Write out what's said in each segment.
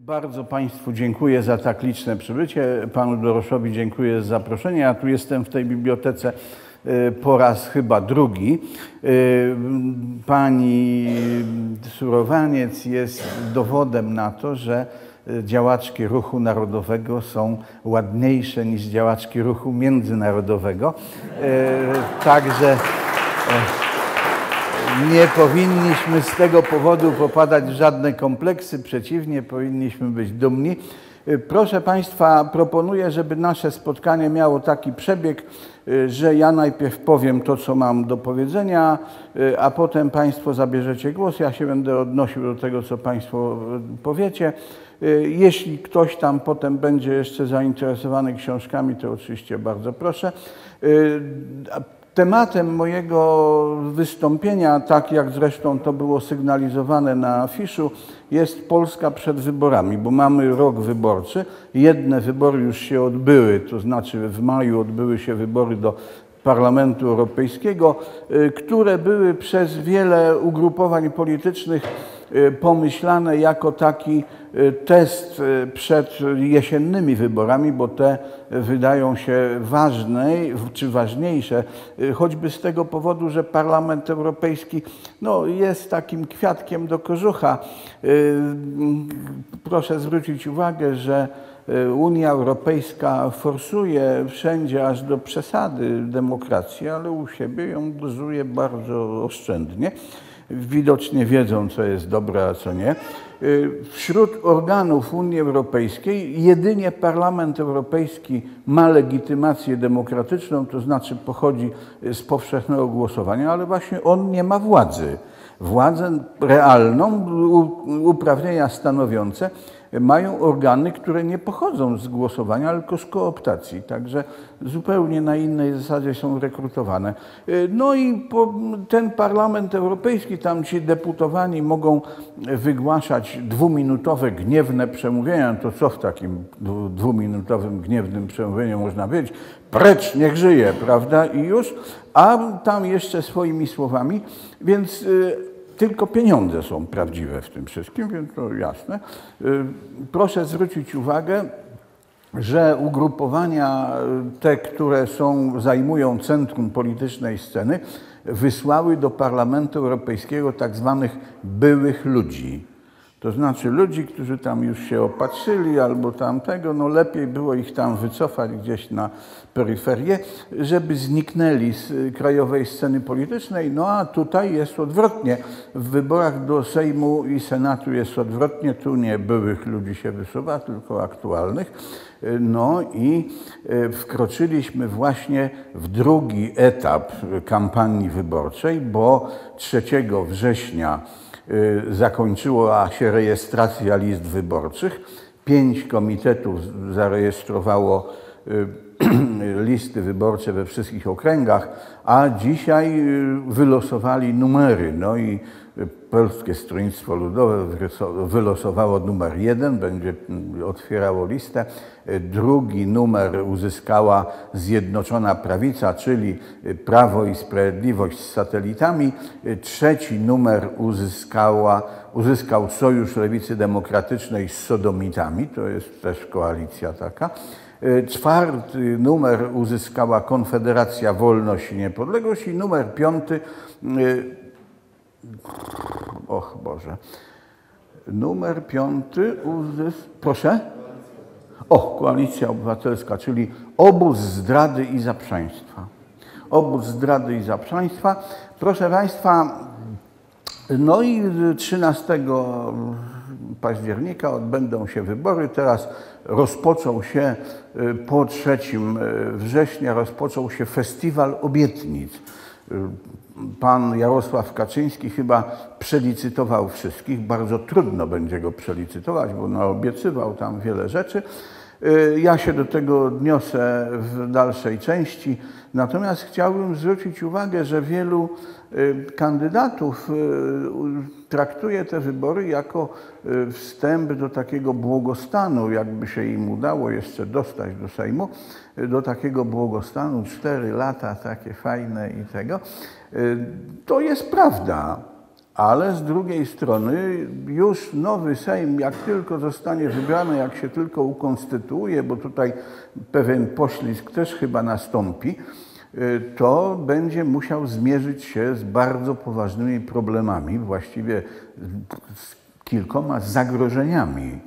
Bardzo Państwu dziękuję za tak liczne przybycie. Panu Doroszowi dziękuję za zaproszenie. Ja tu jestem w tej bibliotece po raz chyba drugi. Pani Surowaniec jest dowodem na to, że działaczki ruchu narodowego są ładniejsze niż działaczki ruchu międzynarodowego. Także nie powinniśmy z tego powodu popadać w żadne kompleksy, przeciwnie, powinniśmy być dumni. Proszę Państwa, proponuję, żeby nasze spotkanie miało taki przebieg, że ja najpierw powiem to, co mam do powiedzenia, a potem Państwo zabierzecie głos. Ja się będę odnosił do tego, co Państwo powiecie. Jeśli ktoś tam potem będzie jeszcze zainteresowany książkami, to oczywiście bardzo proszę. Tematem mojego wystąpienia, tak jak zresztą to było sygnalizowane na afiszu, jest Polska przed wyborami, bo mamy rok wyborczy. Jedne wybory już się odbyły, to znaczy w maju odbyły się wybory do Parlamentu Europejskiego, które były przez wiele ugrupowań politycznych pomyślane jako taki test przed jesiennymi wyborami, bo te wydają się ważne czy ważniejsze, choćby z tego powodu, że Parlament Europejski jest takim kwiatkiem do kożucha. Proszę zwrócić uwagę, że Unia Europejska forsuje wszędzie aż do przesady demokrację, ale u siebie ją dozuje bardzo oszczędnie. Widocznie wiedzą, co jest dobre, a co nie. Wśród organów Unii Europejskiej jedynie Parlament Europejski ma legitymację demokratyczną, to znaczy pochodzi z powszechnego głosowania, ale właśnie on nie ma władzy. Władzę realną, uprawnienia stanowiące mają organy, które nie pochodzą z głosowania, tylko z kooptacji. Także zupełnie na innej zasadzie są rekrutowane. No i ten Parlament Europejski, tam ci deputowani mogą wygłaszać dwuminutowe, gniewne przemówienia. To co w takim dwuminutowym, gniewnym przemówieniu można powiedzieć? Precz, niech żyje, prawda? I już. A tam jeszcze swoimi słowami. Więc tylko pieniądze są prawdziwe w tym wszystkim, więc to jasne. Proszę zwrócić uwagę, że ugrupowania te, które zajmują centrum politycznej sceny, wysłały do Parlamentu Europejskiego tak zwanych byłych ludzi. To znaczy ludzi, którzy tam już się opatrzyli albo tamtego, lepiej było ich tam wycofać gdzieś na peryferię, żeby zniknęli z krajowej sceny politycznej. No a tutaj jest odwrotnie. W wyborach do Sejmu i Senatu jest odwrotnie. Tu nie byłych ludzi się wysuwa, tylko aktualnych. No i wkroczyliśmy właśnie w drugi etap kampanii wyborczej, bo 3 września zakończyła się rejestracja list wyborczych. 5 komitetów zarejestrowało listy wyborcze we wszystkich okręgach, a dzisiaj wylosowali numery. No i Polskie Stronnictwo Ludowe wylosowało numer 1, będzie otwierało listę. Drugi numer uzyskała Zjednoczona Prawica, czyli Prawo i Sprawiedliwość z satelitami. Trzeci numer uzyskał Sojusz Lewicy Demokratycznej z sodomitami, to jest też koalicja taka. 4. numer uzyskała Konfederacja Wolność i Niepodległość i numer 5. Och Boże. Numer 5 proszę? Koalicja Obywatelska, czyli Obóz Zdrady i Zaprzaństwa. Obóz Zdrady i Zaprzaństwa. Proszę Państwa, no i 13 października odbędą się wybory. Teraz rozpoczął się po 3 września rozpoczął się festiwal obietnic. Pan Jarosław Kaczyński chyba przelicytował wszystkich. Bardzo trudno będzie go przelicytować, bo naobiecywał tam wiele rzeczy. Ja się do tego odniosę w dalszej części. Natomiast chciałbym zwrócić uwagę, że wielu kandydatów traktuje te wybory jako wstęp do takiego błogostanu, jakby się im udało jeszcze dostać do Sejmu, do takiego błogostanu, 4 lata takie fajne i tego. To jest prawda, Ale z drugiej strony już nowy Sejm, jak tylko zostanie wybrany, jak się tylko ukonstytuuje, bo tutaj pewien poślizg też chyba nastąpi, to będzie musiał zmierzyć się z bardzo poważnymi problemami, właściwie z kilkoma zagrożeniami,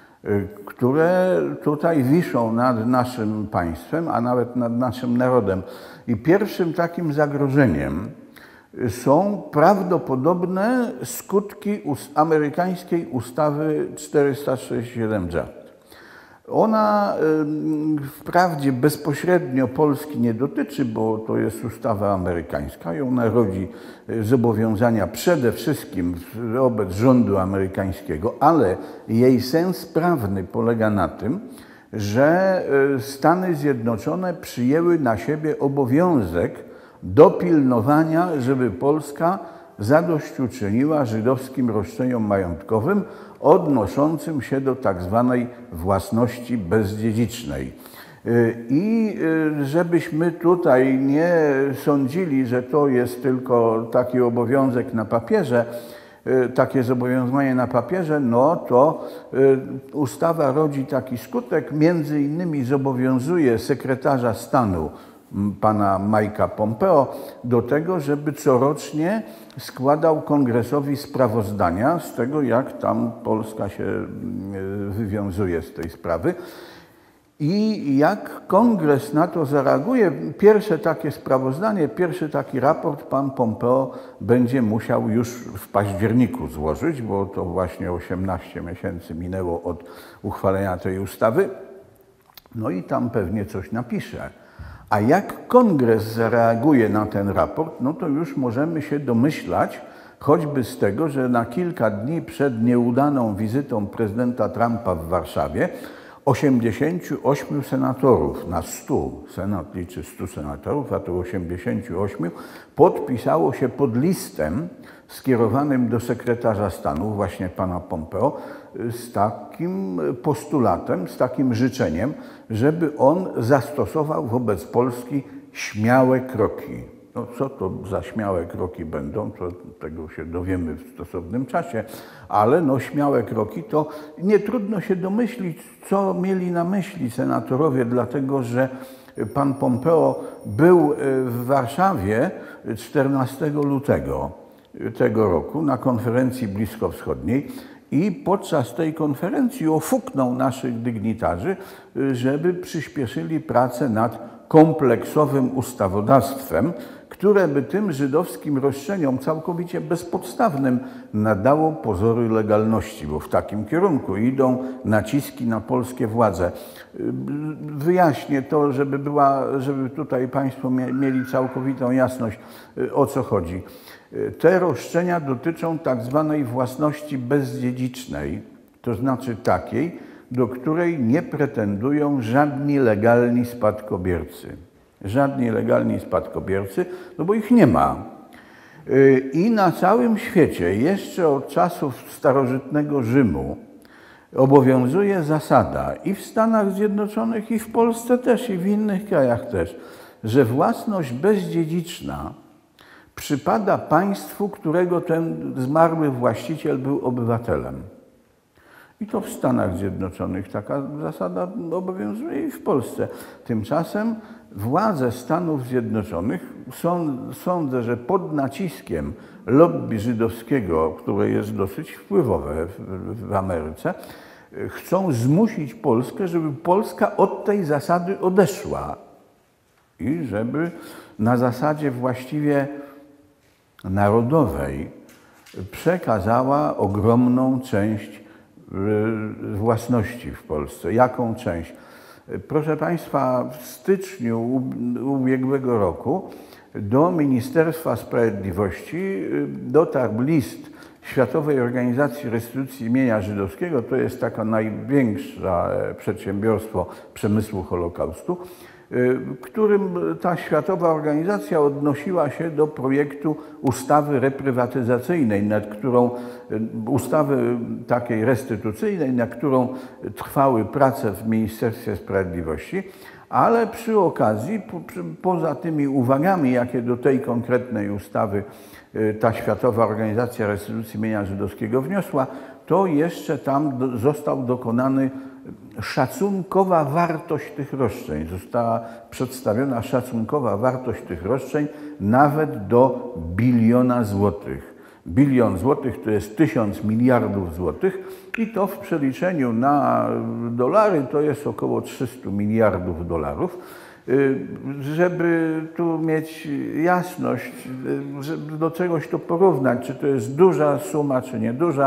które tutaj wiszą nad naszym państwem, a nawet nad naszym narodem. I pierwszym takim zagrożeniem są prawdopodobne skutki amerykańskiej ustawy 467Z. Ona wprawdzie bezpośrednio Polski nie dotyczy, bo to jest ustawa amerykańska i ona rodzi zobowiązania przede wszystkim wobec rządu amerykańskiego, ale jej sens prawny polega na tym, że Stany Zjednoczone przyjęły na siebie obowiązek dopilnowania, żeby Polska zadośćuczyniła żydowskim roszczeniom majątkowym odnoszącym się do tak zwanej własności bezdziedzicznej. I żebyśmy tutaj nie sądzili, że to jest tylko taki obowiązek na papierze, takie zobowiązanie na papierze, no to ustawa rodzi taki skutek, między innymi zobowiązuje sekretarza stanu pana Mike'a Pompeo do tego, żeby corocznie składał Kongresowi sprawozdania z tego, jak tam Polska się wywiązuje z tej sprawy. I jak Kongres na to zareaguje, pierwsze takie sprawozdanie, pierwszy taki raport pan Pompeo będzie musiał już w październiku złożyć, bo to właśnie 18 miesięcy minęło od uchwalenia tej ustawy. No i tam pewnie coś napisze. A jak Kongres zareaguje na ten raport, no to już możemy się domyślać, choćby z tego, że na kilka dni przed nieudaną wizytą prezydenta Trumpa w Warszawie 88 senatorów na 100, Senat liczy 100 senatorów, a to 88, podpisało się pod listem skierowanym do sekretarza stanu, właśnie pana Pompeo, z takim postulatem, z takim życzeniem, żeby on zastosował wobec Polski śmiałe kroki. No co to za śmiałe kroki będą, to tego się dowiemy w stosownym czasie, ale no śmiałe kroki to nie trudno się domyślić, co mieli na myśli senatorowie, dlatego że pan Pompeo był w Warszawie 14 lutego tego roku na konferencji bliskowschodniej i podczas tej konferencji ofuknął naszych dygnitarzy, żeby przyspieszyli pracę nad kompleksowym ustawodawstwem, które by tym żydowskim roszczeniom całkowicie bezpodstawnym nadało pozory legalności, bo w takim kierunku idą naciski na polskie władze. Wyjaśnię to, żeby tutaj Państwo mieli całkowitą jasność, o co chodzi. Te roszczenia dotyczą tak zwanej własności bezdziedzicznej, to znaczy takiej, do której nie pretendują żadni legalni spadkobiercy. Żadni legalni spadkobiercy, no bo ich nie ma. I na całym świecie, jeszcze od czasów starożytnego Rzymu, obowiązuje zasada i w Stanach Zjednoczonych, i w Polsce też, i w innych krajach też, że własność bezdziedziczna przypada państwu, którego ten zmarły właściciel był obywatelem. I to w Stanach Zjednoczonych taka zasada obowiązuje i w Polsce. Tymczasem władze Stanów Zjednoczonych, sądzę, że pod naciskiem lobby żydowskiego, które jest dosyć wpływowe w Ameryce, chcą zmusić Polskę, żeby Polska od tej zasady odeszła i żeby na zasadzie właściwie narodowej przekazała ogromną część własności w Polsce. Jaką część? Proszę Państwa, w styczniu ubiegłego roku do Ministerstwa Sprawiedliwości dotarł list Światowej Organizacji Restytucji Mienia Żydowskiego, to jest taka największe przedsiębiorstwo przemysłu Holokaustu, którym ta światowa organizacja odnosiła się do projektu ustawy reprywatyzacyjnej, ustawy takiej restytucyjnej, nad którą trwały prace w Ministerstwie Sprawiedliwości, Ale przy okazji, poza tymi uwagami, jakie do tej konkretnej ustawy ta Światowa Organizacja Restytucji Mienia Żydowskiego wniosła, to jeszcze tam został dokonany szacunkowa wartość tych roszczeń. Została przedstawiona szacunkowa wartość tych roszczeń nawet do 1 000 000 złotych. 1 000 000 złotych to jest 1000 miliardów złotych i to w przeliczeniu na dolary to jest około 300 miliardów dolarów. Żeby tu mieć jasność, żeby do czegoś to porównać, czy to jest duża suma, czy nieduża,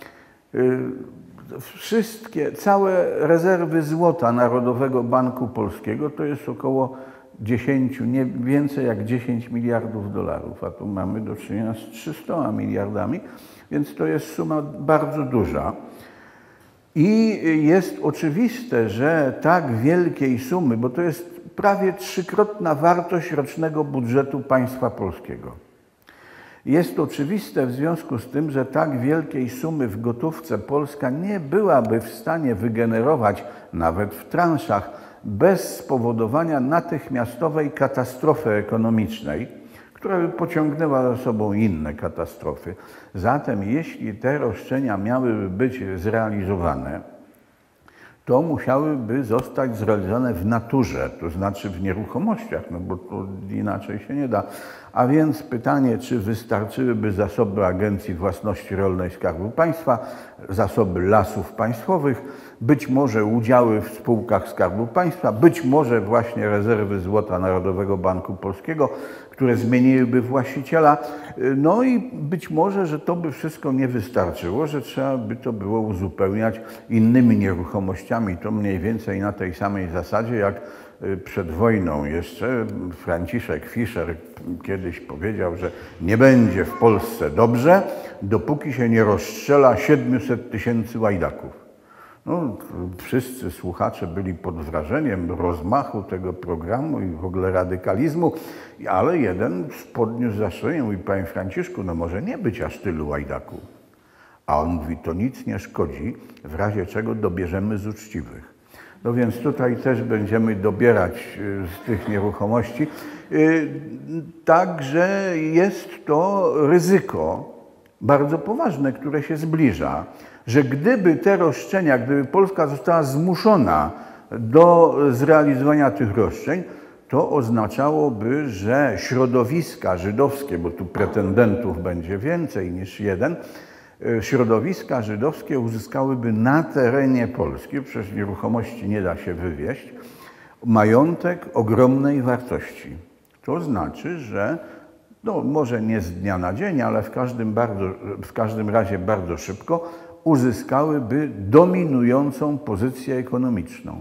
całe rezerwy złota Narodowego Banku Polskiego to jest około 10, nie więcej jak 10 miliardów dolarów, a tu mamy do czynienia z 300 miliardami, więc to jest suma bardzo duża. I jest oczywiste, że tak wielkiej sumy, bo to jest prawie 3-krotna wartość rocznego budżetu państwa polskiego. Jest oczywiste w związku z tym, że tak wielkiej sumy w gotówce Polska nie byłaby w stanie wygenerować nawet w transzach bez spowodowania natychmiastowej katastrofy ekonomicznej, która by pociągnęła za sobą inne katastrofy. Zatem jeśli te roszczenia miałyby być zrealizowane, to musiałyby zostać zrealizowane w naturze, to znaczy w nieruchomościach, no bo to inaczej się nie da. A więc pytanie, czy wystarczyłyby zasoby Agencji Własności Rolnej Skarbu Państwa, zasoby Lasów Państwowych, być może udziały w spółkach Skarbu Państwa, być może właśnie rezerwy złota Narodowego Banku Polskiego, które zmieniłyby właściciela. No i być może, że to by wszystko nie wystarczyło, że trzeba by to było uzupełniać innymi nieruchomościami. To mniej więcej na tej samej zasadzie, jak przed wojną jeszcze Franciszek Fischer kiedyś powiedział, że nie będzie w Polsce dobrze, dopóki się nie rozstrzela 700 000 łajdaków. No, wszyscy słuchacze byli pod wrażeniem rozmachu tego programu i w ogóle radykalizmu, ale jeden podniósł zastrzeżenie, mówi: panie Franciszku, no może nie być aż tylu łajdaków. A on mówi: to nic nie szkodzi, w razie czego dobierzemy z uczciwych. No więc tutaj też będziemy dobierać z tych nieruchomości. Także jest to ryzyko bardzo poważne, które się zbliża, że gdyby te roszczenia, gdyby Polska została zmuszona do zrealizowania tych roszczeń, to oznaczałoby, że środowiska żydowskie, bo tu pretendentów będzie więcej niż jeden, środowiska żydowskie uzyskałyby na terenie Polski, przecież nieruchomości nie da się wywieźć, majątek ogromnej wartości. To znaczy, że no, może nie z dnia na dzień, ale w każdym razie bardzo szybko uzyskałyby dominującą pozycję ekonomiczną,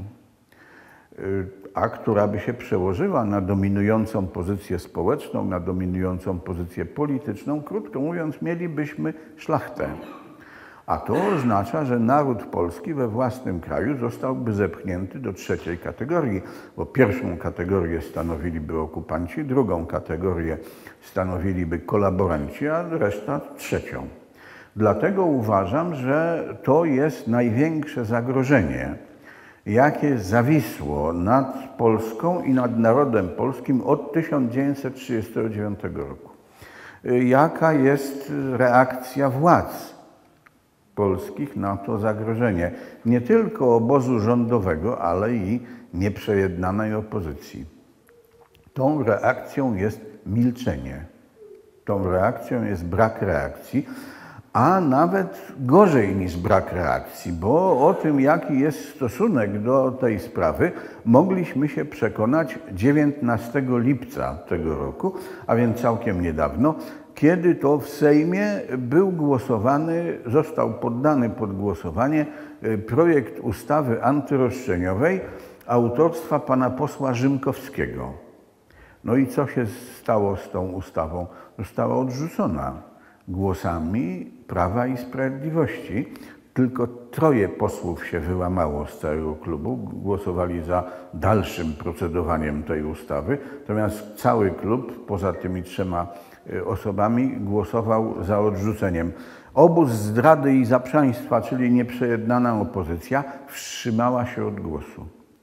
a która by się przełożyła na dominującą pozycję społeczną, na dominującą pozycję polityczną. Krótko mówiąc, mielibyśmy szlachtę. A to oznacza, że naród polski we własnym kraju zostałby zepchnięty do trzeciej kategorii, bo pierwszą kategorię stanowiliby okupanci, drugą kategorię stanowiliby kolaboranci, a reszta trzecią. Dlatego uważam, że to jest największe zagrożenie, jakie zawisło nad Polską i nad narodem polskim od 1939 roku. Jaka jest reakcja władz polskich na to zagrożenie? Nie tylko obozu rządowego, ale i nieprzejednanej opozycji. Tą reakcją jest milczenie. Tą reakcją jest brak reakcji, a nawet gorzej niż brak reakcji, bo o tym, jaki jest stosunek do tej sprawy, mogliśmy się przekonać 19 lipca tego roku, a więc całkiem niedawno, kiedy to w Sejmie został poddany pod głosowanie projekt ustawy antyroszczeniowej autorstwa pana posła Rzymkowskiego. No i co się stało z tą ustawą? Została odrzucona głosami Prawa i Sprawiedliwości. Tylko 3 posłów się wyłamało z całego klubu, głosowali za dalszym procedowaniem tej ustawy, natomiast cały klub, poza tymi 3 osobami, głosował za odrzuceniem. Obóz zdrady i zaprzaństwa, czyli nieprzejednana opozycja, wstrzymała się od głosu.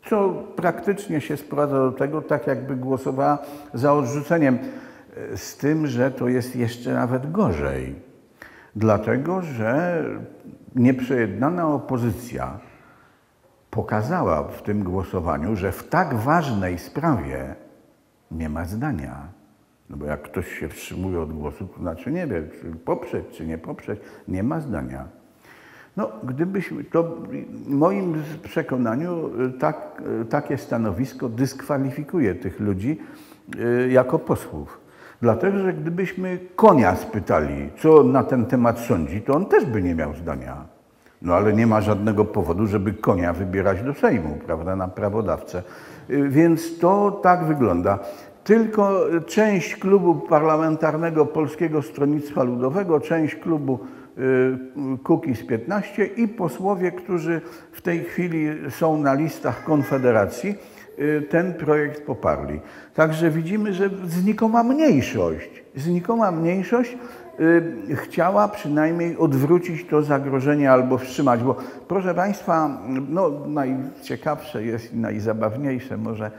co praktycznie się sprowadza do tego, tak jakby głosowała za odrzuceniem. Z tym, że to jest jeszcze nawet gorzej. Dlatego, że nieprzejednana opozycja pokazała w tym głosowaniu, że w tak ważnej sprawie nie ma zdania. No bo jak ktoś się wstrzymuje od głosu, to znaczy nie wie, czy poprzeć, czy nie poprzeć, nie ma zdania. No, gdybyśmy, to w moim przekonaniu takie stanowisko dyskwalifikuje tych ludzi jako posłów. Dlatego, że gdybyśmy konia spytali, co on na ten temat sądzi, to on też by nie miał zdania. No ale nie ma żadnego powodu, żeby konia wybierać do Sejmu, prawda, na prawodawcę. Więc to tak wygląda. Tylko część klubu parlamentarnego Polskiego Stronnictwa Ludowego, część klubu Kukiz 15 i posłowie, którzy w tej chwili są na listach Konfederacji, ten projekt poparli. Także widzimy, że znikoma mniejszość chciała przynajmniej odwrócić to zagrożenie albo wstrzymać. Bo proszę Państwa, no, najciekawsze jest i najzabawniejsze może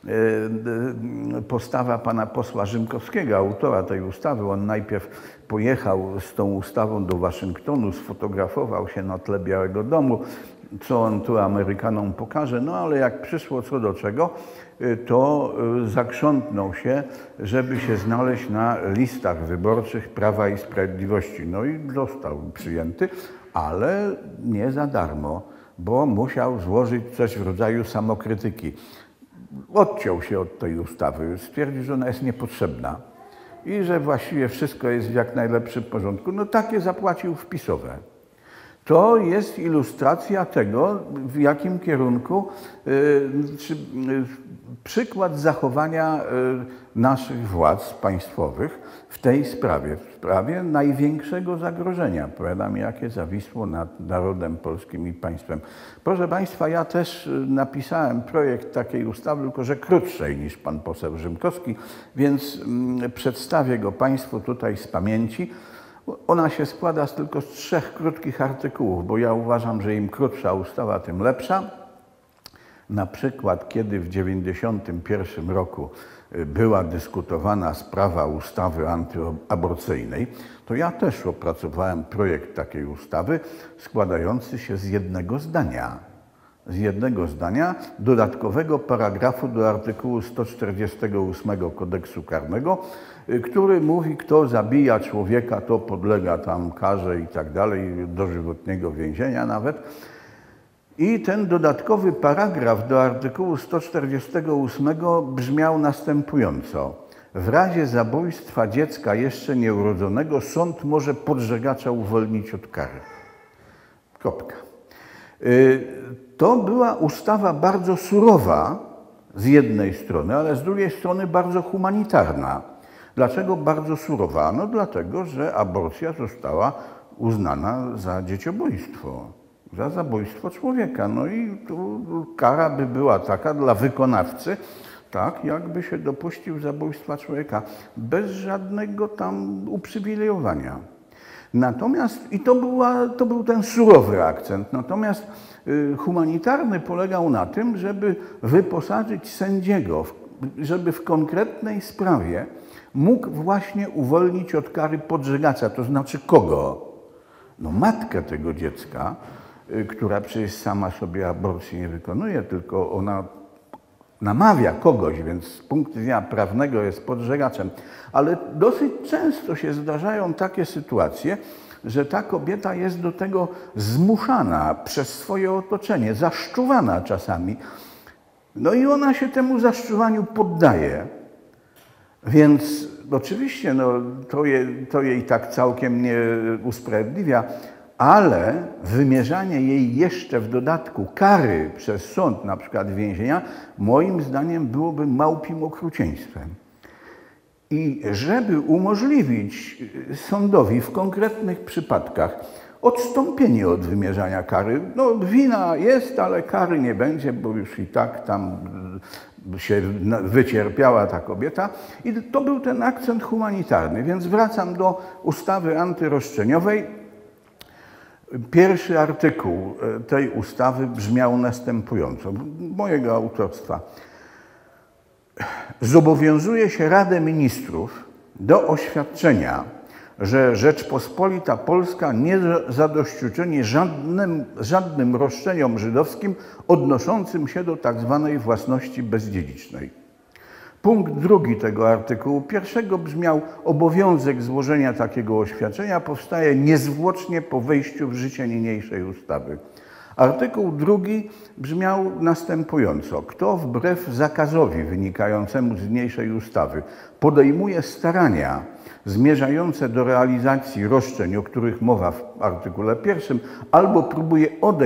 postawa pana posła Rzymkowskiego, autora tej ustawy. On najpierw pojechał z tą ustawą do Waszyngtonu, sfotografował się na tle Białego Domu, co on tu Amerykanom pokaże, no ale jak przyszło co do czego, to zakrzątnął się, żeby się znaleźć na listach wyborczych Prawa i Sprawiedliwości. No i został przyjęty, ale nie za darmo, bo musiał złożyć coś w rodzaju samokrytyki. Odciął się od tej ustawy, stwierdził, że ona jest niepotrzebna i że właściwie wszystko jest w jak najlepszym porządku. No takie zapłacił wpisowe. To jest ilustracja tego, w jakim kierunku, przykład zachowania naszych władz państwowych w tej sprawie, w sprawie największego zagrożenia, powiadam, jakie zawisło nad narodem polskim i państwem. Proszę Państwa, ja też napisałem projekt takiej ustawy, tylko że krótszej niż pan poseł Rzymkowski, więc przedstawię go Państwu tutaj z pamięci. Ona się składa tylko z 3 krótkich artykułów, bo ja uważam, że im krótsza ustawa, tym lepsza. Na przykład, kiedy w 1991 roku była dyskutowana sprawa ustawy antyaborcyjnej, to ja też opracowałem projekt takiej ustawy składający się z jednego zdania, dodatkowego paragrafu do artykułu 148 Kodeksu Karnego, który mówi, kto zabija człowieka, to podlega tam karze i tak dalej, dożywotniego więzienia nawet. I ten dodatkowy paragraf do artykułu 148 brzmiał następująco. W razie zabójstwa dziecka jeszcze nieurodzonego sąd może podżegacza uwolnić od kary. Kropka. To była ustawa bardzo surowa z jednej strony, ale z drugiej strony bardzo humanitarna. Dlaczego bardzo surowa? No dlatego, że aborcja została uznana za dzieciobójstwo, za zabójstwo człowieka. No i tu kara by była taka dla wykonawcy, tak jakby się dopuścił zabójstwa człowieka, bez żadnego tam uprzywilejowania. Natomiast, i to był ten surowy akcent, natomiast humanitarny polegał na tym, żeby wyposażyć sędziego, żeby w konkretnej sprawie mógł właśnie uwolnić od kary podżegacza. To znaczy kogo? No matkę tego dziecka, która przecież sama sobie aborcji nie wykonuje, tylko ona namawia kogoś, więc z punktu widzenia prawnego jest podżegaczem. Ale dosyć często się zdarzają takie sytuacje, że ta kobieta jest do tego zmuszana przez swoje otoczenie, zaszczuwana czasami. No i ona się temu zaszczuwaniu poddaje. Więc oczywiście no, to jej tak całkiem nie usprawiedliwia, ale wymierzanie jej jeszcze w dodatku kary przez sąd, na przykład więzienia, moim zdaniem byłoby małpim okrucieństwem. I żeby umożliwić sądowi w konkretnych przypadkach odstąpienie od wymierzania kary, no wina jest, ale kary nie będzie, bo już i tak tam się wycierpiała ta kobieta. I to był ten akcent humanitarny. Więc wracam do ustawy antyroszczeniowej. Pierwszy artykuł tej ustawy brzmiał następująco, mojego autorstwa. Zobowiązuje się Radę Ministrów do oświadczenia, że Rzeczpospolita Polska nie zadośćuczyni żadnym roszczeniom żydowskim odnoszącym się do tzw. własności bezdziedzicznej. Punkt drugi tego artykułu pierwszego brzmiał: obowiązek złożenia takiego oświadczenia powstaje niezwłocznie po wejściu w życie niniejszej ustawy. Artykuł drugi brzmiał następująco: kto wbrew zakazowi wynikającemu z niniejszej ustawy podejmuje starania zmierzające do realizacji roszczeń, o których mowa w artykule pierwszym, albo próbuje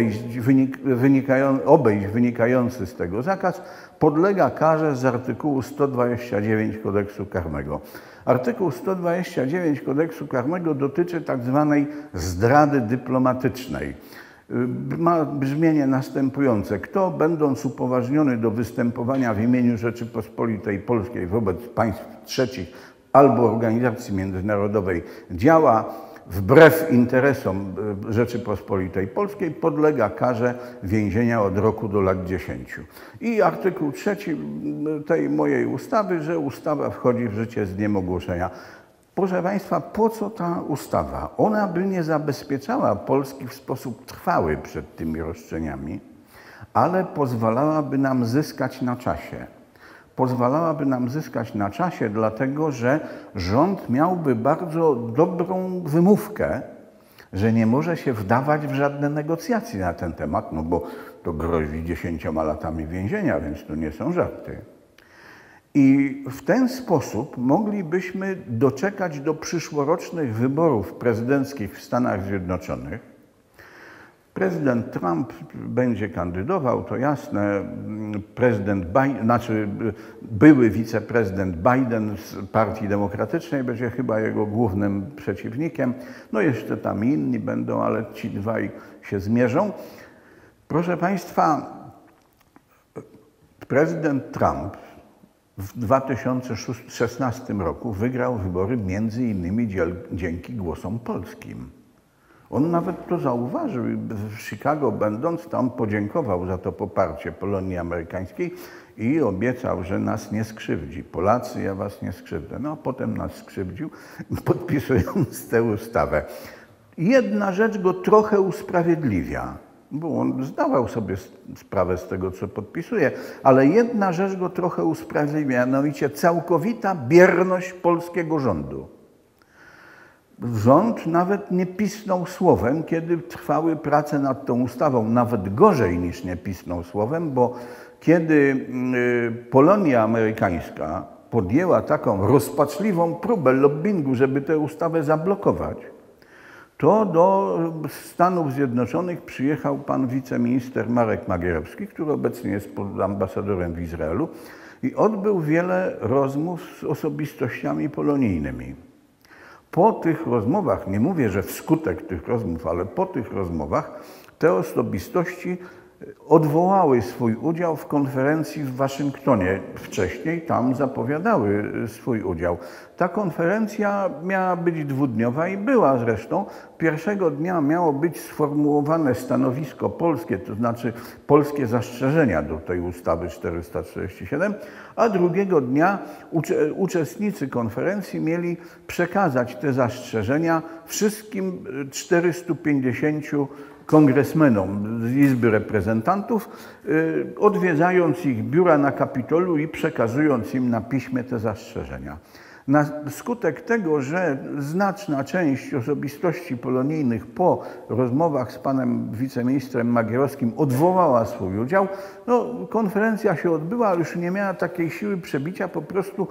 obejść wynikający z tego zakaz, podlega karze z artykułu 129 Kodeksu Karnego. Artykuł 129 Kodeksu Karnego dotyczy tak zwanej zdrady dyplomatycznej. Ma brzmienie następujące: kto, będąc upoważniony do występowania w imieniu Rzeczypospolitej Polskiej wobec państw trzecich albo organizacji międzynarodowej, działa wbrew interesom Rzeczypospolitej Polskiej, podlega karze więzienia od roku do lat 10. I artykuł trzeci tej mojej ustawy, że ustawa wchodzi w życie z dniem ogłoszenia. Proszę Państwa, po co ta ustawa? Ona by nie zabezpieczała Polski w sposób trwały przed tymi roszczeniami, ale pozwalałaby nam zyskać na czasie. Pozwalałaby nam zyskać na czasie, dlatego że rząd miałby bardzo dobrą wymówkę, że nie może się wdawać w żadne negocjacje na ten temat, no bo to grozi 10 latami więzienia, więc to nie są żarty. I w ten sposób moglibyśmy doczekać do przyszłorocznych wyborów prezydenckich w Stanach Zjednoczonych. Prezydent Trump będzie kandydował, to jasne. Były wiceprezydent Biden z Partii Demokratycznej będzie chyba jego głównym przeciwnikiem. No jeszcze tam inni będą, ale ci dwaj się zmierzą. Proszę Państwa, prezydent Trump w 2016 roku wygrał wybory między innymi dzięki głosom polskim. On nawet to zauważył i w Chicago będąc tam podziękował za to poparcie Polonii amerykańskiej i obiecał, że nas nie skrzywdzi. Polacy, ja was nie skrzywdzę. No a potem nas skrzywdził, podpisując tę ustawę. Jedna rzecz go trochę usprawiedliwia, bo on zdawał sobie sprawę z tego, co podpisuje, ale jedna rzecz go trochę usprawiedliwia, mianowicie całkowita bierność polskiego rządu. Rząd nawet nie pisnął słowem, kiedy trwały prace nad tą ustawą. Nawet gorzej niż nie pisnął słowem, bo kiedy Polonia amerykańska podjęła taką rozpaczliwą próbę lobbingu, żeby tę ustawę zablokować, to do Stanów Zjednoczonych przyjechał pan wiceminister Marek Magierowski, który obecnie jest ambasadorem w Izraelu i odbył wiele rozmów z osobistościami polonijnymi. Po tych rozmowach, nie mówię, że wskutek tych rozmów, ale po tych rozmowach te osobistości odwołały swój udział w konferencji w Waszyngtonie. Wcześniej tam zapowiadały swój udział. Ta konferencja miała być dwudniowa i była zresztą. Pierwszego dnia miało być sformułowane stanowisko polskie, to znaczy polskie zastrzeżenia do tej ustawy 447, a drugiego dnia uczestnicy konferencji mieli przekazać te zastrzeżenia wszystkim 450 kongresmenom z Izby Reprezentantów, odwiedzając ich biura na Kapitolu i przekazując im na piśmie te zastrzeżenia. Na skutek tego, że znaczna część osobistości polonijnych po rozmowach z panem wiceministrem Magierowskim odwołała swój udział, no, konferencja się odbyła, ale już nie miała takiej siły przebicia, po prostu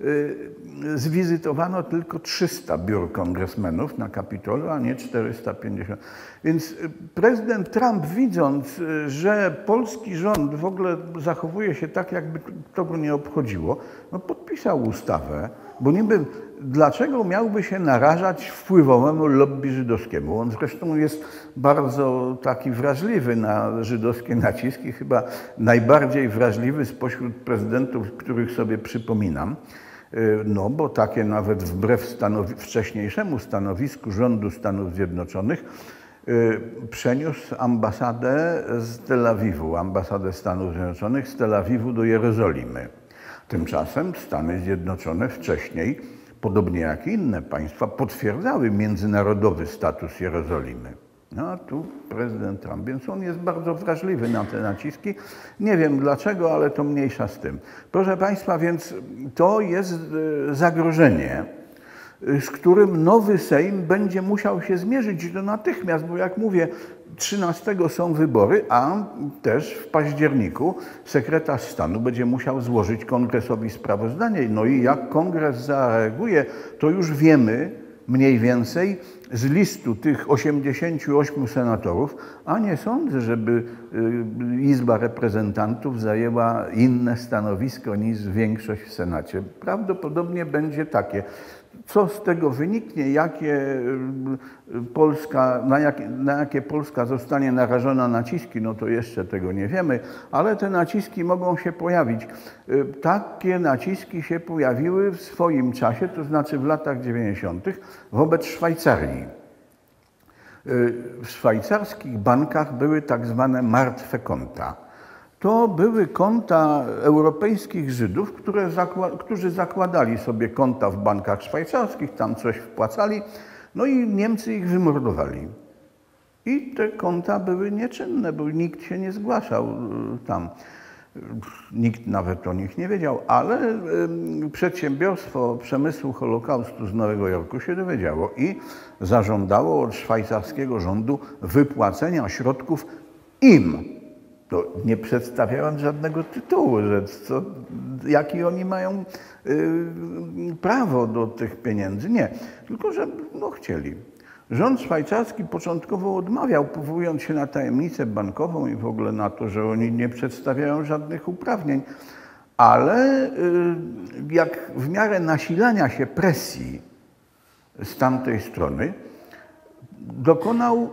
zwizytowano tylko 300 biur kongresmenów na Kapitolu, a nie 450. Więc prezydent Trump, widząc, że polski rząd w ogóle zachowuje się tak, jakby to go nie obchodziło, no, podpisał ustawę, bo niby dlaczego miałby się narażać wpływowemu lobby żydowskiemu? On zresztą jest bardzo taki wrażliwy na żydowskie naciski, chyba najbardziej wrażliwy spośród prezydentów, których sobie przypominam. No bo takie nawet wbrew wcześniejszemu stanowisku rządu Stanów Zjednoczonych przeniósł ambasadę z Tel Awiwu, ambasadę Stanów Zjednoczonych z Tel Awiwu do Jerozolimy. Tymczasem Stany Zjednoczone wcześniej, podobnie jak i inne państwa, potwierdzały międzynarodowy status Jerozolimy. No a tu prezydent Trump, więc on jest bardzo wrażliwy na te naciski. Nie wiem dlaczego, ale to mniejsza z tym. Proszę państwa, więc to jest zagrożenie, z którym nowy Sejm będzie musiał się zmierzyć i to natychmiast, bo jak mówię, 13 są wybory, a też w październiku sekretarz stanu będzie musiał złożyć Kongresowi sprawozdanie. No i jak Kongres zareaguje, to już wiemy mniej więcej z listu tych 88 senatorów, a nie sądzę, żeby Izba Reprezentantów zajęła inne stanowisko niż większość w Senacie. Prawdopodobnie będzie takie. Co z tego wyniknie, na jakie Polska zostanie narażona naciski, no to jeszcze tego nie wiemy, ale te naciski mogą się pojawić. Takie naciski się pojawiły w swoim czasie, to znaczy w latach 90. wobec Szwajcarii. W szwajcarskich bankach były tak zwane martwe konta. To były konta europejskich Żydów, którzy zakładali sobie konta w bankach szwajcarskich, tam coś wpłacali, no i Niemcy ich wymordowali. I te konta były nieczynne, bo nikt się nie zgłaszał tam. Nikt nawet o nich nie wiedział, ale przedsiębiorstwo przemysłu Holokaustu z Nowego Jorku się dowiedziało i zażądało od szwajcarskiego rządu wypłacenia środków im. To nie przedstawiając żadnego tytułu, że jaki oni mają prawo do tych pieniędzy. Nie, tylko że chcieli. Rząd szwajcarski początkowo odmawiał, powołując się na tajemnicę bankową i w ogóle na to, że oni nie przedstawiają żadnych uprawnień, ale jak w miarę nasilania się presji z tamtej strony dokonał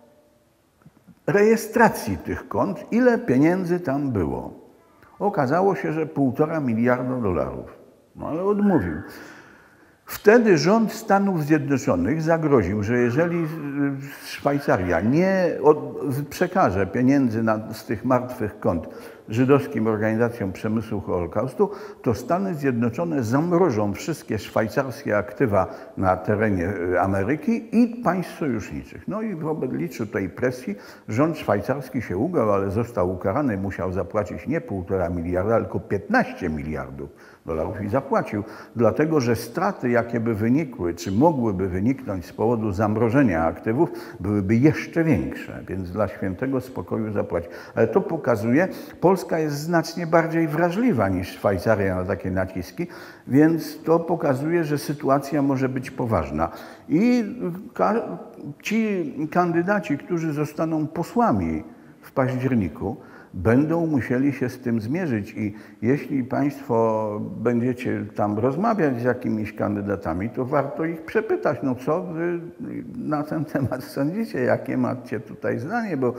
rejestracji tych kont, ile pieniędzy tam było. Okazało się, że $1,5 miliarda. No ale odmówił. Wtedy rząd Stanów Zjednoczonych zagroził, że jeżeli Szwajcaria nie przekaże pieniędzy z tych martwych kont żydowskim organizacjom przemysłu Holokaustu, to Stany Zjednoczone zamrożą wszystkie szwajcarskie aktywa na terenie Ameryki i państw sojuszniczych. No i w obliczu tej presji rząd szwajcarski się ugał, ale został ukarany, musiał zapłacić nie $1,5 miliarda, tylko $15 miliardów i zapłacił, dlatego że straty, jakie by wynikły, czy mogłyby wyniknąć z powodu zamrożenia aktywów, byłyby jeszcze większe, więc dla świętego spokoju zapłacił. Ale to pokazuje, Polska jest znacznie bardziej wrażliwa niż Szwajcaria na takie naciski, więc to pokazuje, że sytuacja może być poważna. I ci kandydaci, którzy zostaną posłami w październiku, będą musieli się z tym zmierzyć i jeśli państwo będziecie tam rozmawiać z jakimiś kandydatami, to warto ich przepytać, no co wy na ten temat sądzicie, jakie macie tutaj zdanie, bo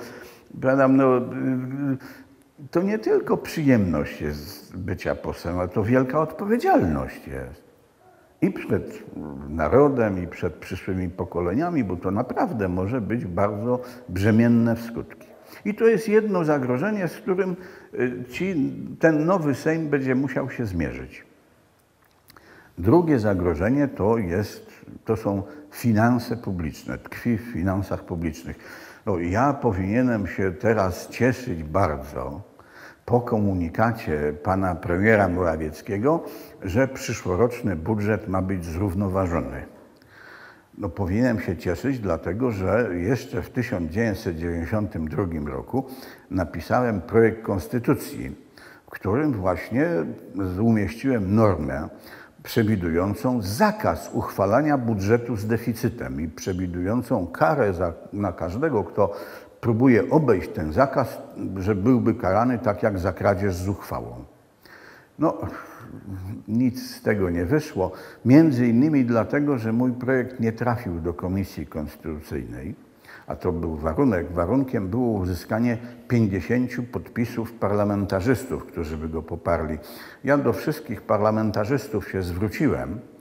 to nie tylko przyjemność jest bycia posłem, ale to wielka odpowiedzialność jest. I przed narodem, i przed przyszłymi pokoleniami, bo to naprawdę może być bardzo brzemienne w skutki. I to jest jedno zagrożenie, z którym ten nowy Sejm będzie musiał się zmierzyć. Drugie zagrożenie to są finanse publiczne, tkwi w finansach publicznych. No, ja powinienem się teraz cieszyć bardzo po komunikacie pana premiera Morawieckiego, że przyszłoroczny budżet ma być zrównoważony. No, powinienem się cieszyć, dlatego że jeszcze w 1992 roku napisałem projekt konstytucji, w którym właśnie umieściłem normę przewidującą zakaz uchwalania budżetu z deficytem i przewidującą karę na każdego, kto próbuje obejść ten zakaz, że byłby karany tak jak za kradzież z uchwałą. No, nic z tego nie wyszło, między innymi dlatego, że mój projekt nie trafił do Komisji Konstytucyjnej, a to był warunek. Warunkiem było uzyskanie 50 podpisów parlamentarzystów, którzy by go poparli. Ja do wszystkich parlamentarzystów się zwróciłem,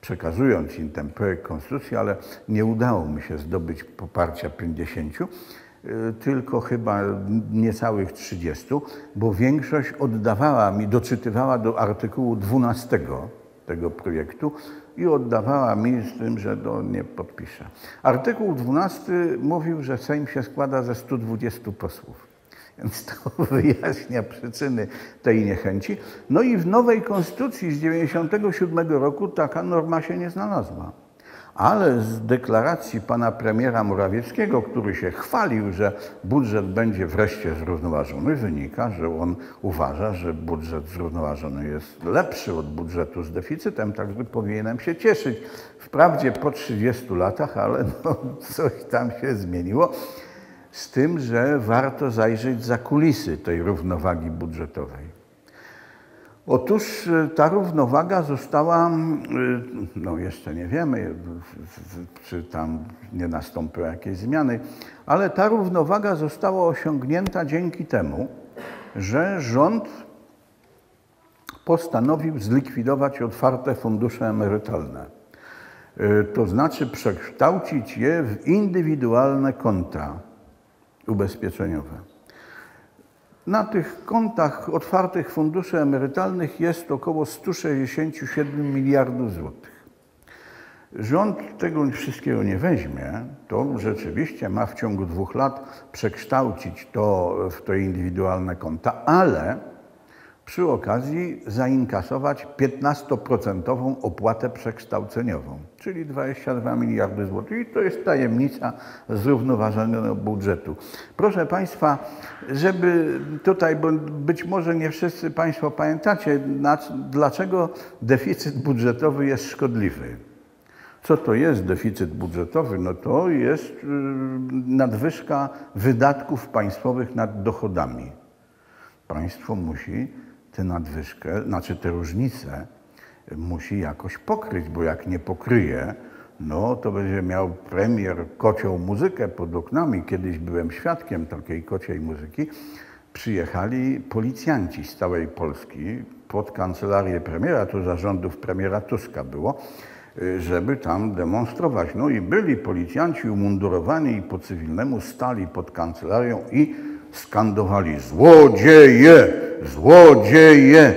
przekazując im ten projekt konstytucji, ale nie udało mi się zdobyć poparcia 50, tylko chyba niecałych 30, bo większość oddawała mi, doczytywała do artykułu 12 tego projektu i oddawała mi z tym, że to nie podpiszę. Artykuł 12 mówił, że Sejm się składa ze 120 posłów. Więc to wyjaśnia przyczyny tej niechęci. No i w nowej konstytucji z 1997 roku taka norma się nie znalazła. Ale z deklaracji pana premiera Morawieckiego, który się chwalił, że budżet będzie wreszcie zrównoważony, wynika, że on uważa, że budżet zrównoważony jest lepszy od budżetu z deficytem, także powinienem się cieszyć. Wprawdzie po 30 latach, ale no, coś tam się zmieniło. Z tym, że warto zajrzeć za kulisy tej równowagi budżetowej. Otóż ta równowaga została, no jeszcze nie wiemy, czy tam nie nastąpiły jakieś zmiany, ale ta równowaga została osiągnięta dzięki temu, że rząd postanowił zlikwidować otwarte fundusze emerytalne. To znaczy przekształcić je w indywidualne konta ubezpieczeniowe. Na tych kontach otwartych funduszy emerytalnych jest około 167 miliardów złotych. Rząd tego wszystkiego nie weźmie, to rzeczywiście ma w ciągu 2 lat przekształcić to w te indywidualne konta, ale przy okazji zainkasować 15% opłatę przekształceniową, czyli 22 miliardy złotych. I to jest tajemnica zrównoważonego budżetu. Proszę Państwa, żeby tutaj, bo być może nie wszyscy Państwo pamiętacie, dlaczego deficyt budżetowy jest szkodliwy. Co to jest deficyt budżetowy? No to jest nadwyżka wydatków państwowych nad dochodami. Państwo musi tę nadwyżkę, znaczy tę różnicę musi jakoś pokryć, bo jak nie pokryje, no to będzie miał premier kocią muzykę pod oknami. Kiedyś byłem świadkiem takiej kociej muzyki. Przyjechali policjanci z całej Polski pod kancelarię premiera, to za rządów premiera Tuska było, żeby tam demonstrować. No i byli policjanci umundurowani i po cywilnemu stali pod kancelarią i skandowali: złodzieje, złodzieje!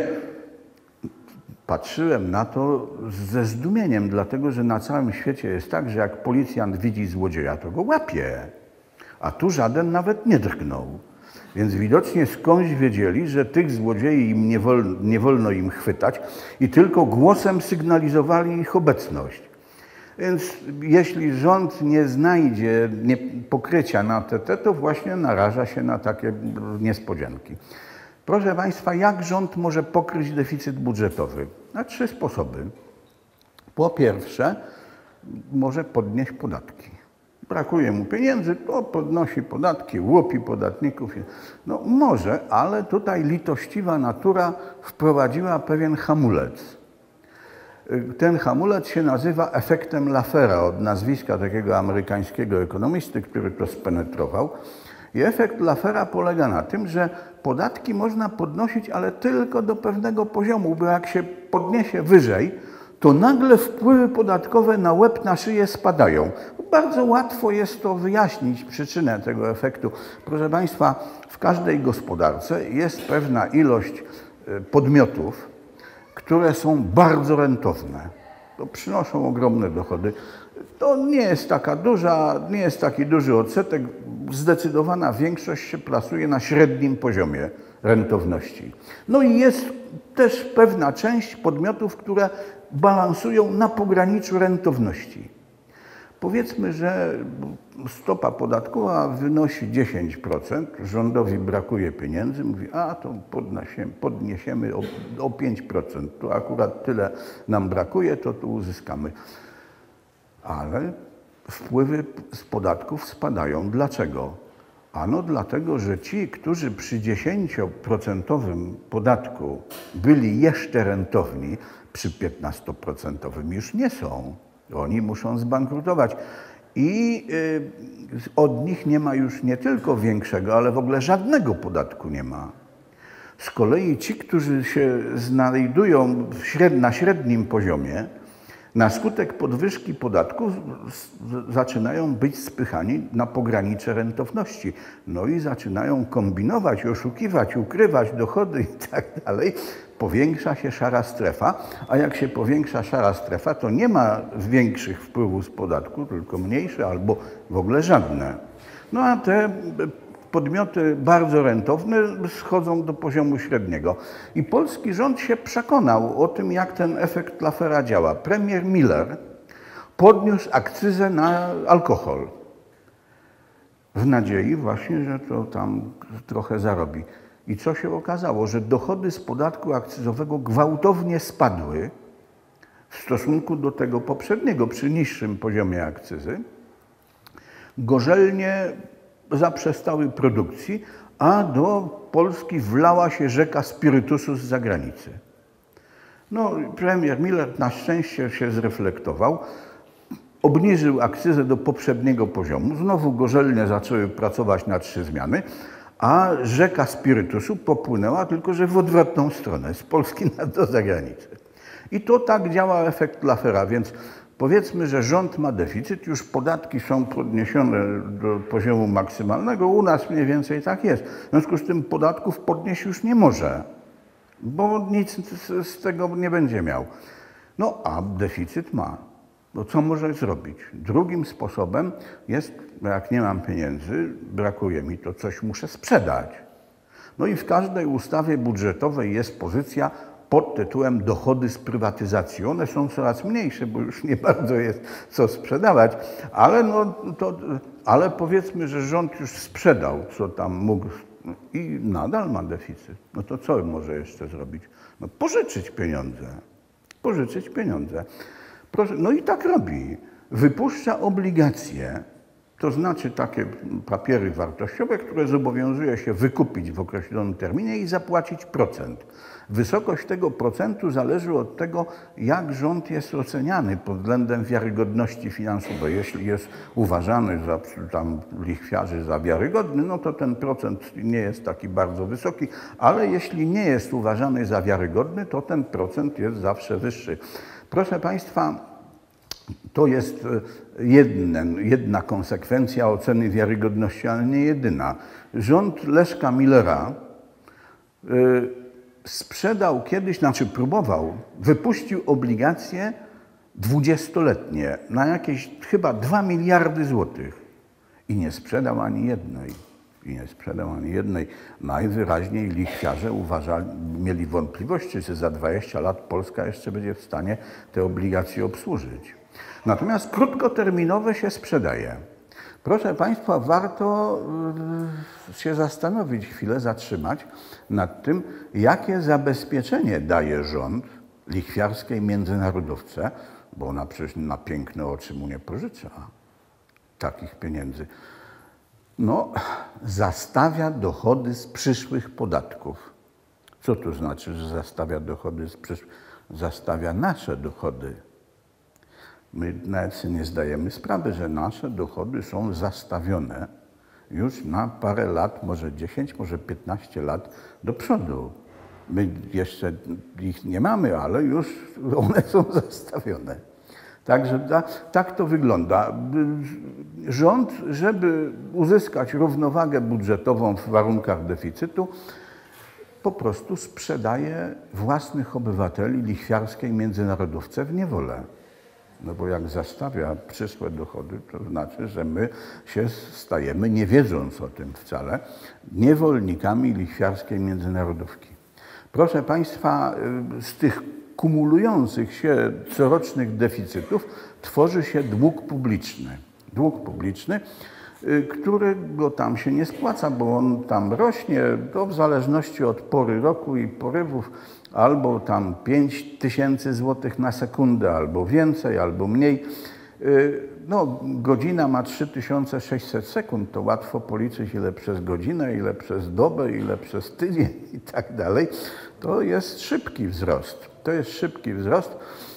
Patrzyłem na to ze zdumieniem, dlatego że na całym świecie jest tak, że jak policjant widzi złodzieja, to go łapie. A tu żaden nawet nie drgnął. Więc widocznie skądś wiedzieli, że tych złodziei im nie wolno im chwytać i tylko głosem sygnalizowali ich obecność. Więc jeśli rząd nie znajdzie pokrycia na to właśnie naraża się na takie niespodzianki. Proszę Państwa, jak rząd może pokryć deficyt budżetowy? Na 3 sposoby. Po pierwsze, może podnieść podatki. Brakuje mu pieniędzy, to podnosi podatki, łupi podatników. No może, ale tutaj litościwa natura wprowadziła pewien hamulec. Ten hamulec się nazywa efektem Laffera, od nazwiska takiego amerykańskiego ekonomisty, który to spenetrował. I efekt Laffera polega na tym, że podatki można podnosić, ale tylko do pewnego poziomu, bo jak się podniesie wyżej, to nagle wpływy podatkowe na łeb, na szyję spadają. Bardzo łatwo jest to wyjaśnić, przyczynę tego efektu. Proszę Państwa, w każdej gospodarce jest pewna ilość podmiotów, które są bardzo rentowne. To przynoszą ogromne dochody. To nie jest taka duża, nie jest taki duży odsetek. Zdecydowana większość się plasuje na średnim poziomie rentowności. No i jest też pewna część podmiotów, które balansują na pograniczu rentowności. Powiedzmy, że stopa podatkowa wynosi 10%, rządowi brakuje pieniędzy, mówi, a to podniesiemy o 5%, to akurat tyle nam brakuje, to tu uzyskamy. Ale wpływy z podatków spadają. Dlaczego? Ano dlatego, że ci, którzy przy 10% podatku byli jeszcze rentowni, przy 15% już nie są. Oni muszą zbankrutować. I od nich nie ma już nie tylko większego, ale w ogóle żadnego podatku nie ma. Z kolei ci, którzy się znajdują na średnim poziomie, Na skutek podwyżki podatków zaczynają być spychani na pogranicze rentowności. No i zaczynają kombinować, oszukiwać, ukrywać dochody i tak dalej. Powiększa się szara strefa, a jak się powiększa szara strefa, to nie ma większych wpływów z podatku, tylko mniejsze albo w ogóle żadne. No a te podmioty bardzo rentowne schodzą do poziomu średniego. I polski rząd się przekonał o tym, jak ten efekt Laffera działa. Premier Miller podniósł akcyzę na alkohol w nadziei właśnie, że to tam trochę zarobi. I co się okazało? Że dochody z podatku akcyzowego gwałtownie spadły w stosunku do tego poprzedniego, przy niższym poziomie akcyzy. Gorzelnie zaprzestały produkcji, a do Polski wlała się rzeka spirytusu z zagranicy. No, premier Miller na szczęście się zreflektował, obniżył akcyzę do poprzedniego poziomu, znowu gorzelnie zaczęły pracować na 3 zmiany, a rzeka spirytusu popłynęła, tylko że w odwrotną stronę, z Polski do zagranicy. I to tak działa efekt Laffera, więc powiedzmy, że rząd ma deficyt, już podatki są podniesione do poziomu maksymalnego, u nas mniej więcej tak jest. W związku z tym podatków podnieść już nie może, bo nic z tego nie będzie miał. No a deficyt ma. No co może zrobić? Drugim sposobem jest, jak nie mam pieniędzy, brakuje mi, to coś muszę sprzedać. No i w każdej ustawie budżetowej jest pozycja pod tytułem dochody z prywatyzacji. One są coraz mniejsze, bo już nie bardzo jest co sprzedawać, ale, ale powiedzmy, że rząd już sprzedał, co tam mógł i nadal ma deficyt. No to co może jeszcze zrobić? No pożyczyć pieniądze. Pożyczyć pieniądze. Proszę, no i tak robi. Wypuszcza obligacje, to znaczy takie papiery wartościowe, które zobowiązuje się wykupić w określonym terminie i zapłacić procent. Wysokość tego procentu zależy od tego, jak rząd jest oceniany pod względem wiarygodności finansowej. Jeśli jest uważany za tam lichwiarzy za wiarygodny, no to ten procent nie jest taki bardzo wysoki, ale jeśli nie jest uważany za wiarygodny, to ten procent jest zawsze wyższy. Proszę Państwa, to jest jedna konsekwencja oceny wiarygodności, ale nie jedyna. Rząd Leszka Millera sprzedał kiedyś, znaczy próbował, wypuścił obligacje 20-letnie na jakieś chyba 2 miliardy złotych i nie sprzedał ani jednej. Najwyraźniej lichwiarze mieli wątpliwości, czy za 20 lat Polska jeszcze będzie w stanie te obligacje obsłużyć. Natomiast krótkoterminowe się sprzedaje. Proszę Państwa, warto się zastanowić chwilę, zatrzymać nad tym, jakie zabezpieczenie daje rząd lichwiarskiej międzynarodówce, bo ona przecież na piękne oczy mu nie pożycza takich pieniędzy. No, zastawia dochody z przyszłych podatków. Co to znaczy, że zastawia dochody z przyszłych? Zastawia nasze dochody. My nawet sobie nie zdajemy sprawy, że nasze dochody są zastawione już na parę lat, może 10, może 15 lat do przodu. My jeszcze ich nie mamy, ale już one są zastawione. Także tak to wygląda. Rząd, żeby uzyskać równowagę budżetową w warunkach deficytu, po prostu sprzedaje własnych obywateli lichwiarskiej międzynarodówce w niewolę. No bo jak zastawia przyszłe dochody, to znaczy, że my się stajemy, nie wiedząc o tym wcale, niewolnikami lichwiarskiej międzynarodówki. Proszę Państwa, z tych kumulujących się corocznych deficytów tworzy się dług publiczny. Dług publiczny, którego tam się nie spłaca, bo on tam rośnie, to w zależności od pory roku i porywów, albo tam 5000 złotych na sekundę, albo więcej, albo mniej. No, godzina ma 3600 sekund, to łatwo policzyć, ile przez godzinę, ile przez dobę, ile przez tydzień i tak dalej. To jest szybki wzrost. To jest szybki wzrost.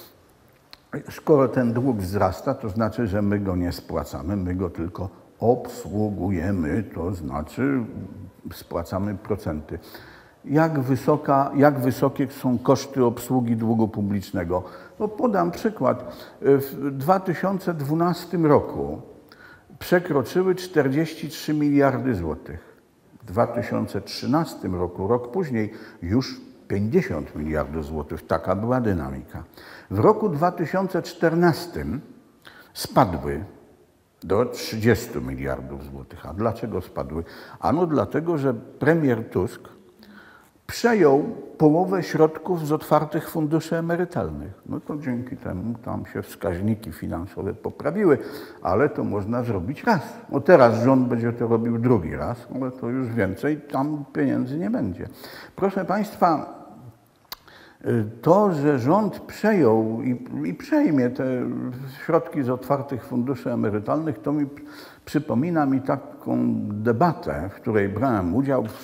Skoro ten dług wzrasta, to znaczy, że my go nie spłacamy, my go tylko obsługujemy, to znaczy spłacamy procenty. jak wysokie są koszty obsługi długu publicznego. No podam przykład. W 2012 roku przekroczyły 43 miliardy złotych. W 2013 roku, rok później, już 50 miliardów złotych. Taka była dynamika. W roku 2014 spadły do 30 miliardów złotych. A dlaczego spadły? Ano dlatego, że premier Tusk przejął połowę środków z otwartych funduszy emerytalnych. No to dzięki temu tam się wskaźniki finansowe poprawiły, ale to można zrobić raz. No teraz rząd będzie to robił drugi raz, ale to już więcej, tam pieniędzy nie będzie. Proszę Państwa, to, że rząd przejął i przejmie te środki z otwartych funduszy emerytalnych, to przypomina mi taką debatę, w której brałem udział w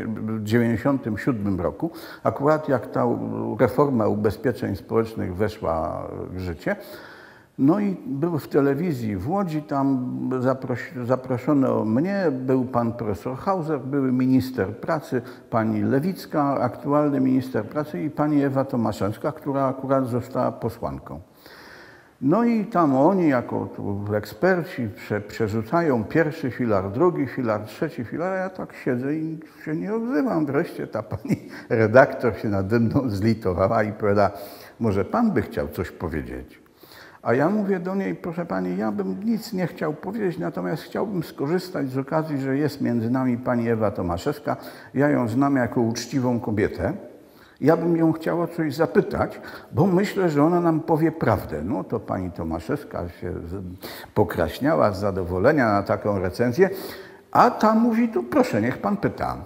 1997 roku, akurat jak ta reforma ubezpieczeń społecznych weszła w życie. No i był w telewizji w Łodzi, tam zaproszono mnie, był pan profesor Hauser, były minister pracy, pani Lewicka, aktualny minister pracy i pani Ewa Tomaszewska, która akurat została posłanką. No i tam oni jako eksperci przerzucają pierwszy filar, drugi filar, trzeci filar, a ja tak siedzę i się nie odzywam. Wreszcie ta pani redaktor się nade mną zlitowała i powiedziała, może pan by chciał coś powiedzieć. A ja mówię do niej, proszę pani, ja bym nic nie chciał powiedzieć, natomiast chciałbym skorzystać z okazji, że jest między nami pani Ewa Tomaszewska. Ja ją znam jako uczciwą kobietę. Ja bym ją chciała coś zapytać, bo myślę, że ona nam powie prawdę. No to pani Tomaszewska się pokraśniała z zadowolenia na taką recenzję, a ta mówi, to proszę, niech pan pyta.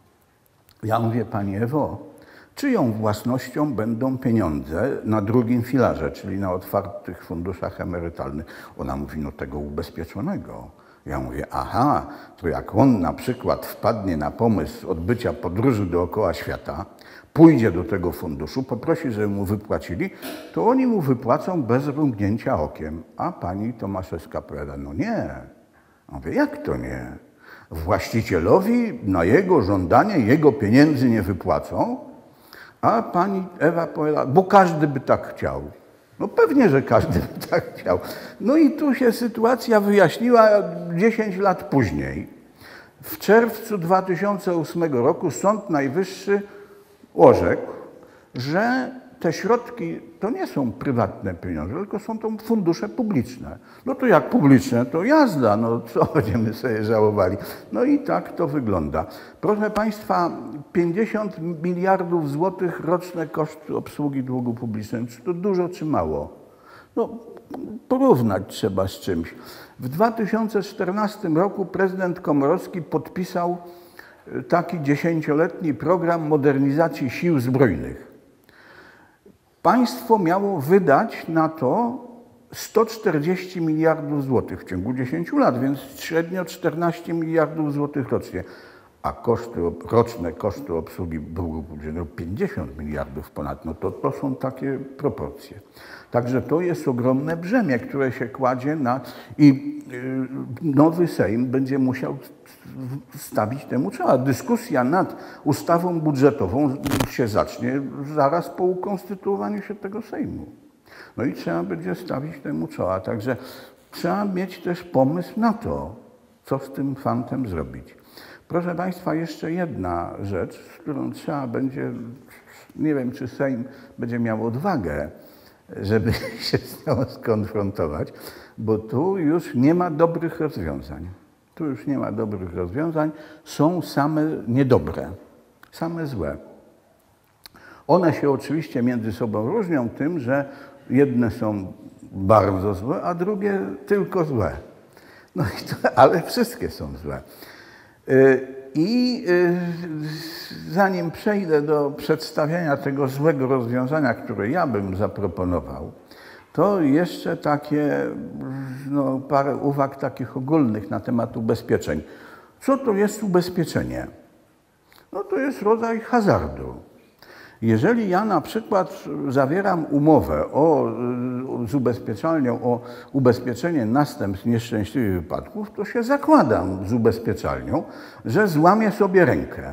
Ja mówię, pani Ewo, czyją własnością będą pieniądze na drugim filarze, czyli na otwartych funduszach emerytalnych? Ona mówi, no tego ubezpieczonego. Ja mówię, aha, to jak on na przykład wpadnie na pomysł odbycia podróży dookoła świata, pójdzie do tego funduszu, poprosi, żeby mu wypłacili, to oni mu wypłacą bez mrugnięcia okiem. A pani Tomaszewska powiada, no nie. Ja mówię, jak to nie? Właścicielowi na jego żądanie jego pieniędzy nie wypłacą? A pani Ewa powiedziała, bo każdy by tak chciał. No pewnie, że każdy by tak chciał. No i tu się sytuacja wyjaśniła 10 lat później. W czerwcu 2008 roku Sąd Najwyższy orzekł, że te środki to nie są prywatne pieniądze, tylko są to fundusze publiczne. No to jak publiczne, to jazda, no co będziemy sobie żałowali. No i tak to wygląda. Proszę Państwa, 50 miliardów złotych roczne koszty obsługi długu publicznego. Czy to dużo, czy mało? No porównać trzeba z czymś. W 2014 roku prezydent Komorowski podpisał taki 10-letni program modernizacji sił zbrojnych. Państwo miało wydać na to 140 miliardów złotych w ciągu 10 lat, więc średnio 14 miliardów złotych rocznie. A roczne koszty obsługi długu publicznego 50 miliardów ponad, no to są takie proporcje. Także to jest ogromne brzemię, które się kładzie i nowy Sejm będzie musiał stawić temu czoła. Dyskusja nad ustawą budżetową się zacznie zaraz po ukonstytuowaniu się tego Sejmu. No i trzeba będzie stawić temu czoła. Także trzeba mieć też pomysł na to, co z tym fantem zrobić. Proszę Państwa, jeszcze jedna rzecz, z którą trzeba będzie, nie wiem, czy Sejm będzie miał odwagę, żeby się z nią skonfrontować, bo tu już nie ma dobrych rozwiązań. Tu już nie ma dobrych rozwiązań, są same niedobre, same złe. One się oczywiście między sobą różnią tym, że jedne są bardzo złe, a drugie tylko złe. No ale wszystkie są złe. I zanim przejdę do przedstawienia tego złego rozwiązania, które ja bym zaproponował, to jeszcze parę uwag takich ogólnych na temat ubezpieczeń. Co to jest ubezpieczenie? No to jest rodzaj hazardu. Jeżeli ja na przykład zawieram umowę z ubezpieczalnią o ubezpieczenie następstw nieszczęśliwych wypadków, to się zakładam z ubezpieczalnią, że złamię sobie rękę.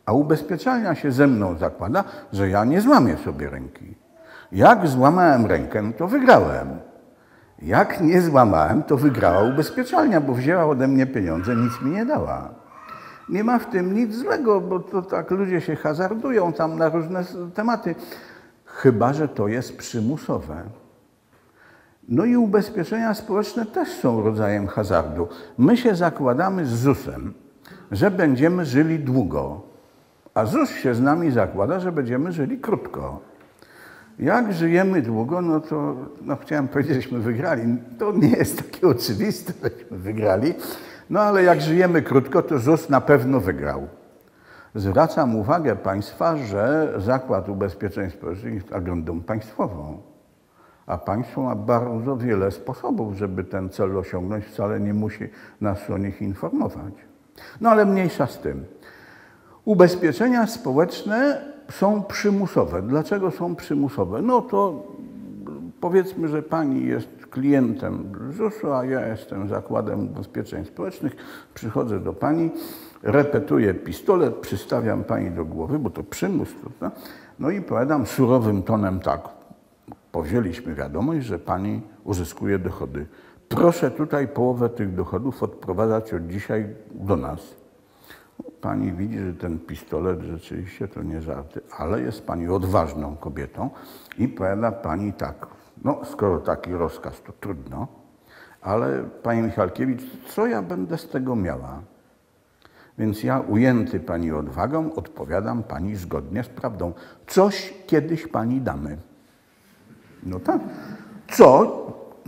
A ubezpieczalnia się ze mną zakłada, że ja nie złamię sobie ręki. Jak złamałem rękę, to wygrałem. Jak nie złamałem, to wygrała ubezpieczalnia, bo wzięła ode mnie pieniądze, nic mi nie dała. Nie ma w tym nic złego, bo to tak ludzie się hazardują tam na różne tematy. Chyba że to jest przymusowe. No i ubezpieczenia społeczne też są rodzajem hazardu. My się zakładamy z ZUS-em, że będziemy żyli długo, a ZUS się z nami zakłada, że będziemy żyli krótko. Jak żyjemy długo, no to chciałem powiedzieć, żeśmy wygrali. To nie jest takie oczywiste, żeśmy wygrali. No ale jak żyjemy krótko, to ZUS na pewno wygrał. Zwracam uwagę Państwa, że Zakład Ubezpieczeń Społecznych jest agendą państwową. A państwo ma bardzo wiele sposobów, żeby ten cel osiągnąć. Wcale nie musi nas o nich informować. No ale mniejsza z tym. Ubezpieczenia społeczne są przymusowe. Dlaczego są przymusowe? No to powiedzmy, że pani jest klientem ZUS-u, a ja jestem Zakładem Ubezpieczeń Społecznych. Przychodzę do pani, repetuję pistolet, przystawiam pani do głowy, bo to przymus. No i powiadam surowym tonem tak. Powzięliśmy wiadomość, że pani uzyskuje dochody. Proszę tutaj połowę tych dochodów odprowadzać od dzisiaj do nas. Pani widzi, że ten pistolet rzeczywiście to nie żarty, ale jest pani odważną kobietą i powiada pani tak, no skoro taki rozkaz, to trudno, ale pani Michalkiewicz, co ja będę z tego miała? Więc ja, ujęty pani odwagą, odpowiadam pani zgodnie z prawdą. Coś kiedyś pani damy. No tak. Co?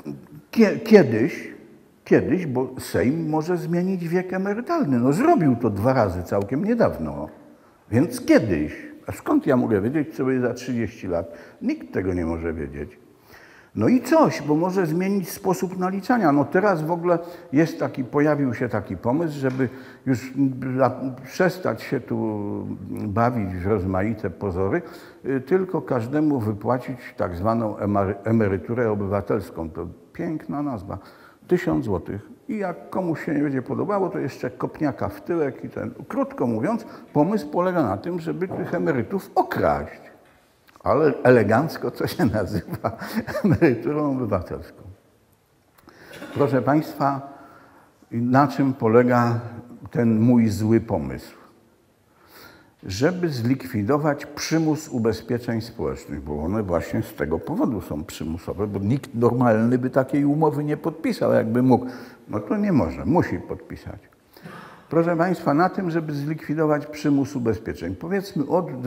Kiedyś, bo Sejm może zmienić wiek emerytalny. No zrobił to 2 razy całkiem niedawno. Więc kiedyś. A skąd ja mogę wiedzieć, co będzie za 30 lat? Nikt tego nie może wiedzieć. No i coś, bo może zmienić sposób naliczania. No teraz w ogóle pojawił się taki pomysł, żeby już przestać się tu bawić w rozmaite pozory, tylko każdemu wypłacić tak zwaną emeryturę obywatelską. To piękna nazwa. 1000 złotych. I jak komuś się nie będzie podobało, to jeszcze kopniaka w tyłek i ten. Krótko mówiąc, pomysł polega na tym, żeby tych emerytów okraść. Ale elegancko to się nazywa emeryturą obywatelską. Proszę Państwa, na czym polega ten mój zły pomysł? Żeby zlikwidować przymus ubezpieczeń społecznych, bo one właśnie z tego powodu są przymusowe, bo nikt normalny by takiej umowy nie podpisał, jakby mógł. No to nie może, musi podpisać. Proszę Państwa, na tym, żeby zlikwidować przymus ubezpieczeń, powiedzmy od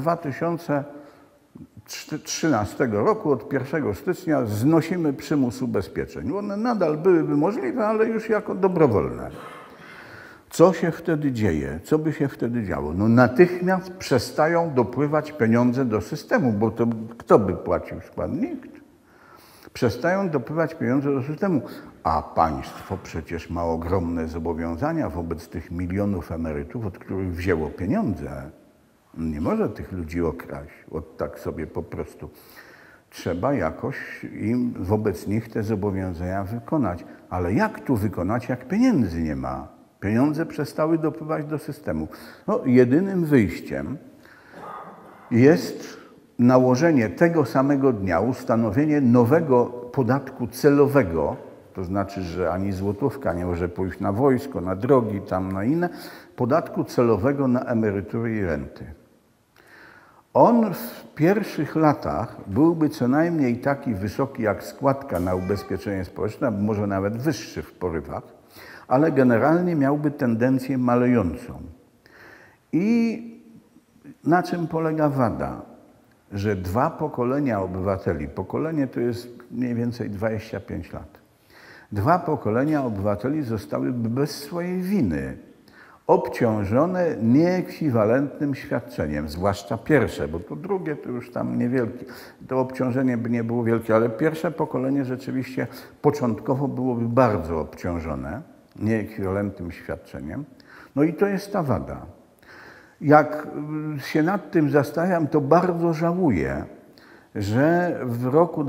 2013 roku, od 1 stycznia znosimy przymus ubezpieczeń. One nadal byłyby możliwe, ale już jako dobrowolne. Co się wtedy dzieje? Co by się wtedy działo? No natychmiast przestają dopływać pieniądze do systemu, bo to kto by płacił skład? Nikt. Przestają dopływać pieniądze do systemu, a państwo przecież ma ogromne zobowiązania wobec tych milionów emerytów, od których wzięło pieniądze. Nie może tych ludzi okraść, tak sobie po prostu. Trzeba jakoś im wobec nich te zobowiązania wykonać. Ale jak tu wykonać, jak pieniędzy nie ma? Pieniądze przestały dopływać do systemu. No, jedynym wyjściem jest nałożenie tego samego dnia, ustanowienie nowego podatku celowego, to znaczy, że ani złotówka nie może pójść na wojsko, na drogi, tam na inne, podatku celowego na emerytury i renty. On w pierwszych latach byłby co najmniej taki wysoki jak składka na ubezpieczenie społeczne, może nawet wyższy w porywach, ale generalnie miałby tendencję malejącą. I na czym polega wada? Że 2 pokolenia obywateli, pokolenie to jest mniej więcej 25 lat, 2 pokolenia obywateli zostałyby bez swojej winy obciążone nieekwiwalentnym świadczeniem, zwłaszcza pierwsze, bo to drugie to już tam niewielkie, to obciążenie by nie było wielkie, ale pierwsze pokolenie rzeczywiście początkowo byłoby bardzo obciążone nieekwiwalentnym świadczeniem. No i to jest ta wada. Jak się nad tym zastanawiam, to bardzo żałuję, że w roku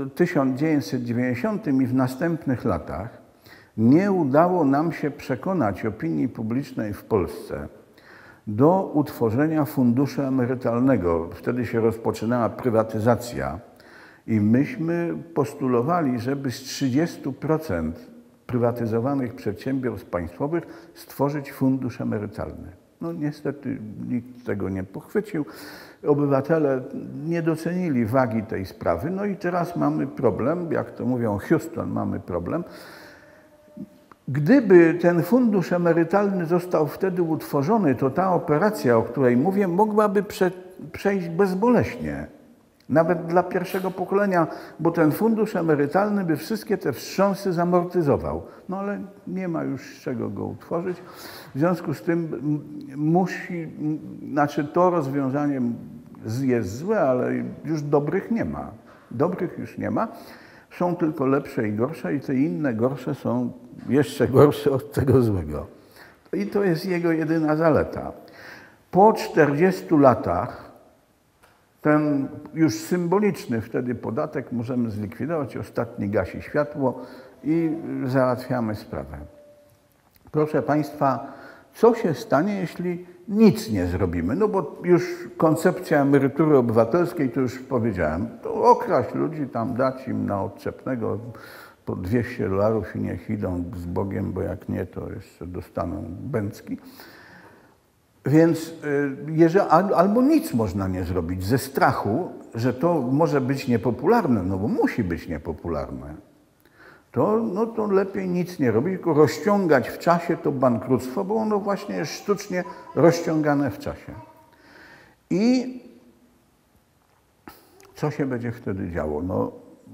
1990 i w następnych latach nie udało nam się przekonać opinii publicznej w Polsce do utworzenia funduszu emerytalnego. Wtedy się rozpoczynała prywatyzacja i myśmy postulowali, żeby z 30% prywatyzowanych przedsiębiorstw państwowych stworzyć fundusz emerytalny. No niestety nikt tego nie pochwycił. Obywatele nie docenili wagi tej sprawy. No i teraz mamy problem, jak to mówią Houston, mamy problem. Gdyby ten fundusz emerytalny został wtedy utworzony, to ta operacja, o której mówię, mogłaby przejść bezboleśnie. Nawet dla pierwszego pokolenia, bo ten fundusz emerytalny by wszystkie te wstrząsy zamortyzował. No ale nie ma już z czego go utworzyć. W związku z tym to rozwiązanie jest złe, ale już dobrych nie ma. Dobrych już nie ma. Są tylko lepsze i gorsze i te inne gorsze są jeszcze gorsze od tego złego. I to jest jego jedyna zaleta. Po 40 latach ten już symboliczny wtedy podatek możemy zlikwidować, ostatni gasi światło i załatwiamy sprawę. Proszę Państwa, co się stanie, jeśli nic nie zrobimy? No bo już koncepcja emerytury obywatelskiej, to już powiedziałem, to okraść ludzi, tam dać im na odczepnego po $200 i niech idą z Bogiem, bo jak nie, to jeszcze dostaną bęcki. Więc albo nic można nie zrobić ze strachu, że to może być niepopularne, no bo musi być niepopularne. To lepiej nic nie robić, tylko rozciągać w czasie to bankructwo, bo ono właśnie jest sztucznie rozciągane w czasie. I co się będzie wtedy działo? No,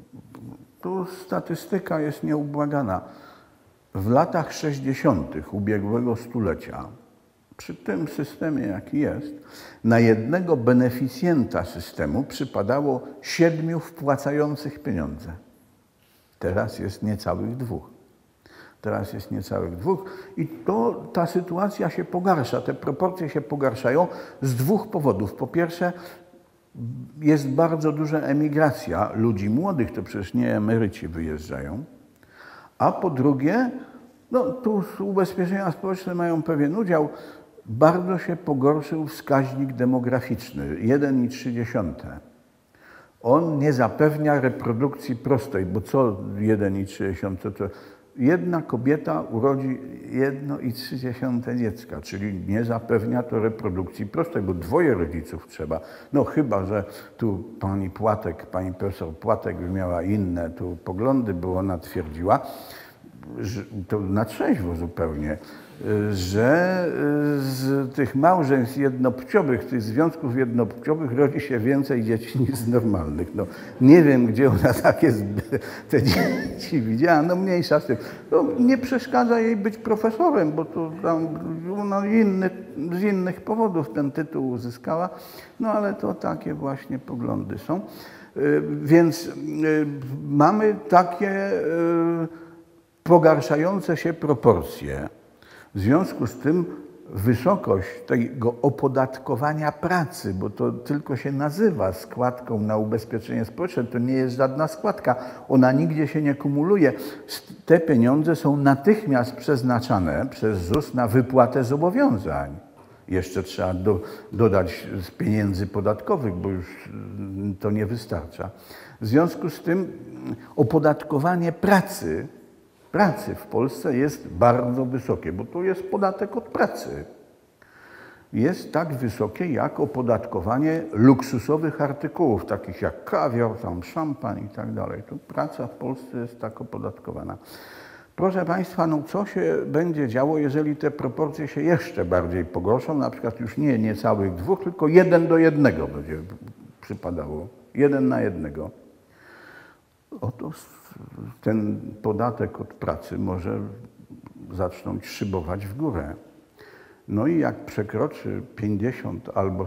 tu statystyka jest nieubłagana. W latach 60. ubiegłego stulecia, przy tym systemie, jaki jest, na jednego beneficjenta systemu przypadało 7 wpłacających pieniądze. Teraz jest niecałych 2. Teraz jest niecałych 2 i ta sytuacja się pogarsza, te proporcje się pogarszają z 2 powodów. Po pierwsze, jest bardzo duża emigracja ludzi młodych, to przecież nie emeryci wyjeżdżają. A po drugie, no tu ubezpieczenia społeczne mają pewien udział, bardzo się pogorszył wskaźnik demograficzny, 1,3. On nie zapewnia reprodukcji prostej, bo co 1,3 to jedna kobieta urodzi 1,3 dziecka, czyli nie zapewnia to reprodukcji prostej, bo 2 rodziców trzeba. No chyba, że tu pani profesor Płatek by miała inne tu poglądy, bo ona twierdziła, że to na trzeźwo zupełnie, że z tych małżeństw jednopłciowych, tych związków jednopłciowych rodzi się więcej dzieci niż z normalnych. No, nie wiem, gdzie ona te dzieci widziała, no mniejsza z tym. No, nie przeszkadza jej być profesorem, bo to tam z innych powodów ten tytuł uzyskała, no ale to takie właśnie poglądy są. Więc mamy takie pogarszające się proporcje. W związku z tym wysokość tego opodatkowania pracy, bo to tylko się nazywa składką na ubezpieczenie społeczne, to nie jest żadna składka, ona nigdzie się nie kumuluje. Te pieniądze są natychmiast przeznaczane przez ZUS na wypłatę zobowiązań. Jeszcze trzeba dodać z pieniędzy podatkowych, bo już to nie wystarcza. W związku z tym opodatkowanie pracy w Polsce jest bardzo wysokie, bo to jest podatek od pracy. Jest tak wysokie jak opodatkowanie luksusowych artykułów, takich jak kawior, tam szampan i tak dalej. To praca w Polsce jest tak opodatkowana. Proszę Państwa, no co się będzie działo, jeżeli te proporcje się jeszcze bardziej pogorszą, na przykład już nie niecałych 2, tylko 1:1 będzie przypadało, 1:1. Oto ten podatek od pracy może zacząć szybować w górę. No i jak przekroczy 50 albo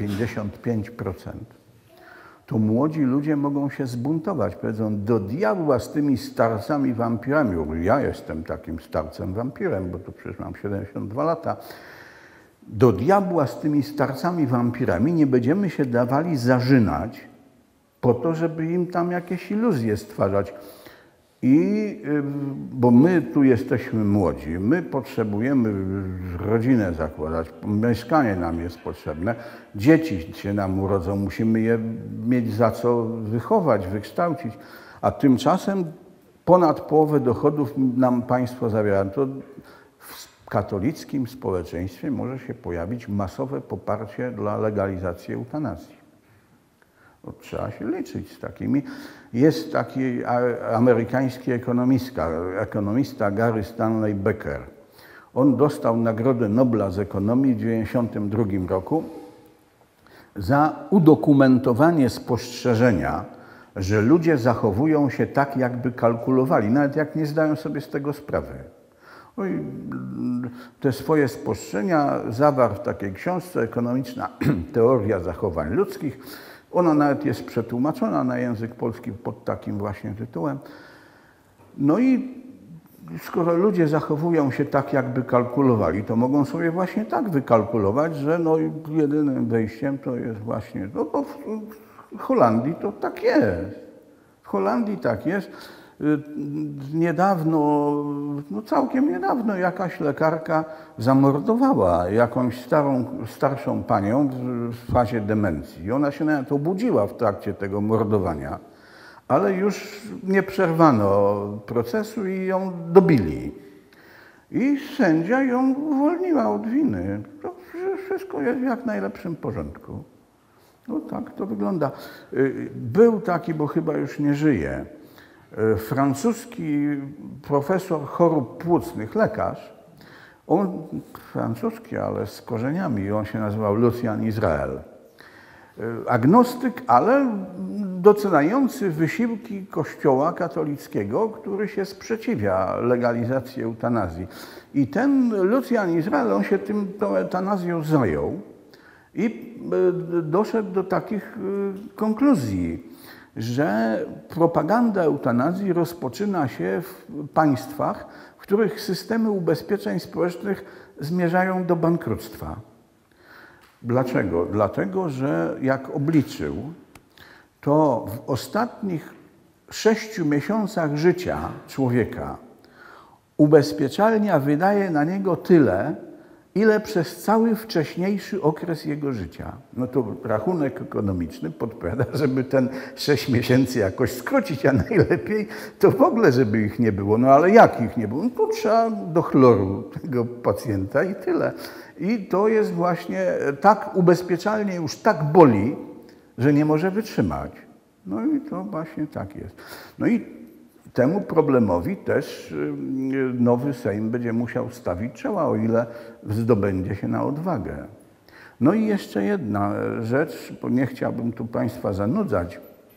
55%, to młodzi ludzie mogą się zbuntować. Powiedzą, do diabła z tymi starcami wampirami. Ja jestem takim starcem wampirem, bo to przecież mam 72 lata. Do diabła z tymi starcami wampirami nie będziemy się dawali zarzynać po to, żeby im tam jakieś iluzje stwarzać. Bo my tu jesteśmy młodzi, my potrzebujemy rodzinę zakładać, mieszkanie nam jest potrzebne, dzieci się nam urodzą, musimy je mieć za co wychować, wykształcić, a tymczasem ponad połowę dochodów nam państwo zabiera. To w katolickim społeczeństwie może się pojawić masowe poparcie dla legalizacji eutanazji. Trzeba się liczyć z takimi. Jest taki amerykański ekonomista Gary Stanley Becker. On dostał Nagrodę Nobla z ekonomii w 1992 roku za udokumentowanie spostrzeżenia, że ludzie zachowują się tak, jakby kalkulowali, nawet jak nie zdają sobie z tego sprawy. Te swoje spostrzeżenia zawarł w takiej książce Ekonomiczna teoria zachowań ludzkich. Ona nawet jest przetłumaczona na język polski pod takim właśnie tytułem. No i skoro ludzie zachowują się tak, jakby kalkulowali, to mogą sobie właśnie tak wykalkulować, że no jedynym wyjściem to jest właśnie, no bo w Holandii to tak jest. W Holandii tak jest. Niedawno, no całkiem niedawno jakaś lekarka zamordowała jakąś starszą panią w fazie demencji. Ona się nawet obudziła w trakcie tego mordowania, ale już nie przerwano procesu i ją dobili. I sędzia ją uwolniła od winy. To wszystko jest w jak najlepszym porządku. No tak to wygląda. Był taki, bo chyba już nie żyje, francuski profesor chorób płucnych, lekarz, on francuski, ale z korzeniami, on się nazywał Lucien Israel. Agnostyk, ale doceniający wysiłki Kościoła katolickiego, który się sprzeciwia legalizacji eutanazji. I ten Lucien Israel, on się tą eutanazją zajął i doszedł do takich konkluzji, że propaganda eutanazji rozpoczyna się w państwach, w których systemy ubezpieczeń społecznych zmierzają do bankructwa. Dlaczego? Dlatego, że jak obliczył, to w ostatnich 6 miesiącach życia człowieka ubezpieczalnia wydaje na niego tyle, ile przez cały wcześniejszy okres jego życia. No to rachunek ekonomiczny podpowiada, żeby ten 6 miesięcy jakoś skrócić, a najlepiej to w ogóle, żeby ich nie było. No ale jak ich nie było? No to trzeba do chloru tego pacjenta i tyle. I to jest właśnie tak, ubezpieczalnie już tak boli, że nie może wytrzymać. No i to właśnie tak jest. No i temu problemowi też nowy Sejm będzie musiał stawić czoła, o ile zdobędzie się na odwagę. No i jeszcze jedna rzecz, bo nie chciałbym tu Państwa zanudzać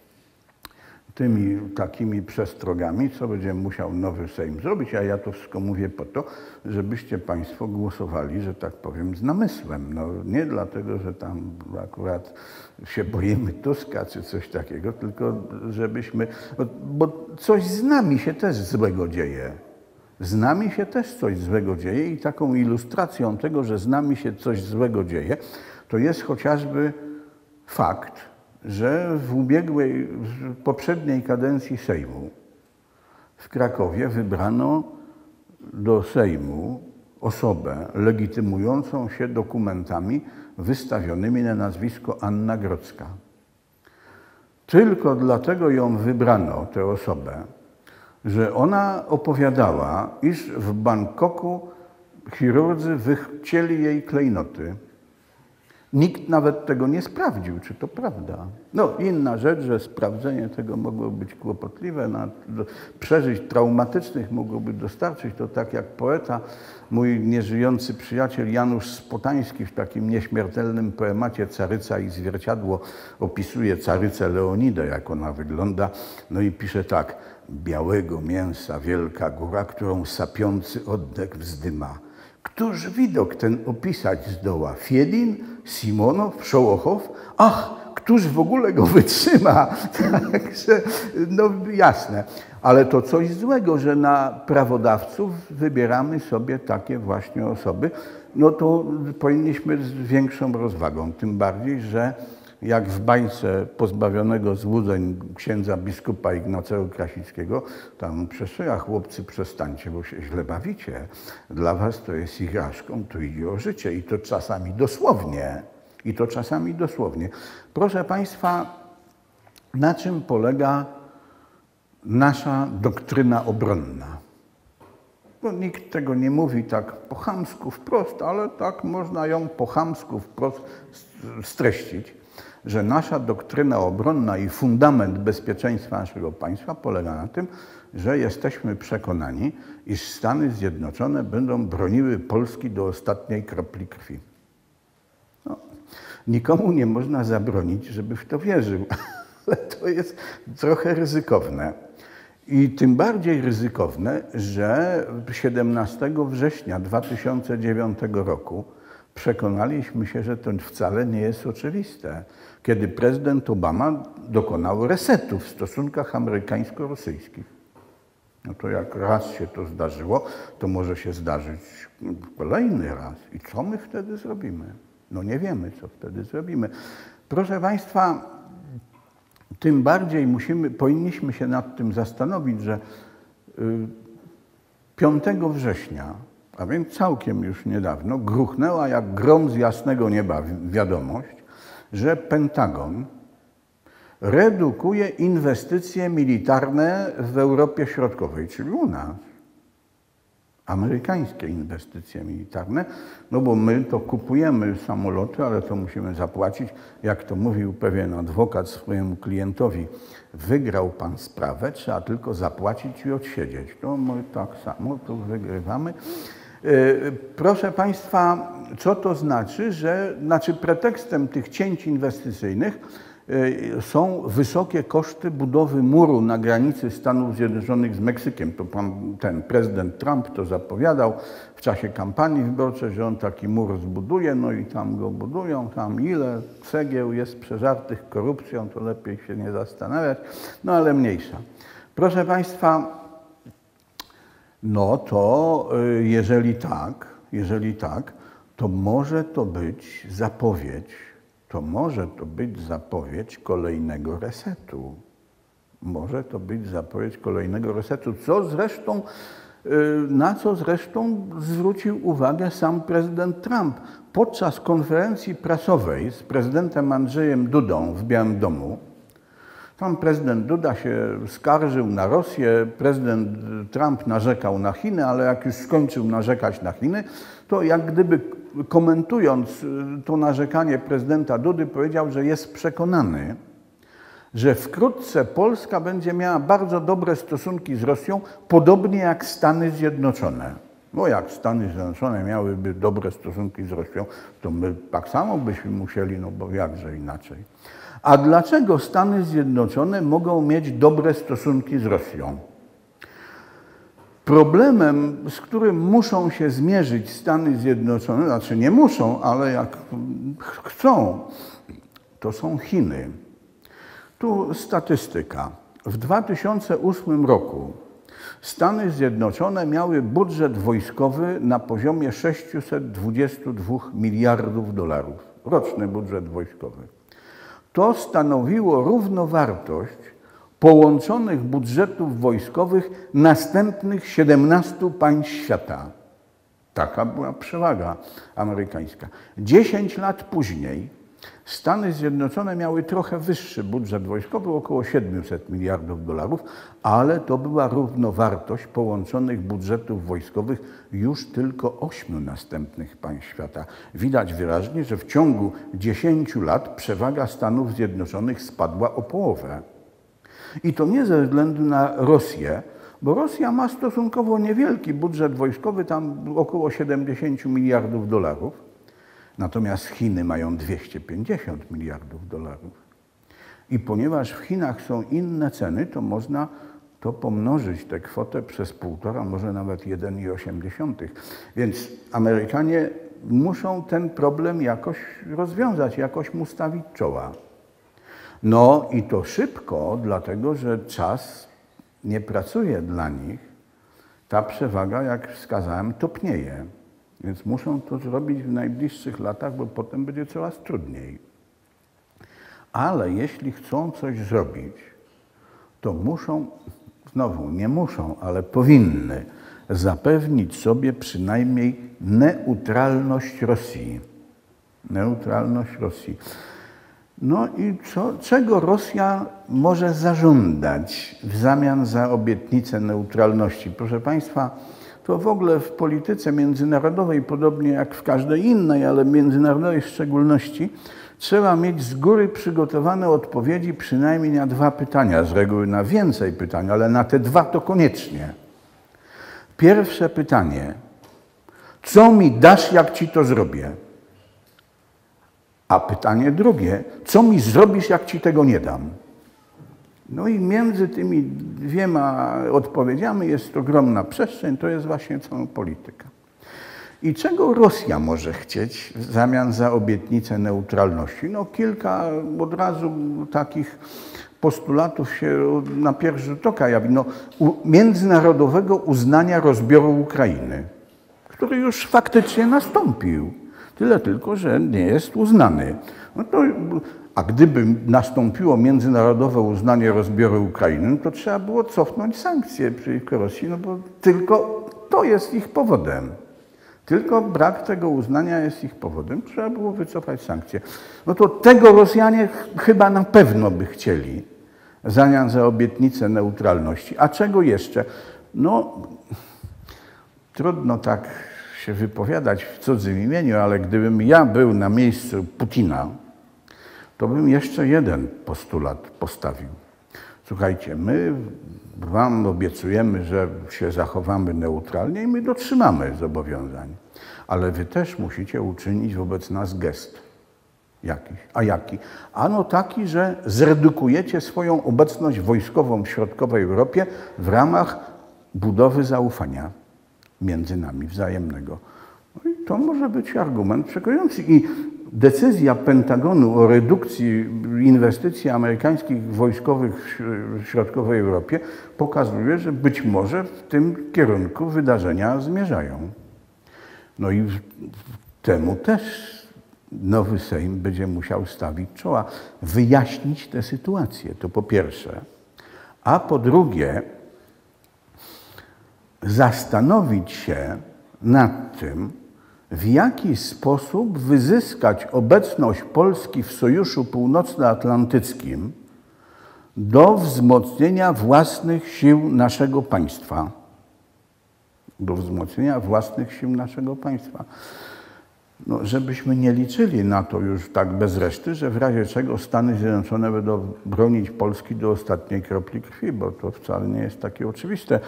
tymi takimi przestrogami, co będzie musiał nowy Sejm zrobić, a ja to wszystko mówię po to, żebyście Państwo głosowali, że tak powiem, z namysłem. No, nie dlatego, że tam akurat się boimy Tuska czy coś takiego, tylko żebyśmy... Bo coś z nami się też złego dzieje. Z nami się też coś złego dzieje i taką ilustracją tego, że z nami się coś złego dzieje, to jest chociażby fakt, że w poprzedniej kadencji Sejmu w Krakowie wybrano do Sejmu osobę legitymującą się dokumentami wystawionymi na nazwisko Anna Grodzka. Tylko dlatego ją wybrano, tę osobę, że ona opowiadała, iż w Bangkoku chirurdzy wycięli jej klejnoty. Nikt nawet tego nie sprawdził, czy to prawda. No, inna rzecz, że sprawdzenie tego mogło być kłopotliwe, przeżyć traumatycznych mogłoby dostarczyć. To tak jak poeta, mój nieżyjący przyjaciel Janusz Spotański w takim nieśmiertelnym poemacie Caryca i zwierciadło opisuje carycę Leonidę, jak ona wygląda. No i pisze tak: białego mięsa wielka góra, którą sapiący oddech wzdyma. Któż widok ten opisać zdoła? Fiedin, Simonow, Szołochow? Ach, któż w ogóle go wytrzyma? Także, no jasne. Ale to coś złego, że na prawodawców wybieramy sobie takie właśnie osoby. No to powinniśmy z większą rozwagą. Tym bardziej, że jak w bajce pozbawionego złudzeń księdza biskupa Ignacego Krasickiego, tam przeszyja: chłopcy, przestańcie, bo się źle bawicie. Dla was to jest igraszką, tu idzie o życie i to czasami dosłownie. I to czasami dosłownie. Proszę państwa, na czym polega nasza doktryna obronna? No, nikt tego nie mówi tak po chamsku wprost, ale tak można ją po chamsku wprost streścić, że nasza doktryna obronna i fundament bezpieczeństwa naszego państwa polega na tym, że jesteśmy przekonani, iż Stany Zjednoczone będą broniły Polski do ostatniej kropli krwi. No, nikomu nie można zabronić, żeby w to wierzył, ale to jest trochę ryzykowne. I tym bardziej ryzykowne, że 17 września 2009 roku przekonaliśmy się, że to wcale nie jest oczywiste, kiedy prezydent Obama dokonał resetu w stosunkach amerykańsko-rosyjskich. No to jak raz się to zdarzyło, to może się zdarzyć kolejny raz. I co my wtedy zrobimy? No nie wiemy, co wtedy zrobimy. Proszę państwa, tym bardziej powinniśmy się nad tym zastanowić, że 5 września, a więc całkiem już niedawno, gruchnęła jak grom z jasnego nieba wiadomość, że Pentagon redukuje inwestycje militarne w Europie Środkowej, czyli u nas. Amerykańskie inwestycje militarne, no bo my to kupujemy samoloty, ale to musimy zapłacić. Jak to mówił pewien adwokat swojemu klientowi: wygrał pan sprawę, trzeba tylko zapłacić i odsiedzieć. To my tak samo tu wygrywamy. Proszę państwa, co to znaczy? Znaczy pretekstem tych cięć inwestycyjnych są wysokie koszty budowy muru na granicy Stanów Zjednoczonych z Meksykiem. To ten prezydent Trump to zapowiadał w czasie kampanii wyborczej, że on taki mur zbuduje, no i tam go budują, tam ile cegieł jest przeżartych korupcją, to lepiej się nie zastanawiać, no ale mniejsza. Proszę państwa, no to jeżeli tak, to może to być zapowiedź, kolejnego resetu. Może to być zapowiedź kolejnego resetu, na co zresztą zwrócił uwagę sam prezydent Trump podczas konferencji prasowej z prezydentem Andrzejem Dudą w Białym Domu. Tam prezydent Duda się skarżył na Rosję, prezydent Trump narzekał na Chiny, ale jak już skończył narzekać na Chiny, to jak gdyby komentując to narzekanie prezydenta Dudy, powiedział, że jest przekonany, że wkrótce Polska będzie miała bardzo dobre stosunki z Rosją, podobnie jak Stany Zjednoczone. No jak Stany Zjednoczone miałyby dobre stosunki z Rosją, to my tak samo byśmy musieli, no bo jakże inaczej. A dlaczego Stany Zjednoczone mogą mieć dobre stosunki z Rosją? Problemem, z którym muszą się zmierzyć Stany Zjednoczone, znaczy nie muszą, ale jak chcą, to są Chiny. Tu statystyka. W 2008 roku Stany Zjednoczone miały budżet wojskowy na poziomie 622 miliardów dolarów. Roczny budżet wojskowy. To stanowiło równowartość połączonych budżetów wojskowych następnych 17 państw świata. Taka była przewaga amerykańska. 10 lat później Stany Zjednoczone miały trochę wyższy budżet wojskowy, około 700 miliardów dolarów, ale to była równowartość połączonych budżetów wojskowych już tylko 8 następnych państw świata. Widać wyraźnie, że w ciągu 10 lat przewaga Stanów Zjednoczonych spadła o połowę. I to nie ze względu na Rosję, bo Rosja ma stosunkowo niewielki budżet wojskowy, tam około 70 miliardów dolarów. Natomiast Chiny mają 250 miliardów dolarów. I ponieważ w Chinach są inne ceny, to można to pomnożyć tę kwotę przez 1,5, może nawet 1,8. Więc Amerykanie muszą ten problem jakoś rozwiązać, jakoś mu stawić czoła. No i to szybko, dlatego że czas nie pracuje dla nich. Ta przewaga, jak wskazałem, topnieje. Więc muszą to zrobić w najbliższych latach, bo potem będzie coraz trudniej. ale jeśli chcą coś zrobić, to muszą, znowu nie muszą, ale powinny zapewnić sobie przynajmniej neutralność Rosji. Neutralność Rosji. No i czego Rosja może zażądać w zamian za obietnicę neutralności? Proszę Państwa, to w ogóle w polityce międzynarodowej, podobnie jak w każdej innej, ale międzynarodowej w szczególności, trzeba mieć z góry przygotowane odpowiedzi przynajmniej na 2 pytania, z reguły na więcej pytań, ale na te 2 to koniecznie. Pierwsze pytanie: co mi dasz, jak ci to zrobię? A pytanie drugie: co mi zrobisz, jak ci tego nie dam? No i między tymi 2 odpowiedziami jest ogromna przestrzeń, to jest właśnie cała polityka. I czego Rosja może chcieć w zamian za obietnicę neutralności? No kilka od razu takich postulatów się na pierwszy rzut oka jawi. No, międzynarodowego uznania rozbioru Ukrainy, który już faktycznie nastąpił. Tyle tylko, że nie jest uznany. No to, a gdyby nastąpiło międzynarodowe uznanie rozbioru Ukrainy, to trzeba było cofnąć sankcje przeciwko Rosji, no bo tylko to jest ich powodem. Tylko brak tego uznania jest ich powodem. Trzeba było wycofać sankcje. No to tego Rosjanie chyba na pewno by chcieli w zamian za obietnicę neutralności. A czego jeszcze? No, trudno tak się wypowiadać w cudzym imieniu, ale gdybym ja był na miejscu Putina, to bym jeszcze jeden postulat postawił. Słuchajcie, my wam obiecujemy, że się zachowamy neutralnie i my dotrzymamy zobowiązań. Ale wy też musicie uczynić wobec nas gest jakiś. A jaki? Ano taki, że zredukujecie swoją obecność wojskową w środkowej Europie w ramach budowy zaufania między nami wzajemnego. No i to może być argument przekonujący. I decyzja Pentagonu o redukcji inwestycji amerykańskich wojskowych w środkowej Europie pokazuje, że być może w tym kierunku wydarzenia zmierzają. No i temu też nowy Sejm będzie musiał stawić czoła, wyjaśnić tę sytuację, to po pierwsze. A po drugie, zastanowić się nad tym, w jaki sposób wyzyskać obecność Polski w Sojuszu Północnoatlantyckim do wzmocnienia własnych sił naszego państwa. Do wzmocnienia własnych sił naszego państwa. No, żebyśmy nie liczyli na to już tak bez reszty, że w razie czego Stany Zjednoczone będą bronić Polski do ostatniej kropli krwi, bo to wcale nie jest takie oczywiste.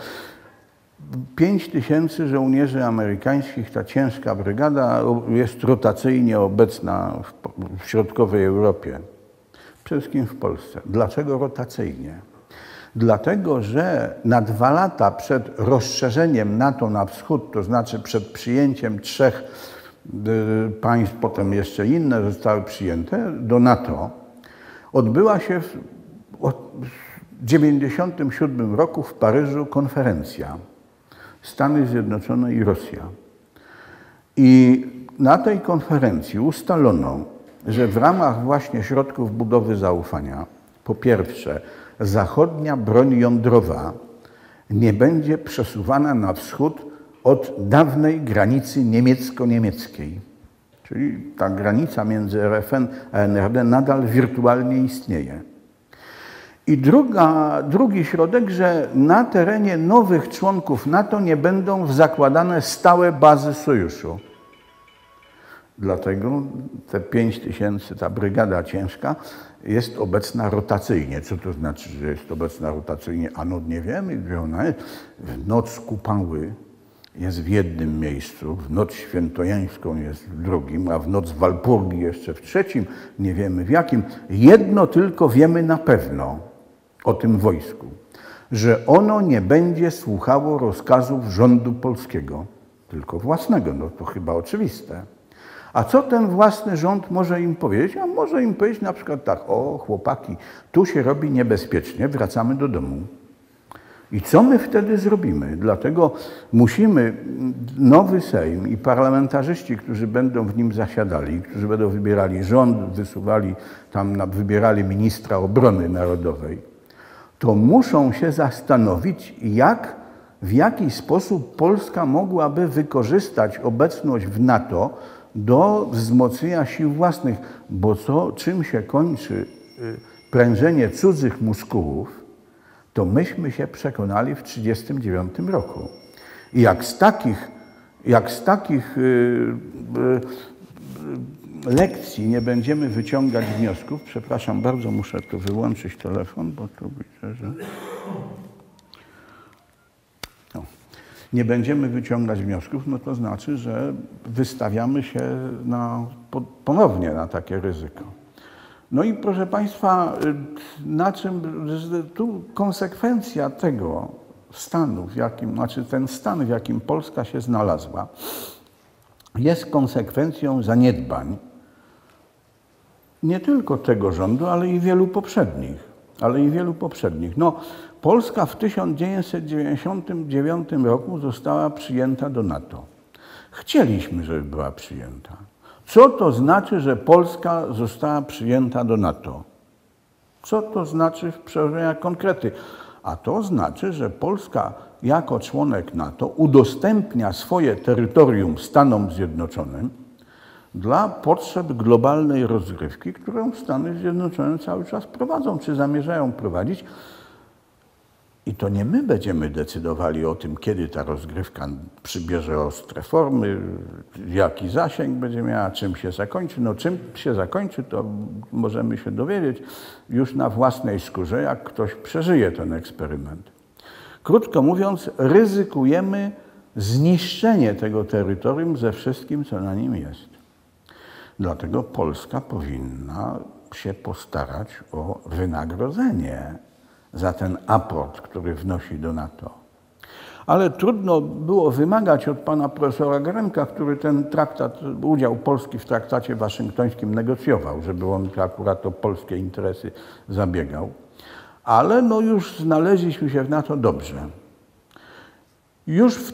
5000 żołnierzy amerykańskich, ta ciężka brygada jest rotacyjnie obecna w środkowej Europie. Przede wszystkim w Polsce. Dlaczego rotacyjnie? Dlatego, że na 2 lata przed rozszerzeniem NATO na wschód, to znaczy przed przyjęciem 3 państw, potem jeszcze inne zostały przyjęte do NATO, odbyła się w 1997 roku w Paryżu konferencja Stany Zjednoczone i Rosja. I na tej konferencji ustalono, że w ramach właśnie środków budowy zaufania, po pierwsze, zachodnia broń jądrowa nie będzie przesuwana na wschód od dawnej granicy niemiecko-niemieckiej. Czyli ta granica między RFN a NRD nadal wirtualnie istnieje. I drugi środek, że na terenie nowych członków NATO nie będą zakładane stałe bazy sojuszu. Dlatego te 5000, ta brygada ciężka jest obecna rotacyjnie. Co to znaczy, że jest obecna rotacyjnie? Ano nie wiemy, gdzie ona jest. W noc Kupały jest w jednym miejscu, w noc świętojańską jest w drugim, a w noc Walpurgi jeszcze w trzecim, nie wiemy w jakim. Jedno tylko wiemy na pewno o tym wojsku, że ono nie będzie słuchało rozkazów rządu polskiego, tylko własnego, no to chyba oczywiste. A co ten własny rząd może im powiedzieć? A może im powiedzieć na przykład tak: o chłopaki, tu się robi niebezpiecznie, wracamy do domu. I co my wtedy zrobimy? Dlatego musimy, nowy Sejm i parlamentarzyści, którzy będą w nim zasiadali, którzy będą wybierali rząd, wysuwali tam, wybierali ministra obrony narodowej, to muszą się zastanowić, w jaki sposób Polska mogłaby wykorzystać obecność w NATO do wzmocnienia sił własnych, bo czym się kończy prężenie cudzych muskułów, to myśmy się przekonali w 1939 roku. I jak z takich lekcji nie będziemy wyciągać wniosków, przepraszam bardzo, muszę tu wyłączyć telefon, bo tu widzę, że... nie będziemy wyciągać wniosków, no to znaczy, że wystawiamy się ponownie na takie ryzyko. No i proszę Państwa, tu konsekwencja tego stanu, ten stan, w jakim Polska się znalazła, jest konsekwencją zaniedbań nie tylko tego rządu, ale i wielu poprzednich. No, Polska w 1999 roku została przyjęta do NATO. Chcieliśmy, żeby była przyjęta. Co to znaczy, że Polska została przyjęta do NATO? Co to znaczy w przełożeniach konkrety? A to znaczy, że Polska jako członek NATO udostępnia swoje terytorium Stanom Zjednoczonym dla potrzeb globalnej rozgrywki, którą Stany Zjednoczone cały czas prowadzą, czy zamierzają prowadzić. I to nie my będziemy decydowali o tym, kiedy ta rozgrywka przybierze ostre formy, jaki zasięg będzie miała, czym się zakończy. No czym się zakończy, to możemy się dowiedzieć już na własnej skórze, jak ktoś przeżyje ten eksperyment. Krótko mówiąc, ryzykujemy zniszczenie tego terytorium ze wszystkim, co na nim jest. Dlatego Polska powinna się postarać o wynagrodzenie za ten aport, który wnosi do NATO. Ale trudno było wymagać od pana profesora Geremka, który ten traktat, udział Polski w traktacie waszyngtońskim negocjował, żeby on akurat o polskie interesy zabiegał. Ale no już znaleźliśmy się w NATO dobrze. Już w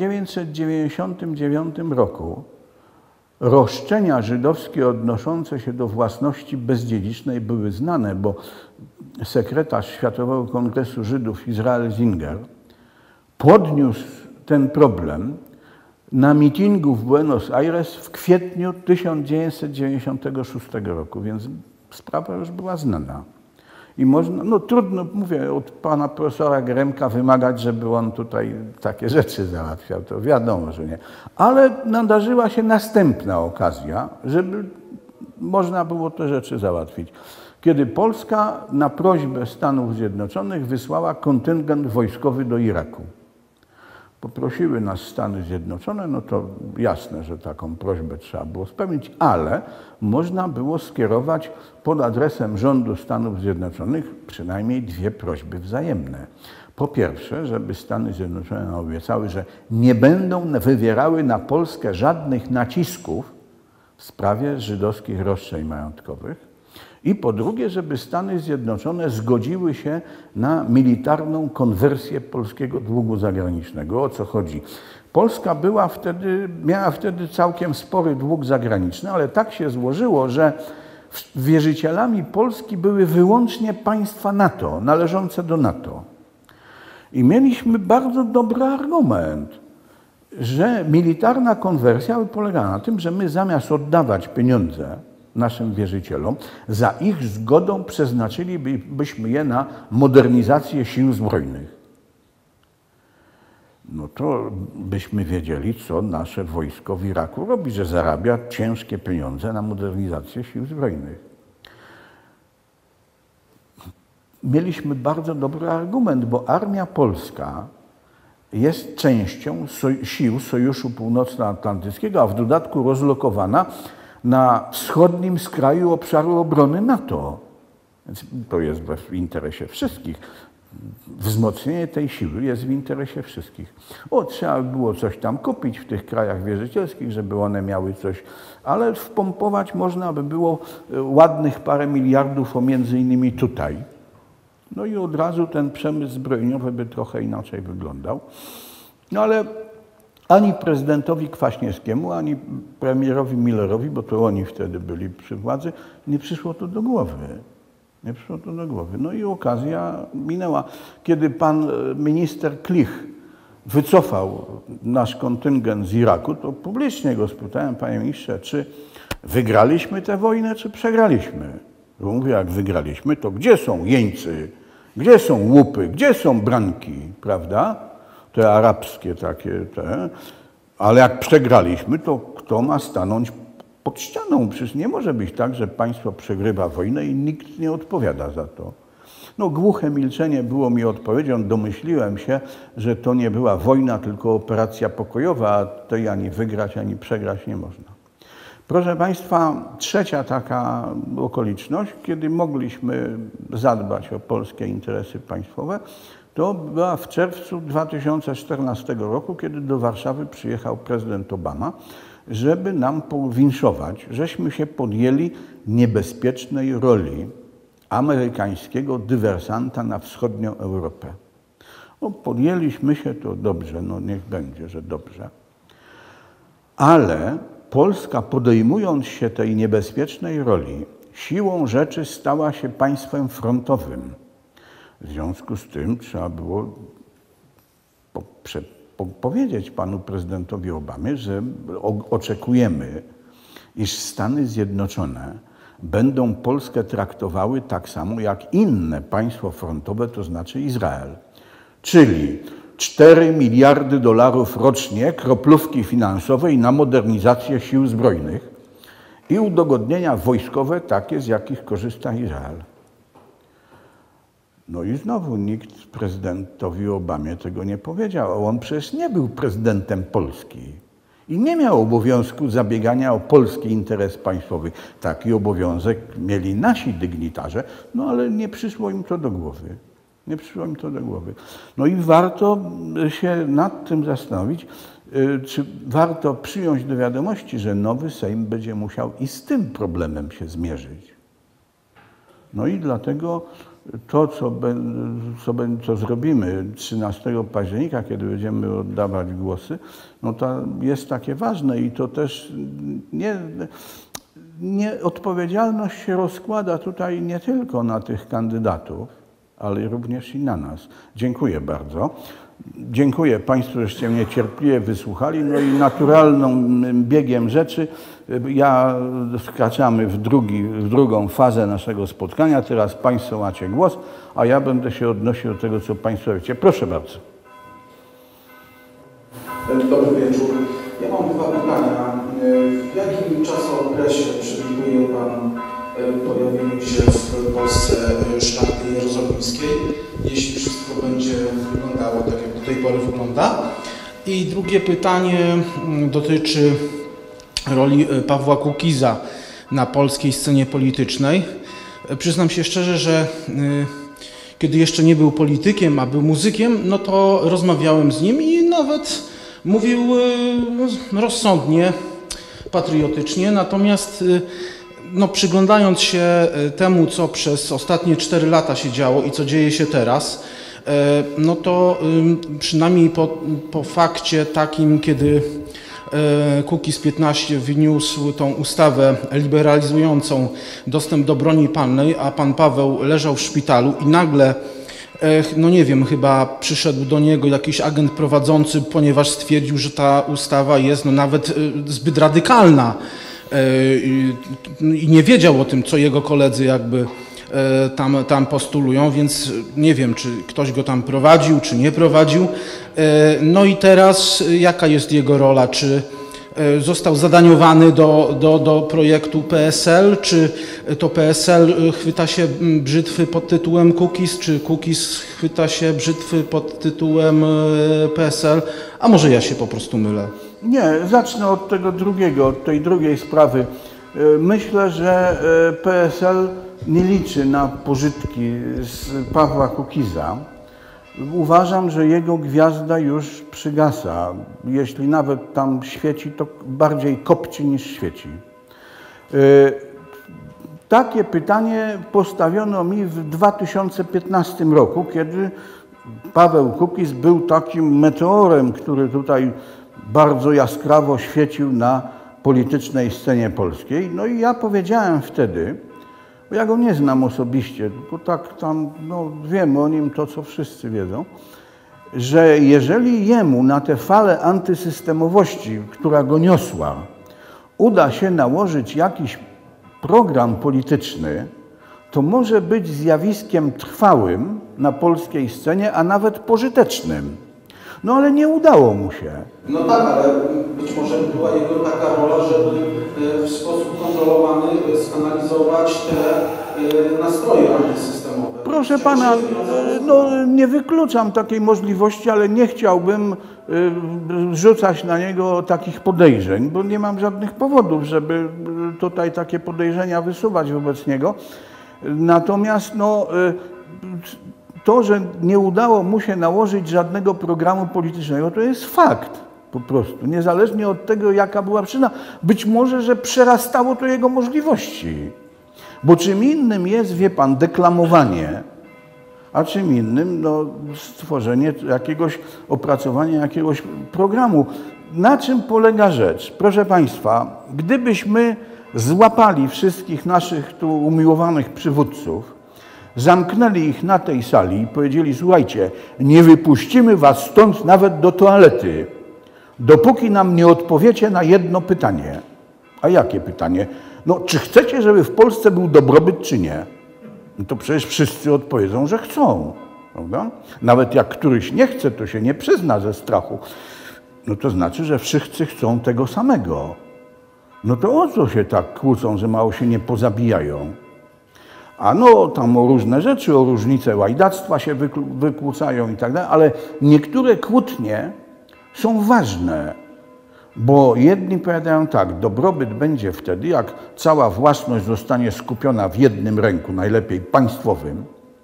1999 roku roszczenia żydowskie odnoszące się do własności bezdziedzicznej były znane, bo sekretarz Światowego Kongresu Żydów Israel Singer podniósł ten problem na mitingu w Buenos Aires w kwietniu 1996 roku, więc sprawa już była znana. I można, no trudno, mówię, od pana profesora Geremka wymagać, żeby on tutaj takie rzeczy załatwiał, to wiadomo, że nie. Ale nadarzyła się następna okazja, żeby można było te rzeczy załatwić. Kiedy Polska na prośbę Stanów Zjednoczonych wysłała kontyngent wojskowy do Iraku. Poprosiły nas Stany Zjednoczone, no to jasne, że taką prośbę trzeba było spełnić, ale można było skierować pod adresem rządu Stanów Zjednoczonych przynajmniej dwie prośby wzajemne. Po pierwsze, żeby Stany Zjednoczone obiecały, że nie będą wywierały na Polskę żadnych nacisków w sprawie żydowskich roszczeń majątkowych. I po drugie, żeby Stany Zjednoczone zgodziły się na militarną konwersję polskiego długu zagranicznego. O co chodzi? Polska miała wtedy całkiem spory dług zagraniczny, ale tak się złożyło, że wierzycielami Polski były wyłącznie państwa NATO, należące do NATO. I mieliśmy bardzo dobry argument, że militarna konwersja polega na tym, że my zamiast oddawać pieniądze naszym wierzycielom, za ich zgodą przeznaczylibyśmy je na modernizację sił zbrojnych. No to byśmy wiedzieli, co nasze wojsko w Iraku robi, że zarabia ciężkie pieniądze na modernizację sił zbrojnych. Mieliśmy bardzo dobry argument, bo armia polska jest częścią sił Sojuszu Północnoatlantyckiego, a w dodatku rozlokowana na wschodnim skraju obszaru obrony NATO. Więc to jest w interesie wszystkich. Wzmocnienie tej siły jest w interesie wszystkich. Trzeba było coś tam kupić w tych krajach wierzycielskich, żeby one miały coś, ale wpompować można by było ładnych parę miliardów, między innymi tutaj. No i od razu ten przemysł zbrojeniowy by trochę inaczej wyglądał. No ale ani prezydentowi Kwaśniewskiemu, ani premierowi Millerowi, bo to oni wtedy byli przy władzy, nie przyszło to do głowy. Nie przyszło to do głowy. No i okazja minęła. Kiedy pan minister Klich wycofał nasz kontyngent z Iraku, to publicznie go spytałem, panie ministrze, czy wygraliśmy tę wojnę, czy przegraliśmy? Bo mówię, jak wygraliśmy, to gdzie są jeńcy, gdzie są łupy, gdzie są branki, prawda? Te arabskie takie, te. Ale jak przegraliśmy, to kto ma stanąć pod ścianą? Przecież nie może być tak, że państwo przegrywa wojnę i nikt nie odpowiada za to. No głuche milczenie było mi odpowiedzią. Domyśliłem się, że to nie była wojna, tylko operacja pokojowa, a tej ani wygrać, ani przegrać nie można. Proszę państwa, trzecia taka okoliczność, kiedy mogliśmy zadbać o polskie interesy państwowe, to była w czerwcu 2014 roku, kiedy do Warszawy przyjechał prezydent Obama, żeby nam powinszować, żeśmy się podjęli niebezpiecznej roli amerykańskiego dywersanta na wschodnią Europę. No, podjęliśmy się, to dobrze, no niech będzie, że dobrze. Ale Polska, podejmując się tej niebezpiecznej roli, siłą rzeczy stała się państwem frontowym. W związku z tym trzeba było powiedzieć panu prezydentowi Obamie, że oczekujemy, iż Stany Zjednoczone będą Polskę traktowały tak samo jak inne państwo frontowe, to znaczy Izrael. Czyli 4 miliardy dolarów rocznie kroplówki finansowej na modernizację sił zbrojnych i udogodnienia wojskowe takie, z jakich korzysta Izrael. No i znowu nikt prezydentowi Obamie tego nie powiedział. On przecież nie był prezydentem Polski i nie miał obowiązku zabiegania o polski interes państwowy. Taki obowiązek mieli nasi dygnitarze, no ale nie przyszło im to do głowy. Nie przyszło im to do głowy. No i warto się nad tym zastanowić, czy warto przyjąć do wiadomości, że nowy Sejm będzie musiał i z tym problemem się zmierzyć. No i dlatego to, co zrobimy 13 października, kiedy będziemy oddawać głosy, no to jest takie ważne i to też odpowiedzialność się rozkłada tutaj nie tylko na tych kandydatów, ale również i na nas. Dziękuję bardzo. Dziękuję Państwu, żeście mnie cierpliwie wysłuchali. No i naturalnym biegiem rzeczy ja wkraczamy w drugą fazę naszego spotkania. Teraz Państwo macie głos, a ja będę się odnosił do tego, co Państwo wiecie. Proszę bardzo. Dobry wieczór. Ja mam 2 pytania. W jakim czasookresie przewiduje Pan pojawieniu się w Polsce szlachty jerozolimskiej, jeśli wszystko będzie wyglądało tak, jak do tej pory wygląda? I drugie pytanie dotyczy roli Pawła Kukiza na polskiej scenie politycznej. Przyznam się szczerze, że kiedy jeszcze nie był politykiem, a był muzykiem, no to rozmawiałem z nim i nawet mówił rozsądnie, patriotycznie, natomiast no, przyglądając się temu, co przez ostatnie 4 lata się działo i co dzieje się teraz, no to przynajmniej po fakcie takim, kiedy Kukiz 15 wniósł tą ustawę liberalizującą dostęp do broni palnej, a pan Paweł leżał w szpitalu i nagle, no nie wiem, chyba przyszedł do niego jakiś agent prowadzący, ponieważ stwierdził, że ta ustawa jest no nawet zbyt radykalna i nie wiedział o tym, co jego koledzy jakby tam postulują, więc nie wiem, czy ktoś go tam prowadził, czy nie prowadził. No i teraz jaka jest jego rola? Czy został zadaniowany do projektu PSL, czy to PSL chwyta się brzytwy pod tytułem Kukiz, czy Kukiz chwyta się brzytwy pod tytułem PSL? A może ja się po prostu mylę? Nie, zacznę od tego drugiego, od tej drugiej sprawy. Myślę, że PSL nie liczy na pożytki z Pawła Kukiza. Uważam, że jego gwiazda już przygasa. Jeśli nawet tam świeci, to bardziej kopci niż świeci. Takie pytanie postawiono mi w 2015 roku, kiedy Paweł Kukiz był takim meteorem, który tutaj bardzo jaskrawo świecił na politycznej scenie polskiej. No i ja powiedziałem wtedy, bo ja go nie znam osobiście, tylko tak tam, no, wiem o nim to, co wszyscy wiedzą, że jeżeli jemu na tę falę antysystemowości, która go niosła, uda się nałożyć jakiś program polityczny, to może być zjawiskiem trwałym na polskiej scenie, a nawet pożytecznym. No ale nie udało mu się. No tak, ale być może była jego taka rola, żeby w sposób kontrolowany skanalizować te nastroje antysystemowe. Proszę pana, no nie wykluczam takiej możliwości, ale nie chciałbym rzucać na niego takich podejrzeń, bo nie mam żadnych powodów, żeby tutaj takie podejrzenia wysuwać wobec niego. Natomiast no, to, że nie udało mu się nałożyć żadnego programu politycznego, to jest fakt po prostu, niezależnie od tego, jaka była przyczyna. Być może, że przerastało to jego możliwości. Bo czym innym jest, wie pan, deklamowanie, a czym innym no, stworzenie jakiegoś, opracowanie jakiegoś programu. Na czym polega rzecz? Proszę państwa, gdybyśmy złapali wszystkich naszych tu umiłowanych przywódców, zamknęli ich na tej sali i powiedzieli, słuchajcie, nie wypuścimy was stąd nawet do toalety, dopóki nam nie odpowiecie na jedno pytanie. A jakie pytanie? No, czy chcecie, żeby w Polsce był dobrobyt, czy nie? No to przecież wszyscy odpowiedzą, że chcą, prawda? Nawet jak któryś nie chce, to się nie przyzna ze strachu. No to znaczy, że wszyscy chcą tego samego. No to o co się tak kłócą, że mało się nie pozabijają? A no tam o różne rzeczy, o różnice łajdactwa się wykłócają i tak dalej, ale niektóre kłótnie są ważne, bo jedni powiadają tak, dobrobyt będzie wtedy, jak cała własność zostanie skupiona w jednym ręku, najlepiej państwowym,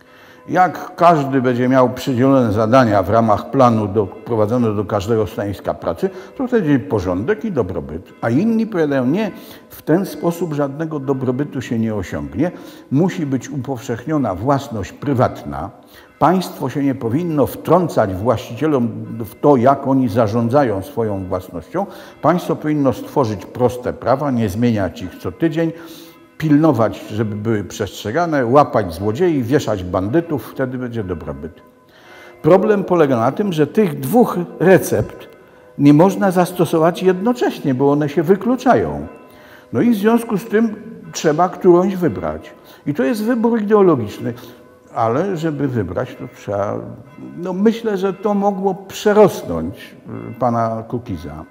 jak każdy będzie miał przydzielone zadania w ramach planu prowadzone do każdego stanowiska pracy, to wtedy porządek i dobrobyt. A inni powiadają, nie, w ten sposób żadnego dobrobytu się nie osiągnie. Musi być upowszechniona własność prywatna. Państwo się nie powinno wtrącać właścicielom w to, jak oni zarządzają swoją własnością. Państwo powinno stworzyć proste prawa, nie zmieniać ich co tydzień, pilnować, żeby były przestrzegane, łapać złodziei, wieszać bandytów, wtedy będzie dobrobyt. Problem polega na tym, że tych dwóch recept nie można zastosować jednocześnie, bo one się wykluczają. No i w związku z tym trzeba którąś wybrać. I to jest wybór ideologiczny, ale żeby wybrać, to trzeba... No myślę, że to mogło przerosnąć pana Kukiza.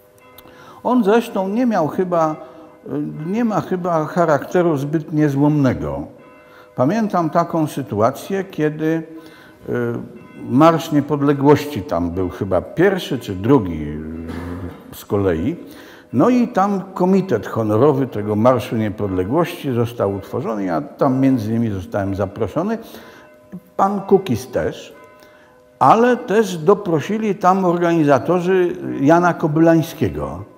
On zresztą nie ma chyba charakteru zbyt niezłomnego. Pamiętam taką sytuację, kiedy Marsz Niepodległości tam był chyba pierwszy czy drugi z kolei. No i tam komitet honorowy tego Marszu Niepodległości został utworzony. Ja tam między innymi zostałem zaproszony. Pan Kukiz też. Ale też doprosili tam organizatorzy Jana Kobylańskiego.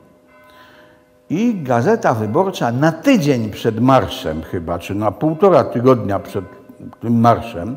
I Gazeta Wyborcza na tydzień przed marszem chyba, czy na 1,5 tygodnia przed tym marszem,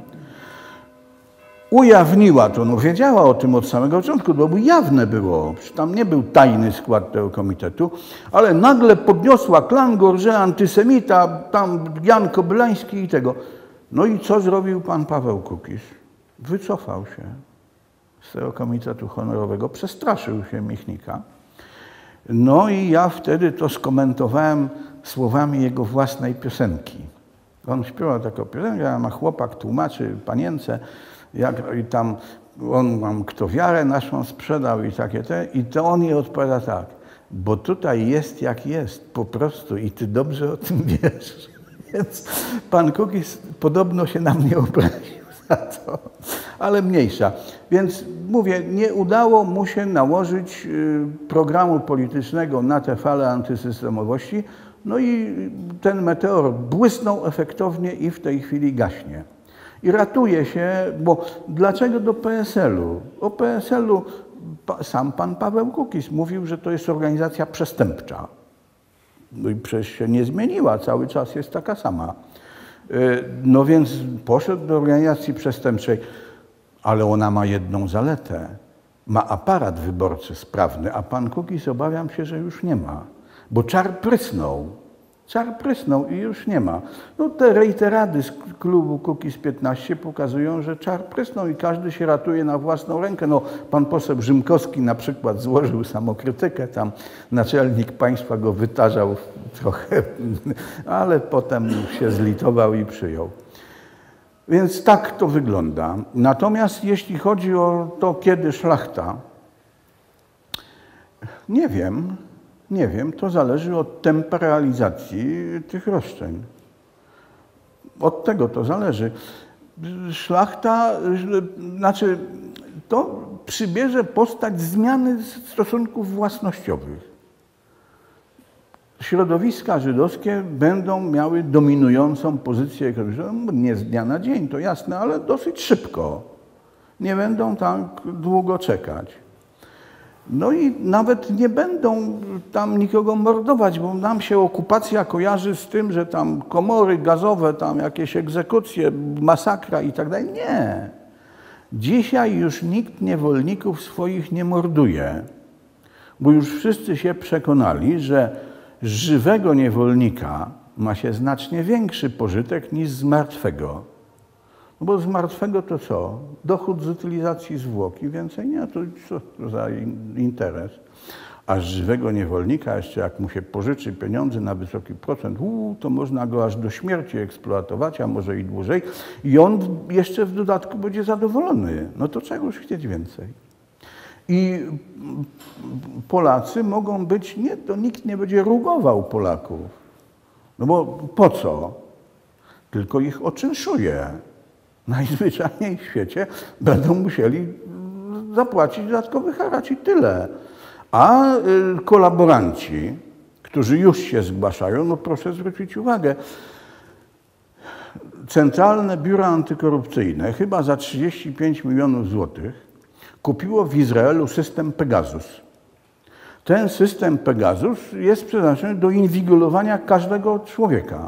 ujawniła to, no wiedziała o tym od samego początku, bo jawne było, przecież tam nie był tajny skład tego komitetu, ale nagle podniosła klangor, że antysemita, tam Jan Kobylański i tego. No i co zrobił pan Paweł Kukiz? Wycofał się z tego komitetu honorowego, przestraszył się Michnika. No i ja wtedy to skomentowałem słowami jego własnej piosenki. On śpiewał taką piosenkę, a chłopak tłumaczy panience, jak i tam on nam kto wiarę naszą sprzedał i takie te, i to on jej odpowiada tak, bo tutaj jest jak jest, po prostu i ty dobrze o tym wiesz. Więc pan Kukiz podobno się na mnie obraził za to, ale mniejsza. Więc mówię, nie udało mu się nałożyć programu politycznego na tę falę antysystemowości, no i ten meteor błysnął efektownie i w tej chwili gaśnie. I ratuje się, bo dlaczego do PSL-u? O PSL-u sam pan Paweł Kukiz mówił, że to jest organizacja przestępcza. No i przecież się nie zmieniła, cały czas jest taka sama. No więc poszedł do organizacji przestępczej, ale ona ma jedną zaletę. Ma aparat wyborczy sprawny, a pan Kukiz, obawiam się, że już nie ma. Bo czar prysnął. Czar prysnął i już nie ma. No te reiterady z klubu Kukiz 15 pokazują, że czar prysnął i każdy się ratuje na własną rękę. No, pan poseł Rzymkowski na przykład złożył samokrytykę, tam naczelnik państwa go wytarzał trochę, ale potem się zlitował i przyjął. Więc tak to wygląda. Natomiast jeśli chodzi o to, kiedy szlachta, nie wiem, to zależy od tempa realizacji tych roszczeń. Od tego to zależy. Szlachta, znaczy to przybierze postać zmiany stosunków własnościowych. Środowiska żydowskie będą miały dominującą pozycję ekonomiczną, nie z dnia na dzień, to jasne, ale dosyć szybko. Nie będą tak długo czekać. No i nawet nie będą tam nikogo mordować, bo nam się okupacja kojarzy z tym, że tam komory gazowe, tam jakieś egzekucje, masakra i tak dalej. Nie. Dzisiaj już nikt niewolników swoich nie morduje, bo już wszyscy się przekonali, że z żywego niewolnika ma się znacznie większy pożytek niż z martwego. No bo z martwego to co? Dochód z utylizacji zwłoki, więcej nie, to co to za interes. A z żywego niewolnika, jeszcze jak mu się pożyczy pieniądze na wysoki procent, to można go aż do śmierci eksploatować, a może i dłużej. I on jeszcze w dodatku będzie zadowolony. No to czegoś chcieć więcej. I Polacy mogą być, nie, to nikt nie będzie rugował Polaków. No bo po co? Tylko ich oczynszuje. Najzwyczajniej w świecie będą musieli zapłacić dodatkowy haracz i tyle. A kolaboranci, którzy już się zgłaszają, no proszę zwrócić uwagę, Centralne Biuro Antykorupcyjne chyba za 35 milionów złotych kupiło w Izraelu system Pegasus. Ten system Pegasus jest przeznaczony do inwigilowania każdego człowieka.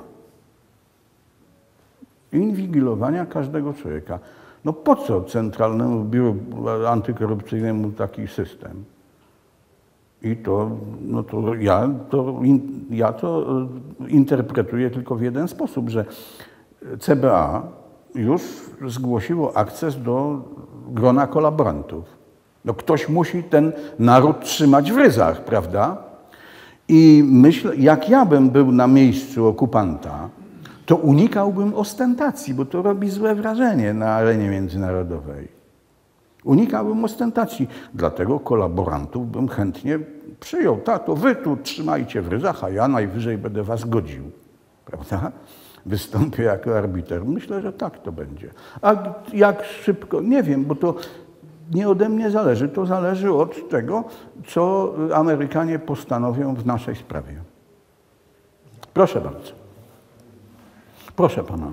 Inwigilowania każdego człowieka. No po co Centralnemu Biuru Antykorupcyjnemu taki system? I to, no to ja to interpretuję tylko w jeden sposób, że CBA już zgłosiło akces do grona kolaborantów. No ktoś musi ten naród trzymać w ryzach, prawda? I myślę, jak ja bym był na miejscu okupanta, to unikałbym ostentacji, bo to robi złe wrażenie na arenie międzynarodowej. Unikałbym ostentacji, dlatego kolaborantów bym chętnie przyjął. To wy tu trzymajcie w ryzach, a ja najwyżej będę was godził, prawda? Wystąpię jako arbiter. Myślę, że tak to będzie. A jak szybko? Nie wiem, bo to nie ode mnie zależy. To zależy od tego, co Amerykanie postanowią w naszej sprawie. Proszę bardzo. Proszę pana.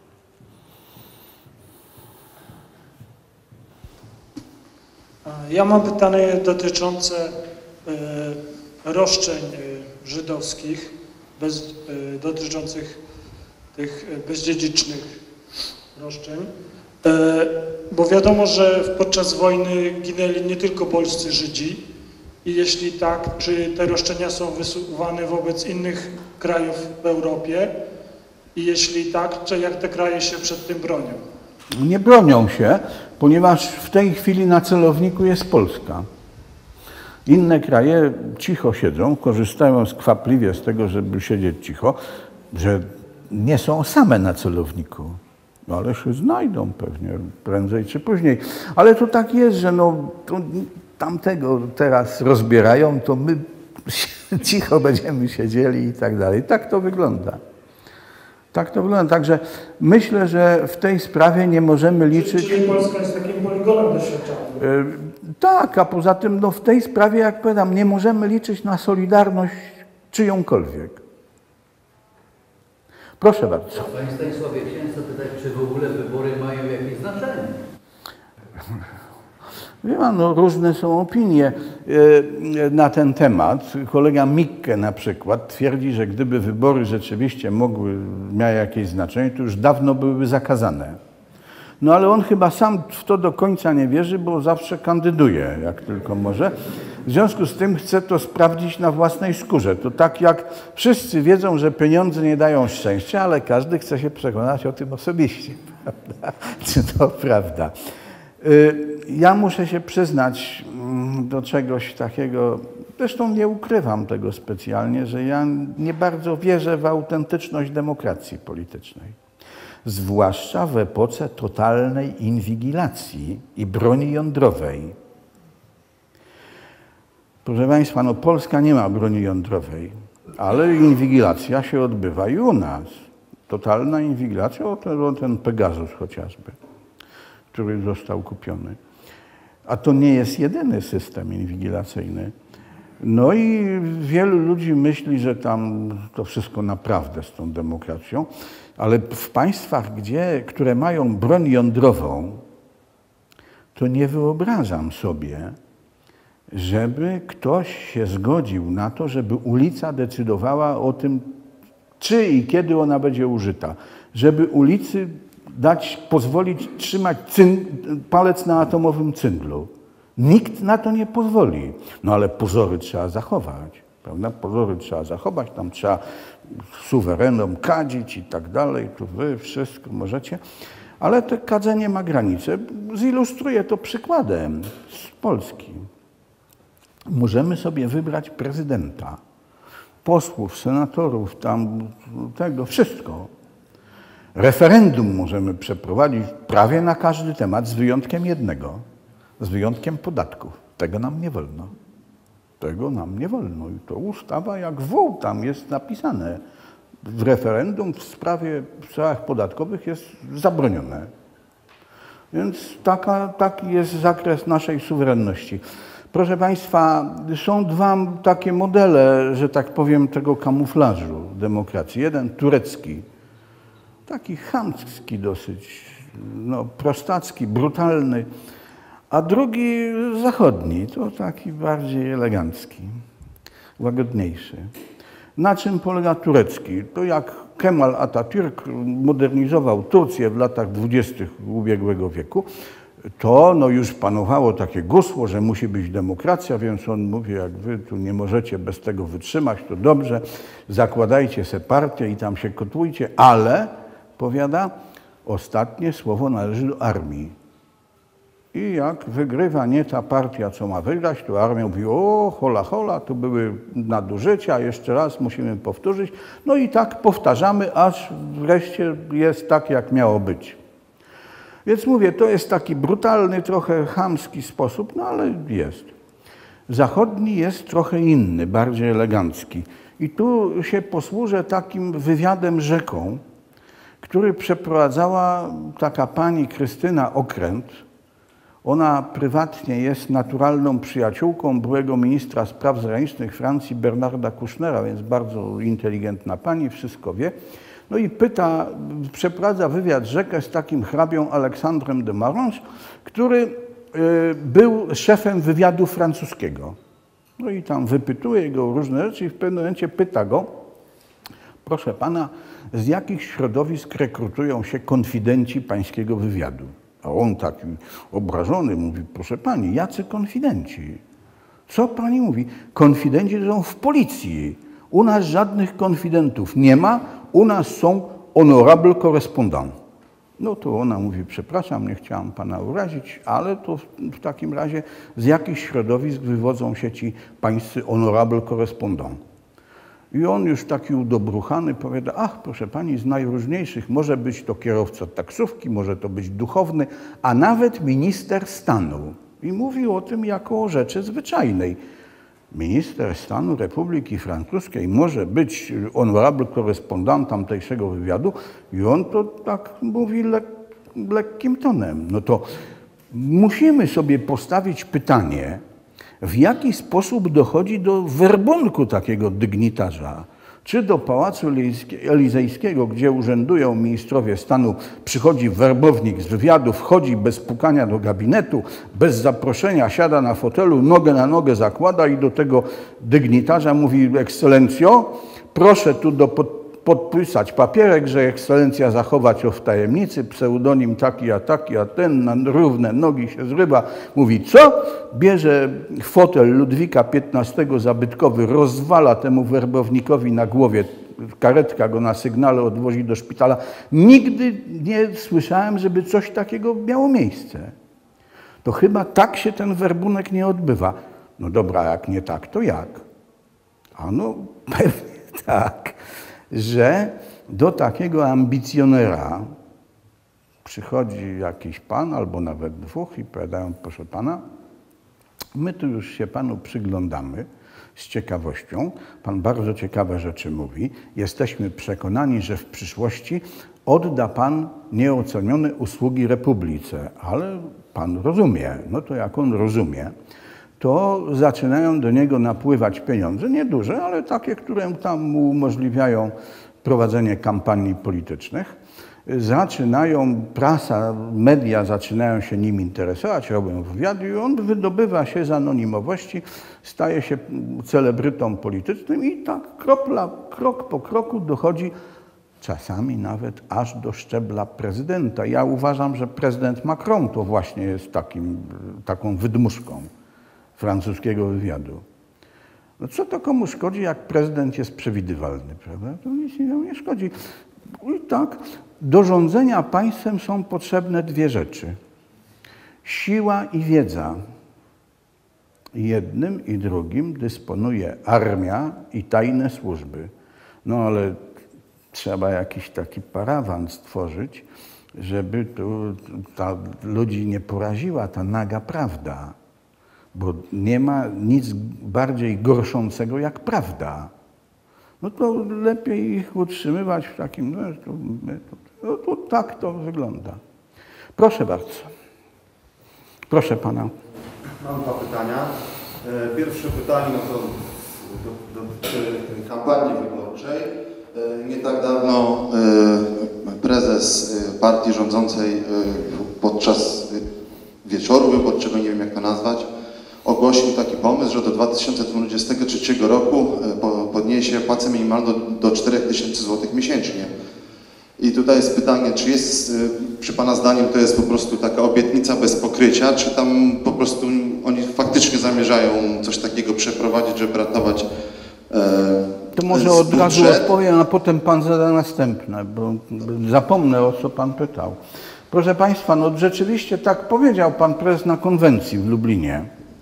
Ja mam pytanie dotyczące roszczeń żydowskich, dotyczących tych bezdziedzicznych roszczeń, bo wiadomo, że podczas wojny ginęli nie tylko polscy Żydzi i jeśli tak, czy te roszczenia są wysuwane wobec innych krajów w Europie i jeśli tak, to jak te kraje się przed tym bronią? Nie bronią się, ponieważ w tej chwili na celowniku jest Polska. Inne kraje cicho siedzą, korzystają skwapliwie z tego, żeby siedzieć cicho, że nie są same na celowniku. No ale się znajdą pewnie prędzej czy później. Ale to tak jest, że no, tamtego teraz rozbierają, to my cicho będziemy siedzieli i tak dalej. Tak to wygląda. Tak to wygląda. Także myślę, że w tej sprawie nie możemy liczyć... Czyli Polska jest takim poligonem doświadczalnym. Tak, a poza tym no, w tej sprawie, jak powiadam, nie możemy liczyć na solidarność czyjąkolwiek. Proszę bardzo. Panie Stanisławie, chciałem zapytać, czy w ogóle wybory mają jakieś znaczenie? Wie pan, no, różne są opinie na ten temat. Kolega Mikke na przykład twierdzi, że gdyby wybory rzeczywiście miały jakieś znaczenie, to już dawno byłyby zakazane. No ale on chyba sam w to do końca nie wierzy, bo zawsze kandyduje, jak tylko może. W związku z tym chce to sprawdzić na własnej skórze. To tak jak wszyscy wiedzą, że pieniądze nie dają szczęścia, ale każdy chce się przekonać o tym osobiście. Prawda? Czy to prawda? Ja muszę się przyznać do czegoś takiego, zresztą nie ukrywam tego specjalnie, że ja nie bardzo wierzę w autentyczność demokracji politycznej. Zwłaszcza w epoce totalnej inwigilacji i broni jądrowej. Proszę Państwa, no Polska nie ma broni jądrowej, ale inwigilacja się odbywa i u nas. Totalna inwigilacja, o ten Pegasus chociażby, który został kupiony. A to nie jest jedyny system inwigilacyjny. No i wielu ludzi myśli, że tam to wszystko naprawdę z tą demokracją, ale w państwach, które mają broń jądrową, to nie wyobrażam sobie, żeby ktoś się zgodził na to, żeby ulica decydowała o tym, czy i kiedy ona będzie użyta. Żeby ulicy pozwolić trzymać palec na atomowym cynglu. Nikt na to nie pozwoli. No ale pozory trzeba zachować, prawda? Pozory trzeba zachować, tam trzeba suwerenom kadzić i tak dalej. Tu wy wszystko możecie. Ale to kadzenie ma granice. Zilustruję to przykładem z Polski. Możemy sobie wybrać prezydenta, posłów, senatorów, tam tego, wszystko. Referendum możemy przeprowadzić prawie na każdy temat, z wyjątkiem jednego. Z wyjątkiem podatków. Tego nam nie wolno. Tego nam nie wolno. I to ustawa jak wół tam jest napisane. W referendum w sprawach podatkowych jest zabronione. Więc taki jest zakres naszej suwerenności. Proszę Państwa, są dwa takie modele, że tak powiem, tego kamuflażu demokracji. Jeden turecki, taki chamski dosyć, no, prostacki, brutalny, a drugi zachodni, to taki bardziej elegancki, łagodniejszy. Na czym polega turecki? To jak Kemal Atatürk modernizował Turcję w latach 20. ubiegłego wieku, to no już panowało takie gusło, że musi być demokracja, więc on mówi, jak wy tu nie możecie bez tego wytrzymać, to dobrze, zakładajcie se partię i tam się kotłujcie, ale, powiada, ostatnie słowo należy do armii. I jak wygrywa nie ta partia, co ma wygrać, to armia mówi, o, hola, hola, tu były nadużycia, jeszcze raz musimy powtórzyć. No i tak powtarzamy, aż wreszcie jest tak, jak miało być. Więc mówię, to jest taki brutalny, trochę chamski sposób, no ale jest. Zachodni jest trochę inny, bardziej elegancki. I tu się posłużę takim wywiadem rzeką, który przeprowadzała taka pani Krystyna Okręt. Ona prywatnie jest naturalną przyjaciółką byłego ministra spraw zagranicznych Francji Bernarda Kouchnera, więc bardzo inteligentna pani, wszystko wie. No i przeprowadza wywiad rzekę z takim hrabią Aleksandrem de Marange, który był szefem wywiadu francuskiego. No i tam wypytuje go o różne rzeczy i w pewnym momencie pyta go, proszę pana, z jakich środowisk rekrutują się konfidenci pańskiego wywiadu? A on taki obrażony mówi, proszę pani, jacy konfidenci? Co pani mówi? Konfidenci są w policji. U nas żadnych konfidentów nie ma, u nas są honorable correspondant. No to ona mówi, przepraszam, nie chciałam pana urazić, ale to w takim razie z jakich środowisk wywodzą się ci pańscy honorable correspondant? I on już taki udobruchany powiada, ach, proszę pani, z najróżniejszych, może być to kierowca taksówki, może to być duchowny, a nawet minister stanu. I mówił o tym jako o rzeczy zwyczajnej. Minister stanu Republiki Francuskiej może być honorable correspondant tamtejszego wywiadu i on to tak mówi lekkim tonem. No to musimy sobie postawić pytanie, w jaki sposób dochodzi do werbunku takiego dygnitarza. Czy do Pałacu Elizejskiego, gdzie urzędują ministrowie stanu, przychodzi werbownik z wywiadu, wchodzi bez pukania do gabinetu, bez zaproszenia, siada na fotelu, nogę na nogę zakłada i do tego dygnitarza mówi: ekscelencjo, proszę tu podpisać papierek, że ekscelencja zachowa cię w tajemnicy, pseudonim taki, a ten na równe nogi się zrywa. Mówi: co? Bierze fotel Ludwika XV zabytkowy, rozwala temu werbownikowi na głowie, karetka go na sygnale odwozi do szpitala. Nigdy nie słyszałem, żeby coś takiego miało miejsce. To chyba tak się ten werbunek nie odbywa. No dobra, jak nie tak, to jak? A no pewnie tak, że do takiego ambicjonera przychodzi jakiś pan albo nawet dwóch i powiadają: proszę pana, my tu już się panu przyglądamy z ciekawością, pan bardzo ciekawe rzeczy mówi, jesteśmy przekonani, że w przyszłości odda pan nieocenione usługi Republice, ale pan rozumie. No to jak on rozumie, to zaczynają do niego napływać pieniądze, nieduże, ale takie, które tam mu umożliwiają prowadzenie kampanii politycznych. Prasa, media zaczynają się nim interesować, robią wywiady i on wydobywa się z anonimowości, staje się celebrytą politycznym i tak krok po kroku dochodzi czasami nawet aż do szczebla prezydenta. Ja uważam, że prezydent Macron to właśnie jest taką wydmuszką francuskiego wywiadu. No co to komu szkodzi, jak prezydent jest przewidywalny, prawda? To nic nie szkodzi. I tak, do rządzenia państwem są potrzebne dwie rzeczy. Siła i wiedza. Jednym i drugim dysponuje armia i tajne służby. No ale trzeba jakiś taki parawan stworzyć, żeby tu ludzi nie poraziła ta naga prawda. Bo nie ma nic bardziej gorszącego jak prawda. No to lepiej ich utrzymywać w takim... No to tak to wygląda. Proszę bardzo. Proszę pana. Mam dwa pytania. Pierwsze pytanie to dotyczy kampanii wyborczej. Nie tak dawno prezes partii rządzącej podczas wieczoru wyborczego, nie wiem jak to nazwać, ogłosił taki pomysł, że do 2023 roku podniesie płacę minimalną do 4000 zł miesięcznie. I tutaj jest pytanie, czy jest, przy pana zdaniem, to jest po prostu taka obietnica bez pokrycia, czy tam po prostu oni faktycznie zamierzają coś takiego przeprowadzić, żeby ratować to może od razu odpowiem, a potem pan zada następne, bo zapomnę, o co pan pytał. Proszę państwa, no rzeczywiście tak powiedział pan prezes na konwencji w Lublinie.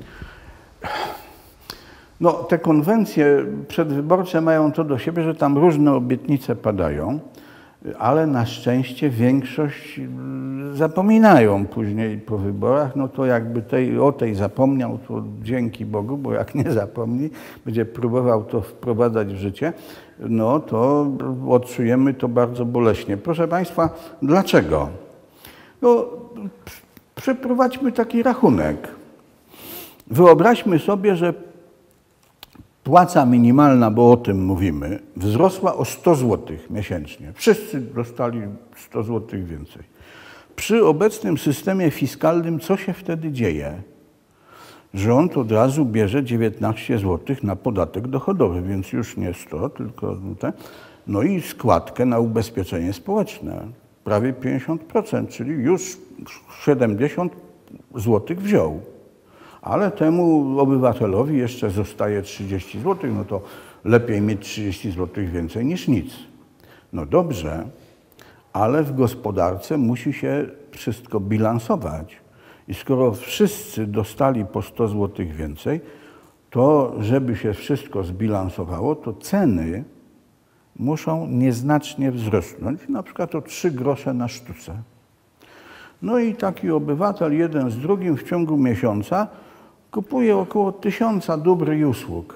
No, te konwencje przedwyborcze mają to do siebie, że tam różne obietnice padają, ale na szczęście większość zapominają później po wyborach. No to jakby o tej zapomniał, to dzięki Bogu, bo jak nie zapomni, będzie próbował to wprowadzać w życie, no to odczujemy to bardzo boleśnie. Proszę państwa, dlaczego? No, przeprowadźmy taki rachunek. Wyobraźmy sobie, że płaca minimalna, bo o tym mówimy, wzrosła o 100 zł miesięcznie. Wszyscy dostali 100 zł więcej. Przy obecnym systemie fiskalnym co się wtedy dzieje? Rząd od razu bierze 19 zł na podatek dochodowy, więc już nie 100, tylko te. No i składkę na ubezpieczenie społeczne. Prawie 50%, czyli już 70 zł wziął. Ale temu obywatelowi jeszcze zostaje 30 zł, no to lepiej mieć 30 zł więcej niż nic. No dobrze, ale w gospodarce musi się wszystko bilansować. I skoro wszyscy dostali po 100 zł więcej, to żeby się wszystko zbilansowało, to ceny muszą nieznacznie wzrosnąć, na przykład o 3 grosze na sztuce. No i taki obywatel jeden z drugim w ciągu miesiąca kupuje około 1000 dóbr i usług.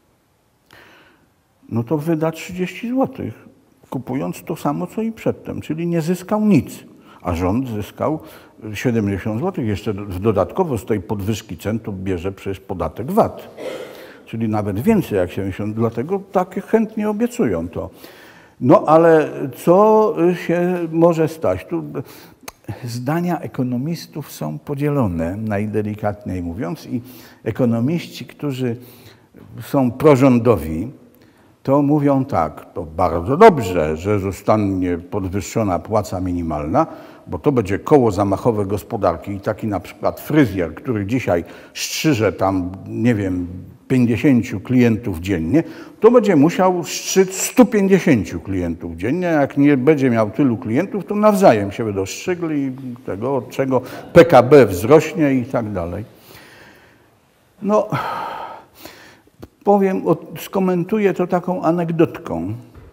No to wyda 30 zł, kupując to samo, co i przedtem, czyli nie zyskał nic, a rząd zyskał 70 zł. Jeszcze dodatkowo z tej podwyżki cen to bierze przecież podatek VAT. czyli nawet więcej jak 70, dlatego tak chętnie obiecują to. No ale co się może stać? Tu zdania ekonomistów są podzielone, najdelikatniej mówiąc, i ekonomiści, którzy są prorządowi, to mówią tak, to bardzo dobrze, że zostanie podwyższona płaca minimalna, bo to będzie koło zamachowe gospodarki i taki na przykład fryzjer, który dzisiaj strzyże tam, nie wiem, 50 klientów dziennie, to będzie musiał strzyc 150 klientów dziennie. Jak nie będzie miał tylu klientów, to nawzajem się będą strzygli, tego, od czego PKB wzrośnie i tak dalej. No, powiem, skomentuję to taką anegdotką.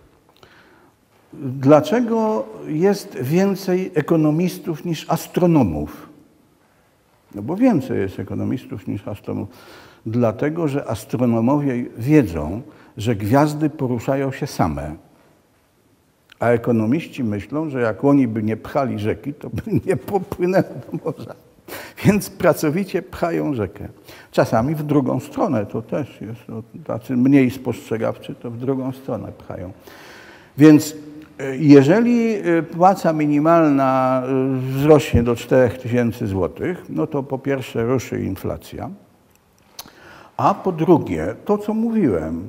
Dlaczego jest więcej ekonomistów niż astronomów? No bo więcej jest ekonomistów niż astronomów. Dlatego, że astronomowie wiedzą, że gwiazdy poruszają się same. A ekonomiści myślą, że jak oni by nie pchali rzeki, to by nie popłynęły do morza. Więc pracowicie pchają rzekę. Czasami w drugą stronę, to też jest. No, tacy mniej spostrzegawczy, to w drugą stronę pchają. Więc jeżeli płaca minimalna wzrośnie do 4000 zł, no to po pierwsze ruszy inflacja, a po drugie, to co mówiłem,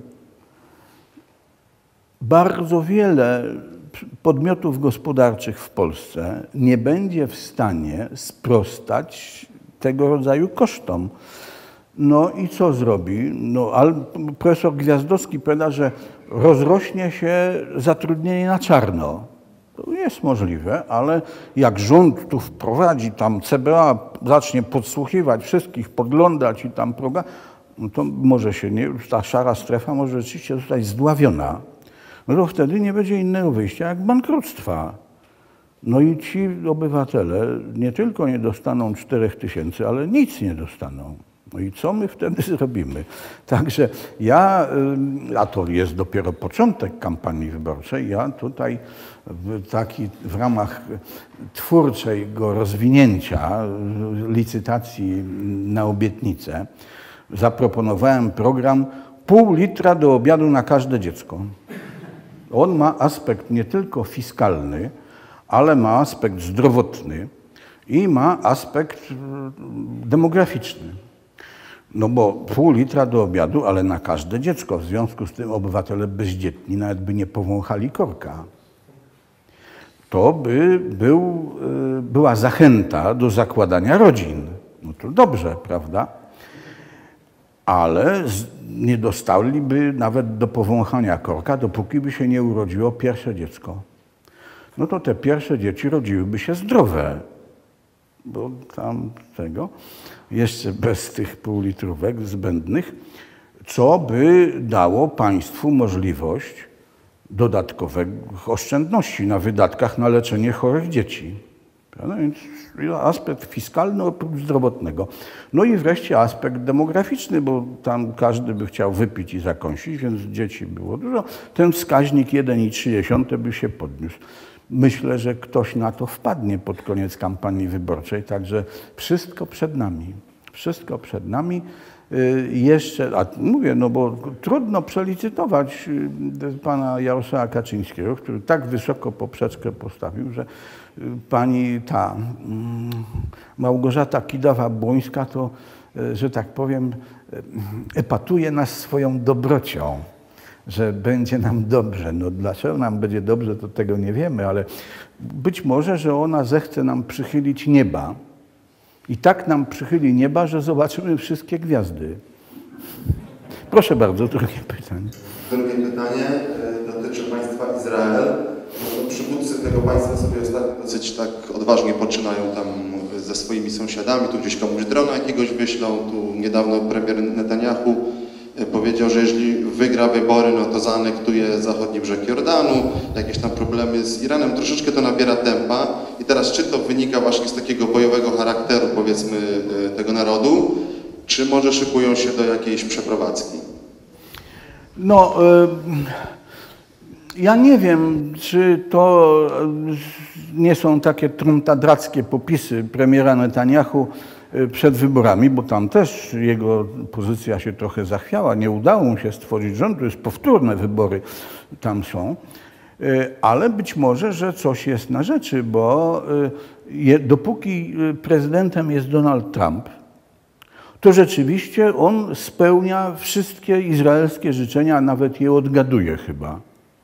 bardzo wiele podmiotów gospodarczych w Polsce nie będzie w stanie sprostać tego rodzaju kosztom. No i co zrobi? No, profesor Gwiazdowski powiada, że rozrośnie się zatrudnienie na czarno. To jest możliwe, ale jak rząd tu wprowadzi, tam CBA zacznie podsłuchiwać wszystkich, podglądać i tam no to może się, ta szara strefa może rzeczywiście zostać zdławiona. No to wtedy nie będzie innego wyjścia jak bankructwa. No i ci obywatele nie tylko nie dostaną 4000, ale nic nie dostaną. No i co my wtedy zrobimy? Także ja, a to jest dopiero początek kampanii wyborczej, ja tutaj w ramach twórczego rozwinięcia licytacji na obietnicę zaproponowałem program 0,5 litra do obiadu na każde dziecko. On ma aspekt nie tylko fiskalny, ale ma aspekt zdrowotny i ma aspekt demograficzny. No bo 0,5 litra do obiadu, ale na każde dziecko. W związku z tym obywatele bezdzietni nawet by nie powąchali korka. To by była zachęta do zakładania rodzin. No to dobrze, prawda? Ale nie dostaliby nawet do powąchania korka, dopóki by się nie urodziło pierwsze dziecko. No to te pierwsze dzieci rodziłyby się zdrowe, bo tam tego, jeszcze bez tych półlitrówek zbędnych, co by dało państwu możliwość dodatkowych oszczędności na wydatkach na leczenie chorych dzieci. Prawda? Więc aspekt fiskalny oprócz zdrowotnego. No i wreszcie aspekt demograficzny, bo tam każdy by chciał wypić i zakąsić, więc dzieci było dużo. Ten wskaźnik 1,3 by się podniósł. Myślę, że ktoś na to wpadnie pod koniec kampanii wyborczej, także wszystko przed nami. Wszystko przed nami. Jeszcze, a mówię, no bo trudno przelicytować pana Jarosława Kaczyńskiego, który tak wysoko poprzeczkę postawił, że pani ta Małgorzata Kidawa-Błońska to, że tak powiem, epatuje nas swoją dobrocią, że będzie nam dobrze. No dlaczego nam będzie dobrze, to tego nie wiemy, ale być może, że ona zechce nam przychylić nieba. I tak nam przychyli nieba, że zobaczymy wszystkie gwiazdy. Proszę bardzo, drugie pytanie. Drugie pytanie dotyczy państwa Izrael. Przywódcy tego państwa sobie ostatnio dosyć tak odważnie poczynają tam ze swoimi sąsiadami. Tu gdzieś komuś drona jakiegoś wyślą. Tu niedawno premier Netanyahu powiedział, że jeżeli wygra wybory, no to zaanektuje zachodni brzeg Jordanu, jakieś tam problemy z Iranem, troszeczkę to nabiera tempa. I teraz czy to wynika właśnie z takiego bojowego charakteru, powiedzmy, tego narodu, czy może szykują się do jakiejś przeprowadzki? No, ja nie wiem, czy to nie są takie truntadrackie popisy premiera Netanyahu, przed wyborami, bo tam też jego pozycja się trochę zachwiała, nie udało mu się stworzyć rządu, już powtórne wybory tam są, ale być może, że coś jest na rzeczy, bo dopóki prezydentem jest Donald Trump, to rzeczywiście on spełnia wszystkie izraelskie życzenia, a nawet je odgaduje chyba.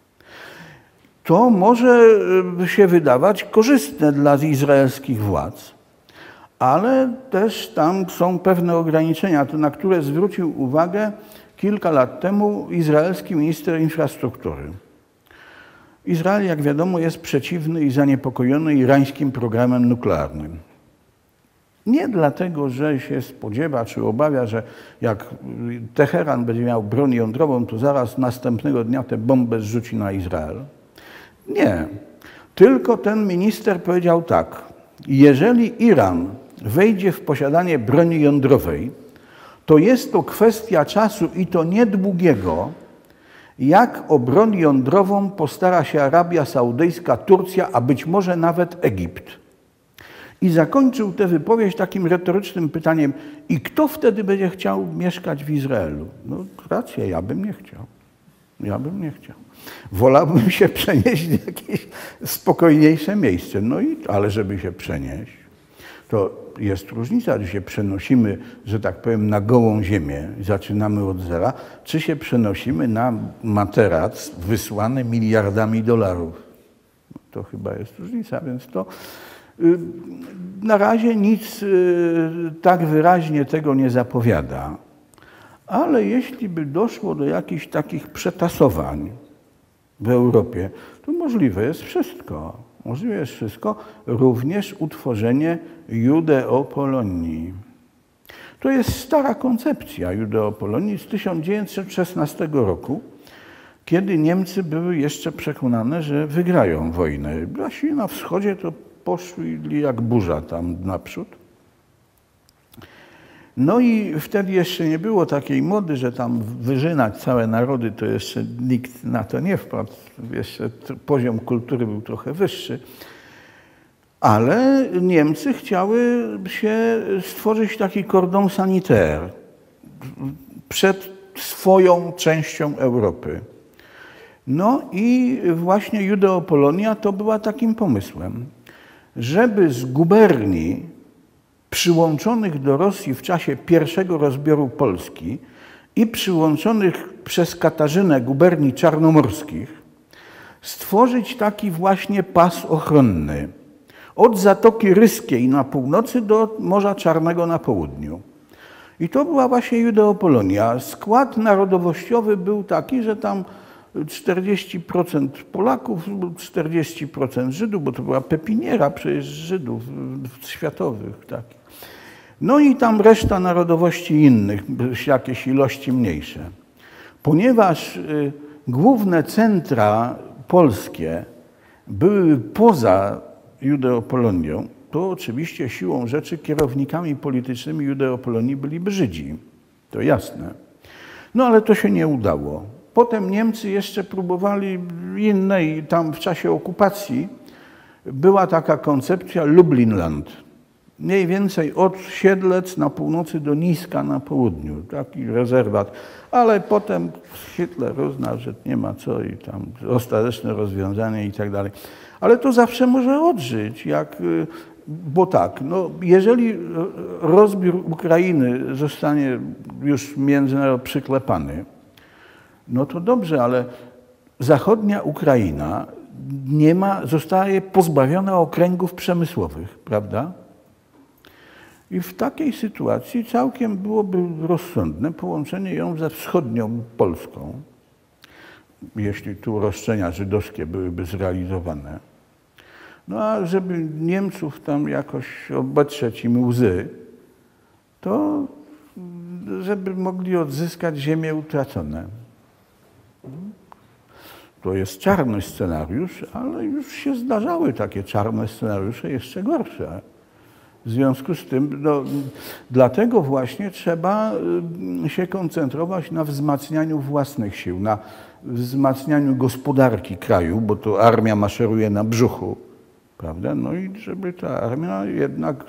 To może się wydawać korzystne dla izraelskich władz, ale też tam są pewne ograniczenia, na które zwrócił uwagę kilka lat temu izraelski minister infrastruktury. Izrael, jak wiadomo, jest przeciwny i zaniepokojony irańskim programem nuklearnym. Nie dlatego, że się spodziewa czy obawia, że jak Teheran będzie miał broń jądrową, to zaraz następnego dnia tę bombę zrzuci na Izrael. Nie. Tylko ten minister powiedział tak. Jeżeli Iran wejdzie w posiadanie broni jądrowej, to jest to kwestia czasu i to niedługiego, jak o broń jądrową postara się Arabia Saudyjska, Turcja, a być może nawet Egipt. I zakończył tę wypowiedź takim retorycznym pytaniem: i kto wtedy będzie chciał mieszkać w Izraelu? No racja, ja bym nie chciał. Ja bym nie chciał. Wolałbym się przenieść w jakieś spokojniejsze miejsce. No i, ale żeby się przenieść, to jest różnica, czy się przenosimy, że tak powiem, na gołą ziemię i zaczynamy od zera, czy się przenosimy na materac wysłany miliardami dolarów. To chyba jest różnica, więc to na razie nic tak wyraźnie tego nie zapowiada. Ale jeśli by doszło do jakichś takich przetasowań w Europie, to możliwe jest wszystko. Możliwe jest wszystko, również utworzenie Judeopolonii. To jest stara koncepcja Judeopolonii z 1916 roku, kiedy Niemcy były jeszcze przekonane, że wygrają wojnę. Właśnie na wschodzie to poszli jak burza tam naprzód. No i wtedy jeszcze nie było takiej mody, że tam wyżynać całe narody, to jeszcze nikt na to nie wpadł. Jeszcze poziom kultury był trochę wyższy. Ale Niemcy chciały się stworzyć taki cordon sanitaire przed swoją częścią Europy. No i właśnie Judeopolonia to była takim pomysłem, żeby z guberni przyłączonych do Rosji w czasie pierwszego rozbioru Polski i przyłączonych przez Katarzynę guberni czarnomorskich stworzyć taki właśnie pas ochronny od Zatoki Ryskiej na północy do Morza Czarnego na południu. I to była właśnie Judeopolonia. Skład narodowościowy był taki, że tam 40% Polaków, 40% Żydów, bo to była pepiniera przecież Żydów światowych takich. No i tam reszta narodowości innych, jakieś ilości mniejsze. Ponieważ główne centra polskie były poza Judeopolonią, to oczywiście siłą rzeczy kierownikami politycznymi Judeopolonii byliby Żydzi. To jasne. No ale to się nie udało. Potem Niemcy jeszcze próbowali innej, tam w czasie okupacji była taka koncepcja Lublinland. Mniej więcej od Siedlec na północy do Niska na południu, taki rezerwat. Ale potem Hitler uznał, że nie ma co i tam ostateczne rozwiązanie i tak dalej. Ale to zawsze może odżyć, bo tak, no, jeżeli rozbiór Ukrainy zostanie już międzynarodowo przyklepany, no to dobrze, ale zachodnia Ukraina zostaje pozbawiona okręgów przemysłowych, prawda? I w takiej sytuacji całkiem byłoby rozsądne połączenie ją ze wschodnią Polską, jeśli tu roszczenia żydowskie byłyby zrealizowane. No a żeby Niemców tam jakoś obetrzeć im łzy, to żeby mogli odzyskać ziemię utracone. To jest czarny scenariusz, ale już się zdarzały takie czarne scenariusze, jeszcze gorsze. W związku z tym, no, dlatego właśnie trzeba się koncentrować na wzmacnianiu własnych sił, na wzmacnianiu gospodarki kraju, bo to armia maszeruje na brzuchu, prawda? No i żeby ta armia jednak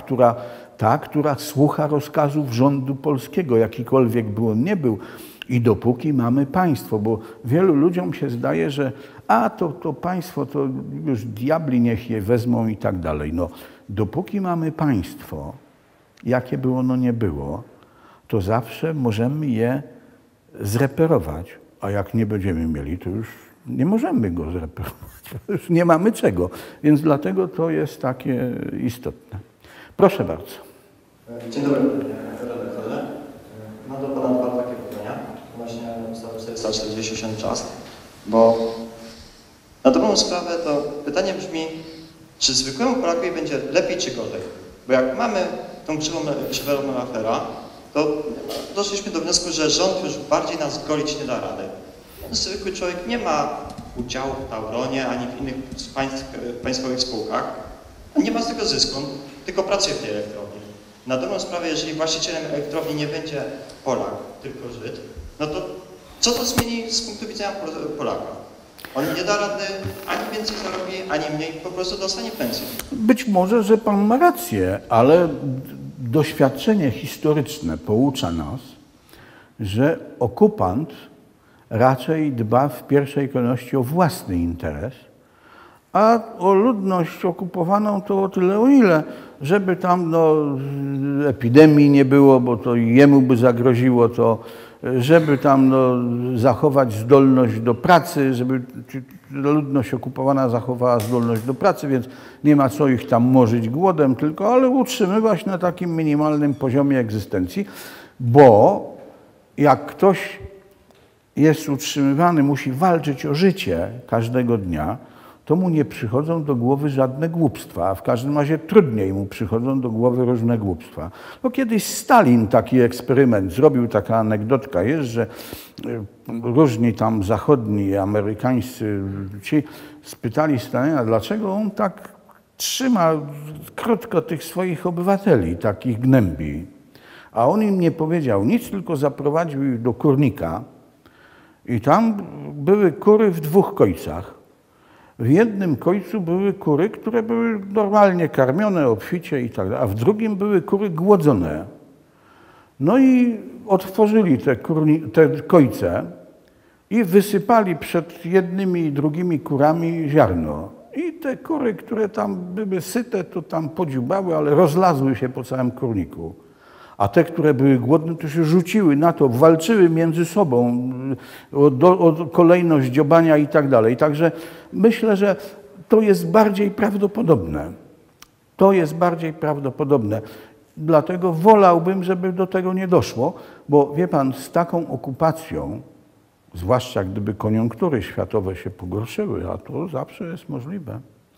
ta, która słucha rozkazów rządu polskiego, jakikolwiek by on nie był. I dopóki mamy państwo, bo wielu ludziom się zdaje, że to państwo, to już diabli niech je wezmą i tak dalej. No, dopóki mamy państwo, jakie by ono nie było, to zawsze możemy je zreperować. A jak nie będziemy mieli, to już nie możemy go zreperować. Już nie mamy czego. Więc dlatego to jest takie istotne. Proszę bardzo. Dzień dobry, panie redaktorze. Mam do pana dwa takie pytania. Właśnie ustawę 447 czas, bo na dobrą sprawę to pytanie brzmi, czy zwykłemu Polakowi będzie lepiej czy gorzej? Bo jak mamy tą krzywą Schiller-Mellachera, to doszliśmy do wniosku, że rząd już bardziej nas golić nie da rady. Zwykły człowiek nie ma udziału w Tauronie ani w innych państwowych spółkach, a nie ma z tego zysku, on tylko pracuje w tej elektrowni. Na dobrą sprawę, jeżeli właścicielem elektrowni nie będzie Polak, tylko Żyd, no to co to zmieni z punktu widzenia Polaka? On nie da rady, ani więcej zarobi, ani mniej, po prostu dostanie pensję. Być może, że pan ma rację, ale doświadczenie historyczne poucza nas, że okupant raczej dba w pierwszej kolejności o własny interes, a o ludność okupowaną to o tyle, o ile, żeby tam epidemii nie było, bo to jemu by zagroziło, to żeby tam zachować zdolność do pracy, żeby ludność okupowana zachowała zdolność do pracy, więc nie ma co ich tam morzyć głodem tylko, ale utrzymywać na takim minimalnym poziomie egzystencji, bo jak ktoś jest utrzymywany, musi walczyć o życie każdego dnia, to mu nie przychodzą do głowy żadne głupstwa, a w każdym razie trudniej mu przychodzą do głowy różne głupstwa. No kiedyś Stalin taki eksperyment zrobił, taka anegdotka jest, że różni tam zachodni, amerykańscy ci spytali Stalina, dlaczego on tak trzyma krótko tych swoich obywateli, takich gnębi. A on im nie powiedział nic, tylko zaprowadził ich do kurnika i tam były kury w dwóch kojcach. W jednym kojcu były kury, które były normalnie karmione, obficie i tak dalej, a w drugim były kury głodzone. No i otworzyli te kojce i wysypali przed jednymi i drugimi kurami ziarno. I te kury, które tam były syte, to tam podziubały, ale rozlazły się po całym kurniku. A te, które były głodne, to się rzuciły na to, walczyły między sobą o kolejność dziobania i tak dalej. Także myślę, że to jest bardziej prawdopodobne. To jest bardziej prawdopodobne. Dlatego wolałbym, żeby do tego nie doszło, bo wie pan, z taką okupacją, zwłaszcza gdyby koniunktury światowe się pogorszyły, a to zawsze jest możliwe,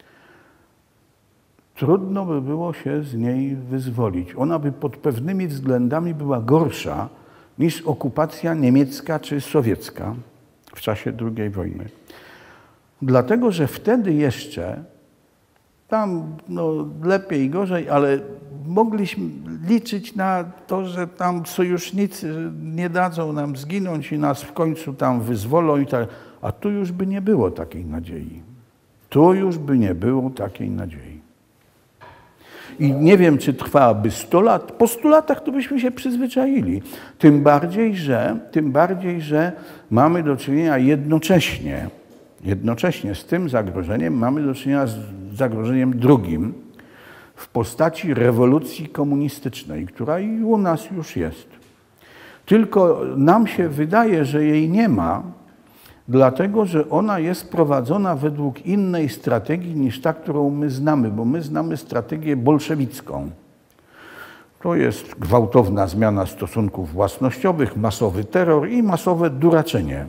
trudno by było się z niej wyzwolić. Ona by pod pewnymi względami była gorsza niż okupacja niemiecka czy sowiecka w czasie II wojny. Dlatego, że wtedy jeszcze tam lepiej i gorzej, ale mogliśmy liczyć na to, że tam sojusznicy nie dadzą nam zginąć i nas w końcu tam wyzwolą i tak. A tu już by nie było takiej nadziei. Tu już by nie było takiej nadziei. I nie wiem, czy trwałaby 100 lat. Po 100 latach to byśmy się przyzwyczaili. Tym bardziej, że mamy do czynienia jednocześnie z tym zagrożeniem mamy do czynienia z zagrożeniem drugim w postaci rewolucji komunistycznej, która i u nas już jest. Tylko nam się wydaje, że jej nie ma, dlatego że ona jest prowadzona według innej strategii niż ta, którą my znamy, bo my znamy strategię bolszewicką. To jest gwałtowna zmiana stosunków własnościowych, masowy terror i masowe duraczenie.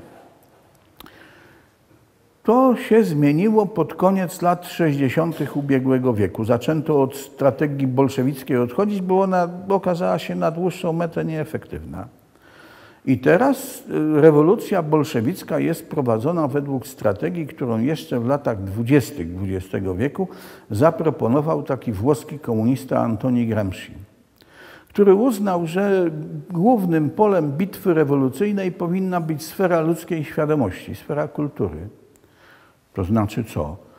To się zmieniło pod koniec lat 60. ubiegłego wieku. Zaczęto od strategii bolszewickiej odchodzić, bo ona okazała się na dłuższą metę nieefektywna. I teraz rewolucja bolszewicka jest prowadzona według strategii, którą jeszcze w latach 20. XX wieku zaproponował taki włoski komunista Antoni Gramsci, który uznał, że głównym polem bitwy rewolucyjnej powinna być sfera ludzkiej świadomości, sfera kultury. To znaczy co?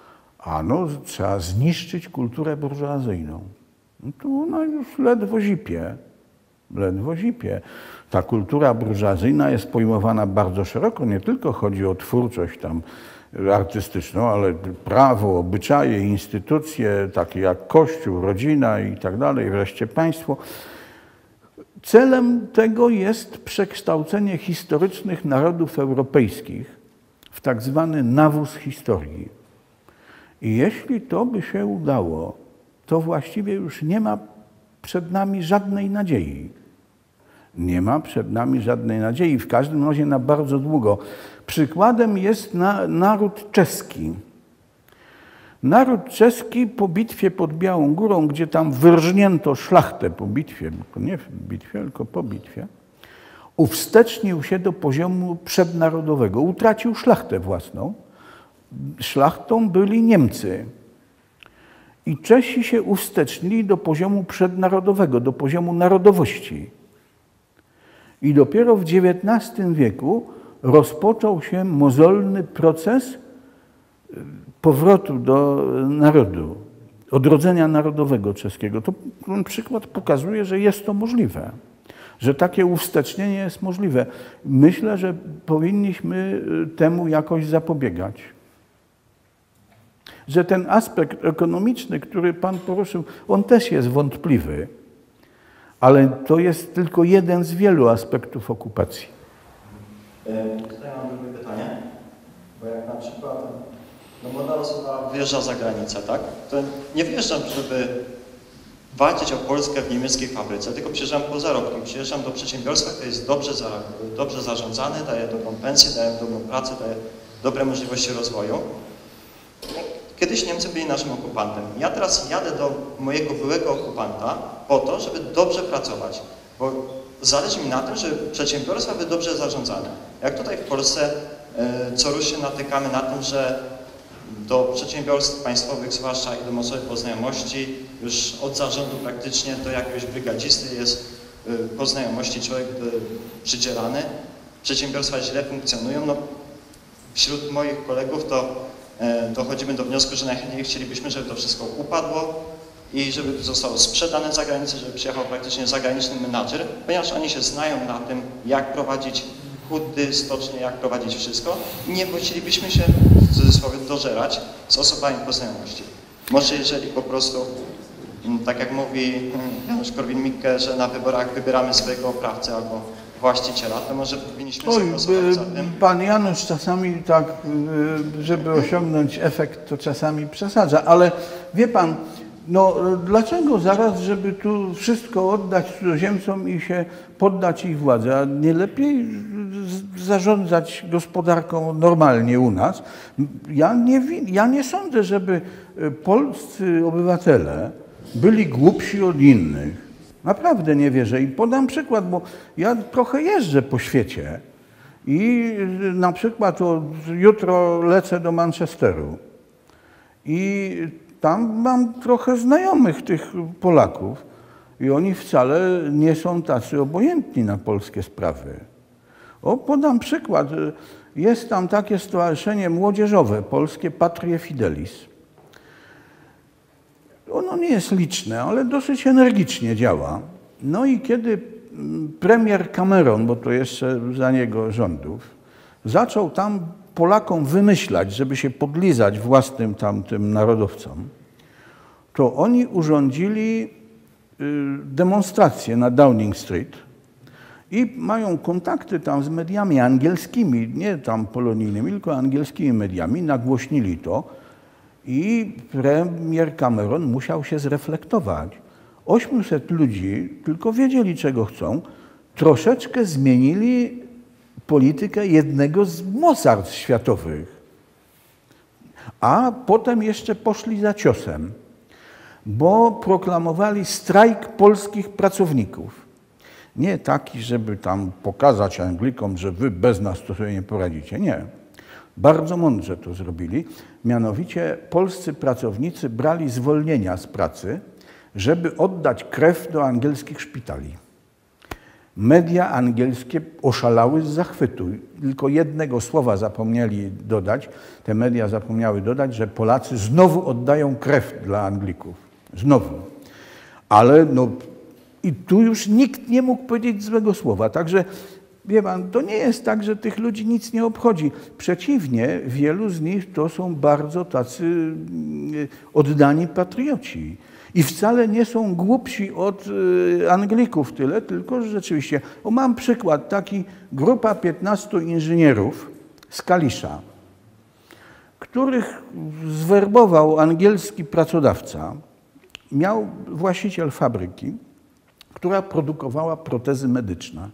Ano trzeba zniszczyć kulturę burżuazyjną. No to ona już ledwo zipie. Ledwo zipie. Ta kultura burżuazyjna jest pojmowana bardzo szeroko. Nie tylko chodzi o twórczość tam artystyczną, ale prawo, obyczaje, instytucje takie jak Kościół, rodzina i tak dalej, wreszcie państwo. Celem tego jest przekształcenie historycznych narodów europejskich w tak zwany nawóz historii. I jeśli to by się udało, to właściwie już nie ma przed nami żadnej nadziei. Nie ma przed nami żadnej nadziei, w każdym razie na bardzo długo. Przykładem jest naród czeski. Naród czeski po bitwie pod Białą Górą, gdzie tam wyrżnięto szlachtę po bitwie, nie w bitwie, tylko po bitwie, uwstecznił się do poziomu przednarodowego. Utracił szlachtę własną. Szlachtą byli Niemcy. I Czesi się uwstecznili do poziomu przednarodowego, do poziomu narodowości. I dopiero w XIX wieku rozpoczął się mozolny proces powrotu do narodu, odrodzenia narodowego czeskiego. Ten przykład pokazuje, że jest to możliwe, że takie uwstecznienie jest możliwe. Myślę, że powinniśmy temu jakoś zapobiegać. Że ten aspekt ekonomiczny, który pan poruszył, on też jest wątpliwy, ale to jest tylko jeden z wielu aspektów okupacji. Tutaj mam drugie pytanie, bo jak na przykład młoda osoba wyjeżdża za granicę, tak? To nie wyjeżdżam, żeby walczyć o Polskę w niemieckiej fabryce, tylko przyjeżdżam po zarobki, przyjeżdżam do przedsiębiorstwa, które jest dobrze zarządzane, daje dobrą pensję, daje dobrą pracę, daje dobre możliwości rozwoju. Kiedyś Niemcy byli naszym okupantem. Ja teraz jadę do mojego byłego okupanta po to, żeby dobrze pracować, bo zależy mi na tym, żeby przedsiębiorstwa były dobrze zarządzane. Jak tutaj w Polsce co rusz się natykamy na tym, że do przedsiębiorstw państwowych, zwłaszcza i do osoby po znajomości, już od zarządu praktycznie do jakiegoś brygadzisty jest po znajomości człowiek przydzielany. Przedsiębiorstwa źle funkcjonują. No, wśród moich kolegów to dochodzimy do wniosku, że najchętniej chcielibyśmy, żeby to wszystko upadło i żeby zostało sprzedane za granicę, żeby przyjechał praktycznie zagraniczny menadżer, ponieważ oni się znają na tym, jak prowadzić huty, stocznie, jak prowadzić wszystko i nie chcielibyśmy się w cudzysłowie dożerać z osobami po znajomości. Może jeżeli po prostu, tak jak mówi Janusz Korwin-Mikke, że na wyborach wybieramy swojego oprawcę albo właściciela, to może powinniśmy zagłosować za tym. Pan Janusz czasami tak, żeby osiągnąć efekt, to czasami przesadza, ale wie pan, no dlaczego zaraz, żeby tu wszystko oddać cudzoziemcom i się poddać ich władzy, a nie lepiej zarządzać gospodarką normalnie u nas? Ja nie sądzę, żeby polscy obywatele byli głupsi od innych. Naprawdę nie wierzę i podam przykład, bo ja trochę jeżdżę po świecie i na przykład jutro lecę do Manchesteru i tam mam trochę znajomych tych Polaków i oni wcale nie są tacy obojętni na polskie sprawy. Podam przykład. Jest tam takie stowarzyszenie młodzieżowe polskie Patrie Fidelis. Ono nie jest liczne, ale dosyć energicznie działa. No i kiedy premier Cameron, bo to jeszcze za niego rządów, zaczął tam Polakom wymyślać, żeby się podlizać własnym tamtym narodowcom, to oni urządzili demonstrację na Downing Street i mają kontakty tam z mediami angielskimi, nie tam polonijnymi, tylko angielskimi mediami, nagłośnili to i premier Cameron musiał się zreflektować. 800 ludzi tylko wiedzieli, czego chcą, troszeczkę zmienili politykę jednego z mocarstw światowych. A potem jeszcze poszli za ciosem, bo proklamowali strajk polskich pracowników. Nie taki, żeby tam pokazać Anglikom, że wy bez nas to sobie nie poradzicie. Nie. Bardzo mądrze to zrobili. Mianowicie polscy pracownicy brali zwolnienia z pracy, żeby oddać krew do angielskich szpitali. Media angielskie oszalały z zachwytu. Tylko jednego słowa zapomnieli dodać, te media zapomniały dodać, że Polacy znowu oddają krew dla Anglików. Znowu. Ale no, i tu już nikt nie mógł powiedzieć złego słowa. Także, wie pan, to nie jest tak, że tych ludzi nic nie obchodzi. Przeciwnie, wielu z nich to są bardzo tacy oddani patrioci. I wcale nie są głupsi od Anglików tyle, tylko że rzeczywiście. Mam przykład taki, grupa 15 inżynierów z Kalisza, których zwerbował angielski pracodawca, miał właściciel fabryki, która produkowała protezy medyczne.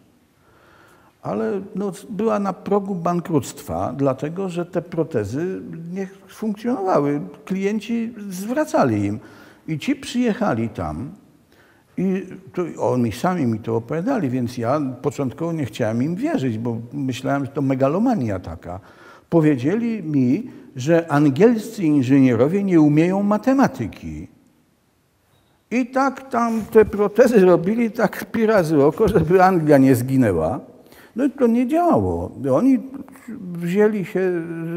Ale no, była na progu bankructwa, dlatego że te protezy nie funkcjonowały. Klienci zwracali im. I ci przyjechali tam i oni sami mi to opowiadali, więc ja początkowo nie chciałem im wierzyć, bo myślałem, że to megalomania taka. Powiedzieli mi, że angielscy inżynierowie nie umieją matematyki. I tak tam te protezy robili tak pi razy oko, żeby Anglia nie zginęła. No i to nie działało. Oni wzięli się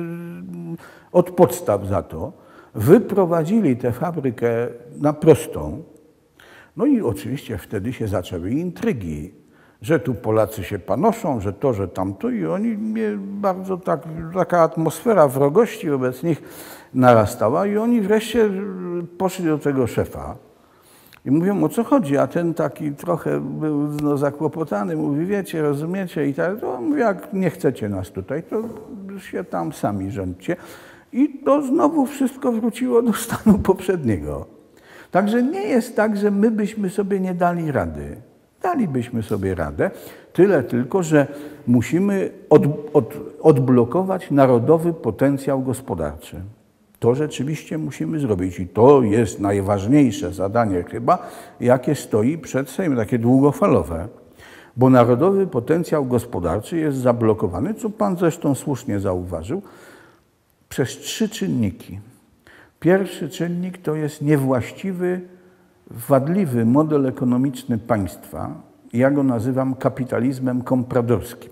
od podstaw za to, wyprowadzili tę fabrykę na prostą. No i oczywiście wtedy się zaczęły intrygi, że tu Polacy się panoszą, że to, że tamto i oni mnie bardzo taka atmosfera wrogości wobec nich narastała i oni wreszcie poszli do tego szefa. I mówią, o co chodzi, a ten taki trochę był no, zakłopotany, mówi, wiecie, rozumiecie i tak, to mówi, jak nie chcecie nas tutaj, to się tam sami rządźcie. I to znowu wszystko wróciło do stanu poprzedniego. Także nie jest tak, że my byśmy sobie nie dali rady. Dalibyśmy sobie radę, tyle tylko, że musimy odblokować narodowy potencjał gospodarczy. To rzeczywiście musimy zrobić i to jest najważniejsze zadanie chyba, jakie stoi przed Sejmem, takie długofalowe. Bo narodowy potencjał gospodarczy jest zablokowany, co pan zresztą słusznie zauważył, przez 3 czynniki. Pierwszy czynnik to jest niewłaściwy, wadliwy model ekonomiczny państwa. Ja go nazywam kapitalizmem kompradorskim.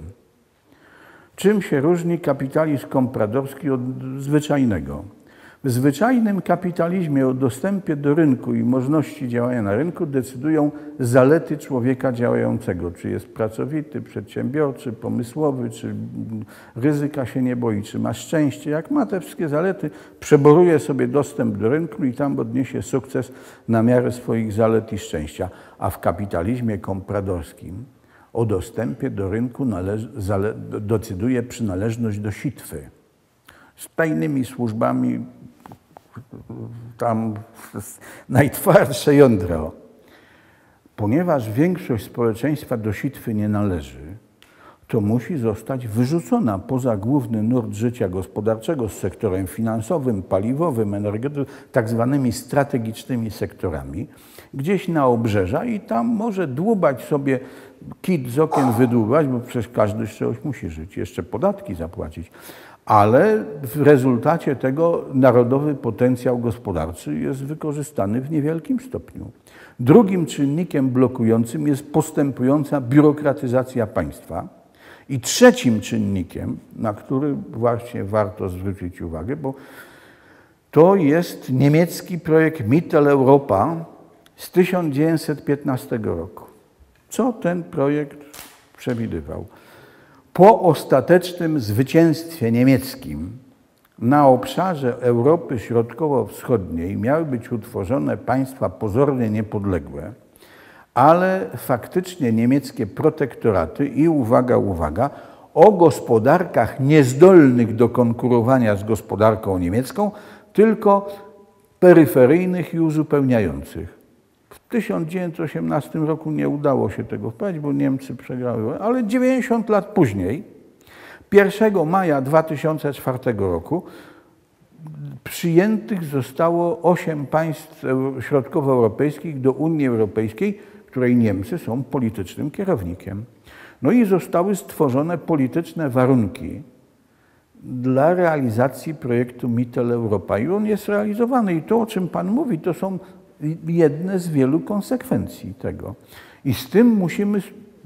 Czym się różni kapitalizm kompradorski od zwyczajnego? W zwyczajnym kapitalizmie o dostępie do rynku i możliwości działania na rynku decydują zalety człowieka działającego. Czy jest pracowity, przedsiębiorczy, pomysłowy, czy ryzyka się nie boi, czy ma szczęście. Jak ma te wszystkie zalety, przeboruje sobie dostęp do rynku i tam odniesie sukces na miarę swoich zalet i szczęścia. A w kapitalizmie kompradorskim o dostępie do rynku decyduje przynależność do sitwy. Z tajnymi służbami, tam najtwardsze jądro. Ponieważ większość społeczeństwa do sitwy nie należy, to musi zostać wyrzucona poza główny nurt życia gospodarczego z sektorem finansowym, paliwowym, energetycznym, tak zwanymi strategicznymi sektorami, gdzieś na obrzeża i tam może dłubać sobie kit z okien wydłubać, bo przecież każdy z czegoś musi żyć, jeszcze podatki zapłacić. Ale w rezultacie tego narodowy potencjał gospodarczy jest wykorzystany w niewielkim stopniu. Drugim czynnikiem blokującym jest postępująca biurokratyzacja państwa. I trzecim czynnikiem, na który właśnie warto zwrócić uwagę, bo to jest niemiecki projekt Mitteleuropa z 1915 roku. Co ten projekt przewidywał? Po ostatecznym zwycięstwie niemieckim na obszarze Europy Środkowo-Wschodniej miały być utworzone państwa pozornie niepodległe, ale faktycznie niemieckie protektoraty i uwaga, uwaga, o gospodarkach niezdolnych do konkurowania z gospodarką niemiecką, tylko peryferyjnych i uzupełniających. W 1918 roku nie udało się tego wprowadzić, bo Niemcy przegrały, ale 90 lat później, 1 maja 2004 roku, przyjętych zostało 8 państw środkowoeuropejskich do Unii Europejskiej, której Niemcy są politycznym kierownikiem. No i zostały stworzone polityczne warunki dla realizacji projektu Mitteleuropa. I on jest realizowany. I to, o czym pan mówi, to są jedne z wielu konsekwencji tego. I z tym musimy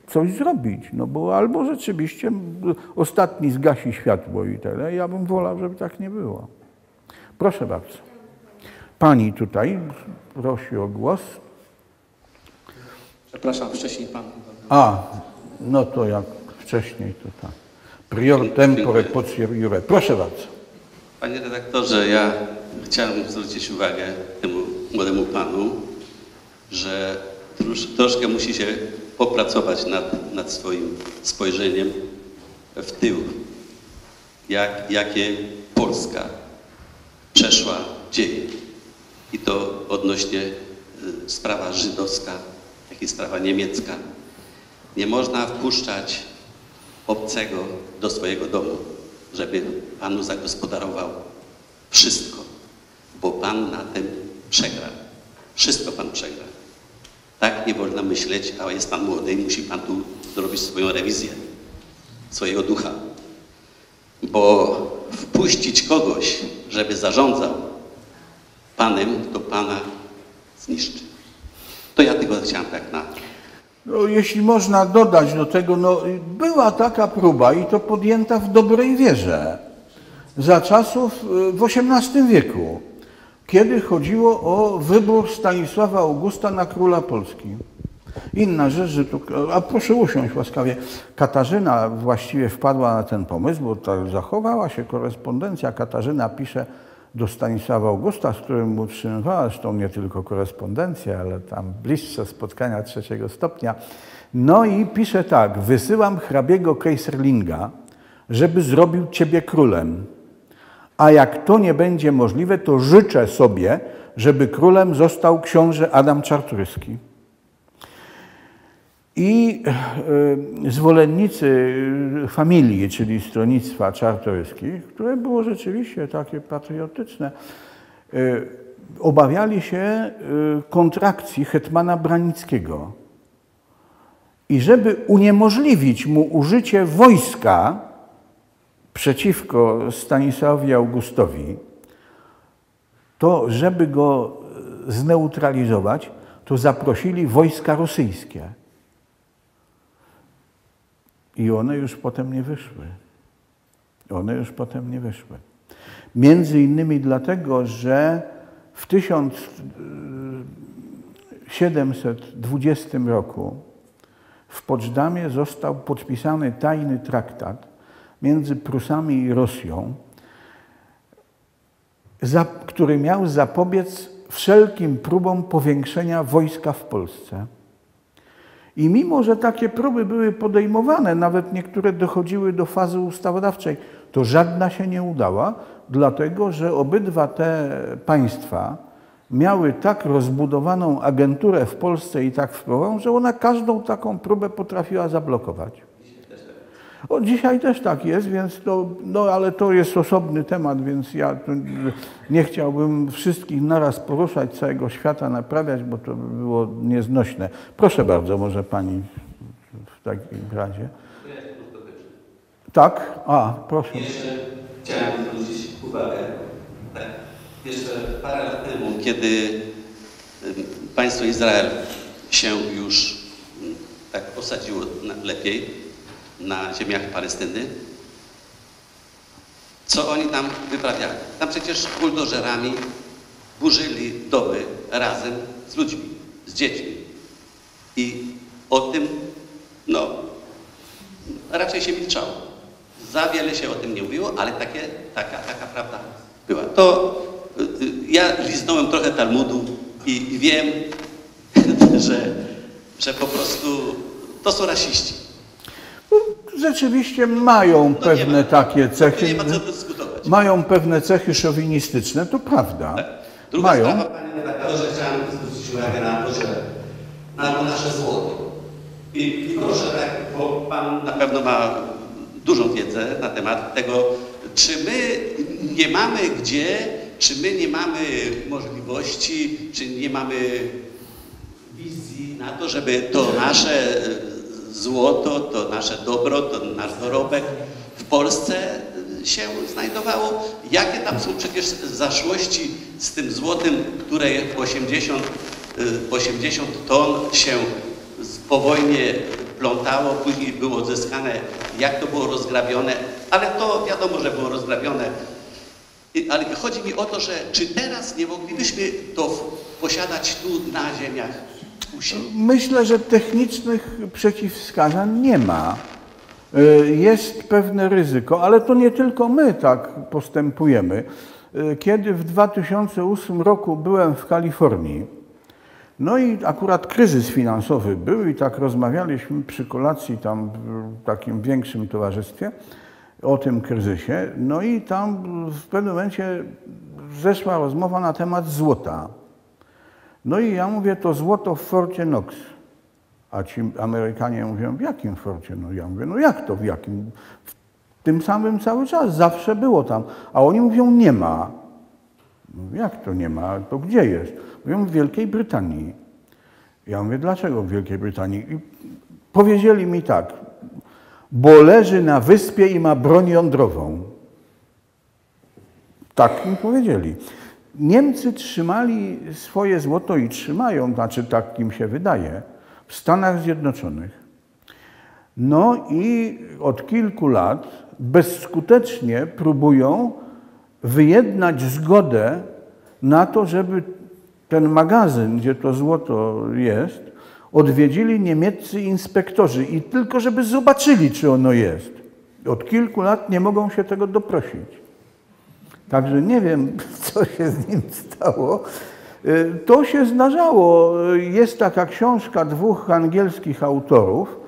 coś zrobić, no bo albo rzeczywiście ostatni zgasi światło i tyle. Ja bym wolał, żeby tak nie było. Proszę bardzo. Pani tutaj prosi o głos. Przepraszam, wcześniej pan. A, no to jak wcześniej to tak. Prior tempore potior iure. Proszę bardzo. Panie redaktorze, ja chciałem zwrócić uwagę temu młodemu panu, że troszkę musi się popracować nad swoim spojrzeniem w tył. Jakie Polska przeszła dzieje. I to odnośnie sprawa żydowska, jak i sprawa niemiecka. Nie można wpuszczać obcego do swojego domu, żeby panu zagospodarował wszystko, bo pan na tym przegra. Wszystko pan przegra. Tak nie wolno myśleć, a jest pan młody i musi pan tu zrobić swoją rewizję swojego ducha. Bo wpuścić kogoś, żeby zarządzał panem, to pana zniszczy. To ja tylko chciałem tak na... No, jeśli można dodać do tego, no, była taka próba i to podjęta w dobrej wierze za czasów w XVIII wieku, kiedy chodziło o wybór Stanisława Augusta na króla Polski. Inna rzecz, że tu, a proszę usiąść łaskawie, Katarzyna właściwie wpadła na ten pomysł, bo tak zachowała się korespondencja. Katarzyna pisze do Stanisława Augusta, z którym utrzymywała zresztą nie tylko korespondencję, ale tam bliższe spotkania 3. stopnia. No i pisze tak: wysyłam hrabiego Keyserlinga, żeby zrobił ciebie królem. A jak to nie będzie możliwe, to życzę sobie, żeby królem został książę Adam Czartoryski. I zwolennicy familii, czyli stronnictwa Czartoryskich, które było rzeczywiście takie patriotyczne, obawiali się kontrakcji hetmana Branickiego. I żeby uniemożliwić mu użycie wojska przeciwko Stanisławowi Augustowi, to żeby go zneutralizować, to zaprosili wojska rosyjskie. I one już potem nie wyszły. Między innymi dlatego, że w 1720 roku w Poczdamie został podpisany tajny traktat między Prusami i Rosją, który miał zapobiec wszelkim próbom powiększenia wojska w Polsce. I mimo, że takie próby były podejmowane, nawet niektóre dochodziły do fazy ustawodawczej, to żadna się nie udała, dlatego że obydwa te państwa miały tak rozbudowaną agenturę w Polsce i tak wpływową, że ona każdą taką próbę potrafiła zablokować. Dzisiaj też tak jest, więc to, no ale to jest osobny temat, więc ja nie chciałbym wszystkich naraz poruszać, całego świata naprawiać, bo to by było nieznośne. Proszę bardzo, może pani w takim razie. Tak? A, proszę. Jeszcze chciałem zwrócić uwagę. Tak. Jeszcze parę lat temu, kiedy państwo Izrael się już tak osadziło lepiej na ziemiach Palestyny, co oni tam wyprawiali? Tam przecież buldożerami burzyli domy razem z ludźmi, z dziećmi. I o tym, no, raczej się milczało. Za wiele się o tym nie mówiło, ale taka prawda była. To ja liznąłem trochę Talmudu i wiem, że po prostu to są rasiści. Rzeczywiście mają pewne takie cechy. Nie ma co dyskutować. Mają pewne cechy szowinistyczne, to prawda. Tak. Druga mają. sprawa, panie redaktorze, chciałem zwrócić uwagę na to, że na to nasze złoto. I proszę, tak, bo pan na pewno ma dużą wiedzę na temat tego, czy my nie mamy gdzie, czy my nie mamy możliwości, czy nie mamy wizji na to, żeby to nasze złoto, to nasze dobro, to nasz dorobek w Polsce się znajdowało. Jakie tam są przecież zaszłości z tym złotem, które 80 ton się po wojnie plątało, później było odzyskane, jak to było rozgrabione, ale to wiadomo, że było rozgrabione. Ale chodzi mi o to, że czy teraz nie moglibyśmy to posiadać tu na ziemiach u siebie? Myślę, że technicznych przeciwwskazań nie ma. Jest pewne ryzyko, ale to nie tylko my tak postępujemy. Kiedy w 2008 roku byłem w Kalifornii, no i akurat kryzys finansowy był i tak rozmawialiśmy przy kolacji tam w takim większym towarzystwie o tym kryzysie, no i tam w pewnym momencie zeszła rozmowa na temat złota. No i ja mówię, to złoto w Forcie Knox. A ci Amerykanie mówią, w jakim forcie? No ja mówię, no jak to w jakim? W tym samym cały czas, zawsze było tam. A oni mówią, nie ma. Mówię, jak to nie ma? To gdzie jest? Mówią, w Wielkiej Brytanii. Ja mówię, dlaczego w Wielkiej Brytanii? I powiedzieli mi tak, bo leży na wyspie i ma broń jądrową. Tak mi powiedzieli. Niemcy trzymali swoje złoto i trzymają, znaczy tak im się wydaje, w Stanach Zjednoczonych. No i od kilku lat bezskutecznie próbują wyjednać zgodę na to, żeby ten magazyn, gdzie to złoto jest, odwiedzili niemieccy inspektorzy i tylko żeby zobaczyli, czy ono jest. Od kilku lat nie mogą się tego doprosić. Także nie wiem, co się z nim stało. To się zdarzało. Jest taka książka dwóch angielskich autorów.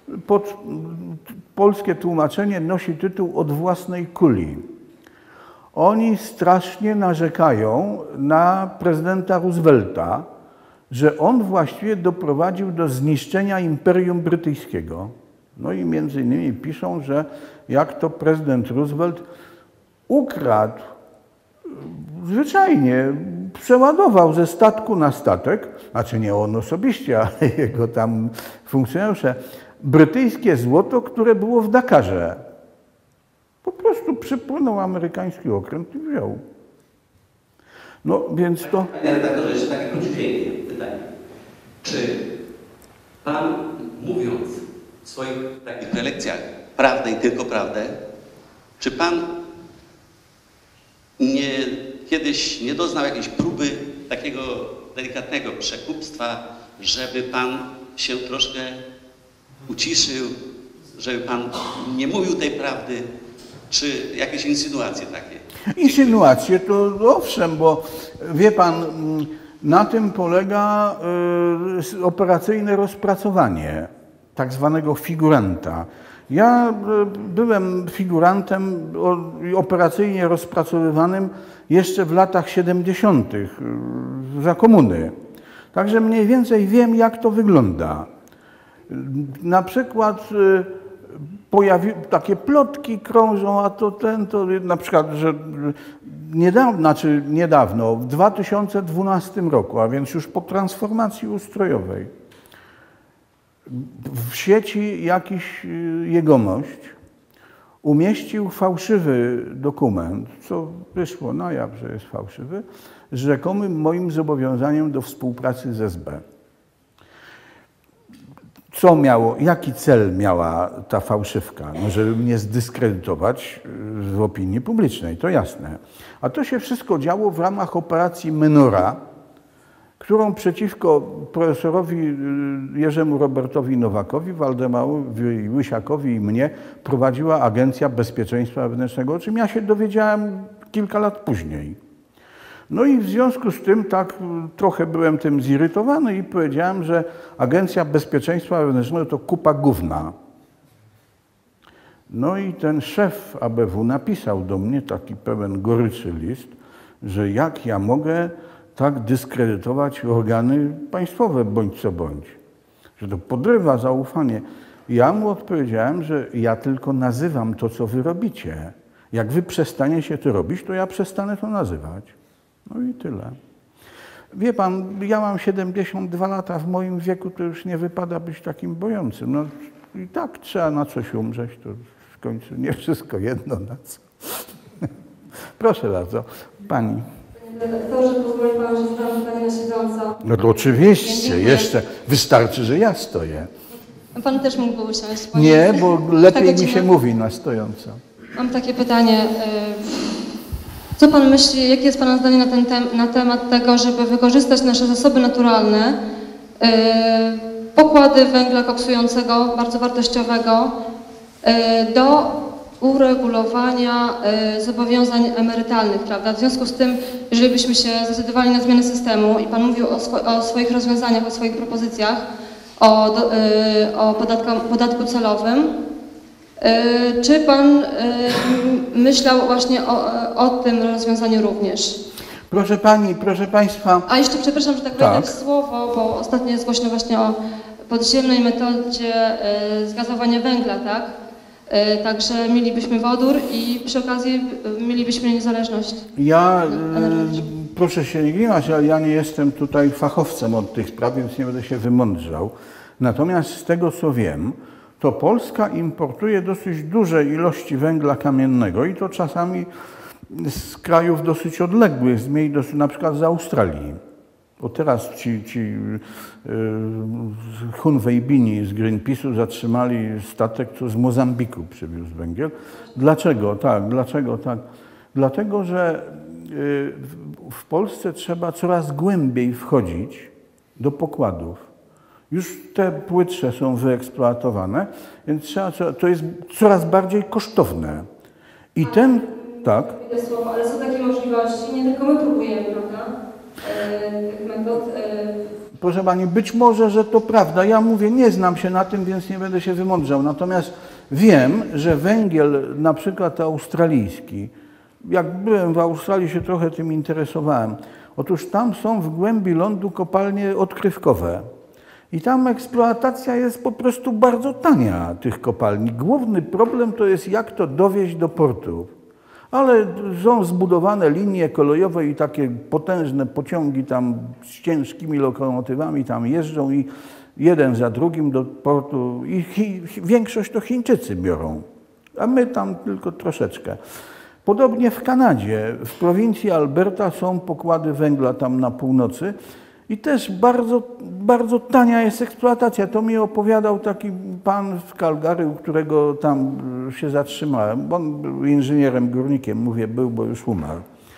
Polskie tłumaczenie nosi tytuł Od własnej kuli. Oni strasznie narzekają na prezydenta Roosevelta, że on właściwie doprowadził do zniszczenia Imperium Brytyjskiego. No i między innymi piszą, że jak to prezydent Roosevelt ukradł, zwyczajnie przeładował ze statku na statek, znaczy nie on osobiście, ale jego tam funkcjonariusze, brytyjskie złoto, które było w Dakarze. Po prostu przypłynął amerykański okręt i wziął. No więc to... Panie redaktorze, jeszcze takie króciutkie pytanie. Czy pan, mówiąc w swoich takich prelekcjach prawdę i tylko prawdę, czy pan kiedyś nie doznał jakiejś próby takiego delikatnego przekupstwa, żeby pan się troszkę uciszył, żeby pan nie mówił tej prawdy, czy jakieś insynuacje takie? Insynuacje to owszem, bo wie pan, na tym polega operacyjne rozpracowanie tak zwanego figuranta. Ja byłem figurantem operacyjnie rozpracowywanym jeszcze w latach 70. za komuny. Także mniej więcej wiem, jak to wygląda. Na przykład takie plotki krążą, a to na przykład, że niedawno, w 2012 roku, a więc już po transformacji ustrojowej, w sieci jakiś jegomość umieścił fałszywy dokument, co wyszło na jaw, że jest fałszywy, z rzekomym moim zobowiązaniem do współpracy z SB. Jaki cel miała ta fałszywka? No, żeby mnie zdyskredytować w opinii publicznej, to jasne. A to się wszystko działo w ramach operacji Menora, którą przeciwko profesorowi Jerzemu Robertowi Nowakowi, Waldemarowi Łysiakowi i mnie prowadziła Agencja Bezpieczeństwa Wewnętrznego, o czym ja się dowiedziałem kilka lat później. No i w związku z tym tak trochę byłem tym zirytowany i powiedziałem, że Agencja Bezpieczeństwa Wewnętrznego to kupa gówna. No i ten szef ABW napisał do mnie taki pełen goryczy list, że jak ja mogę tak dyskredytować organy państwowe, bądź co bądź. Że to podrywa zaufanie. Ja mu odpowiedziałem, że ja tylko nazywam to, co wy robicie. Jak wy przestaniecie to robić, to ja przestanę to nazywać. No i tyle. Wie pan, ja mam 72 lata, w moim wieku to już nie wypada być takim bojącym. No i tak trzeba na coś umrzeć, to w końcu nie wszystko jedno na co. Proszę bardzo, pani. Panie redaktorze, pozwoli pan, że zadam pytanie na siedząco. No to oczywiście, jeszcze wystarczy, że ja stoję. Pan też mógłby usiąść. Nie, bo lepiej Tak, mi się mówi na stojąco. Mam takie pytanie. Co pan myśli, jakie jest pana zdanie na temat tego, żeby wykorzystać nasze zasoby naturalne, pokłady węgla koksującego, bardzo wartościowego, do uregulowania zobowiązań emerytalnych, prawda? W związku z tym, jeżeli byśmy się zdecydowali na zmianę systemu i pan mówił o swoich rozwiązaniach, o swoich propozycjach, o podatku celowym, czy pan myślał właśnie o tym rozwiązaniu również? Proszę pani, proszę państwa. A jeszcze, przepraszam, że tak wejdę w słowo, bo ostatnio jest głośno właśnie o podziemnej metodzie zgazowania węgla, tak? Także mielibyśmy wodór i przy okazji mielibyśmy niezależność. Proszę się nie gniewać, ale ja nie jestem tutaj fachowcem od tych spraw, więc nie będę się wymądrzał. Natomiast z tego, co wiem, to Polska importuje dosyć duże ilości węgla kamiennego i to czasami z krajów dosyć odległych, na przykład z Australii. Bo teraz ci Hunwejbini z Greenpeace'u zatrzymali statek, co z Mozambiku przywiózł węgiel. Dlaczego tak? Dlaczego tak? Dlatego, że w Polsce trzeba coraz głębiej wchodzić do pokładów. Już te płytsze są wyeksploatowane, więc to jest coraz bardziej kosztowne. I tak. Ale są takie możliwości, nie tylko my próbujemy, prawda? Metod. Proszę pani, być może, że to prawda. Ja mówię, nie znam się na tym, więc nie będę się wymądrzał. Natomiast wiem, że węgiel, na przykład australijski, jak byłem w Australii, się trochę tym interesowałem. Otóż tam są w głębi lądu kopalnie odkrywkowe. I tam eksploatacja jest po prostu bardzo tania tych kopalni. Główny problem to jest, jak to dowieźć do portu. Ale są zbudowane linie kolejowe i takie potężne pociągi tam z ciężkimi lokomotywami tam jeżdżą i jeden za drugim do portu i większość to Chińczycy biorą, a my tam tylko troszeczkę. Podobnie w Kanadzie, w prowincji Alberta są pokłady węgla tam na północy i też bardzo tania jest eksploatacja. To mi opowiadał taki pan w Calgary, u którego tam się zatrzymałem, bo on był inżynierem górnikiem, mówię był, bo już umarł.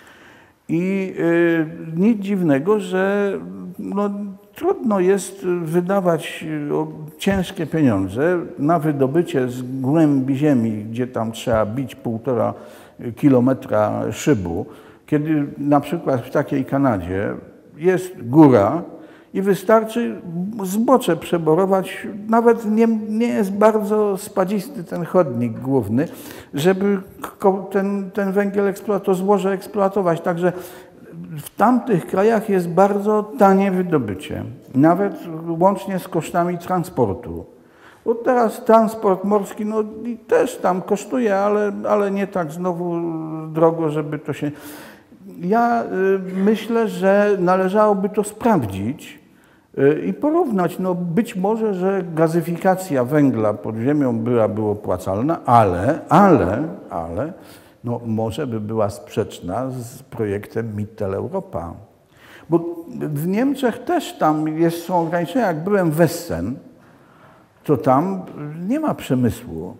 I nic dziwnego, że trudno jest wydawać ciężkie pieniądze na wydobycie z głębi ziemi, gdzie tam trzeba bić 1,5 kilometra szybu, kiedy na przykład w takiej Kanadzie jest góra i wystarczy zbocze przeborować, nawet nie jest bardzo spadzisty ten chodnik główny, żeby ten węgiel, to złoże eksploatować. Także w tamtych krajach jest bardzo tanie wydobycie, nawet łącznie z kosztami transportu. Bo teraz transport morski i też tam kosztuje, ale nie tak znowu drogo, żeby to się... Ja myślę, że należałoby to sprawdzić i porównać. Być może, że gazyfikacja węgla pod ziemią byłaby opłacalna, ale może by była sprzeczna z projektem Mitteleuropa. Bo w Niemczech też tam są ograniczenia. Jak byłem w Essen, to tam nie ma przemysłu.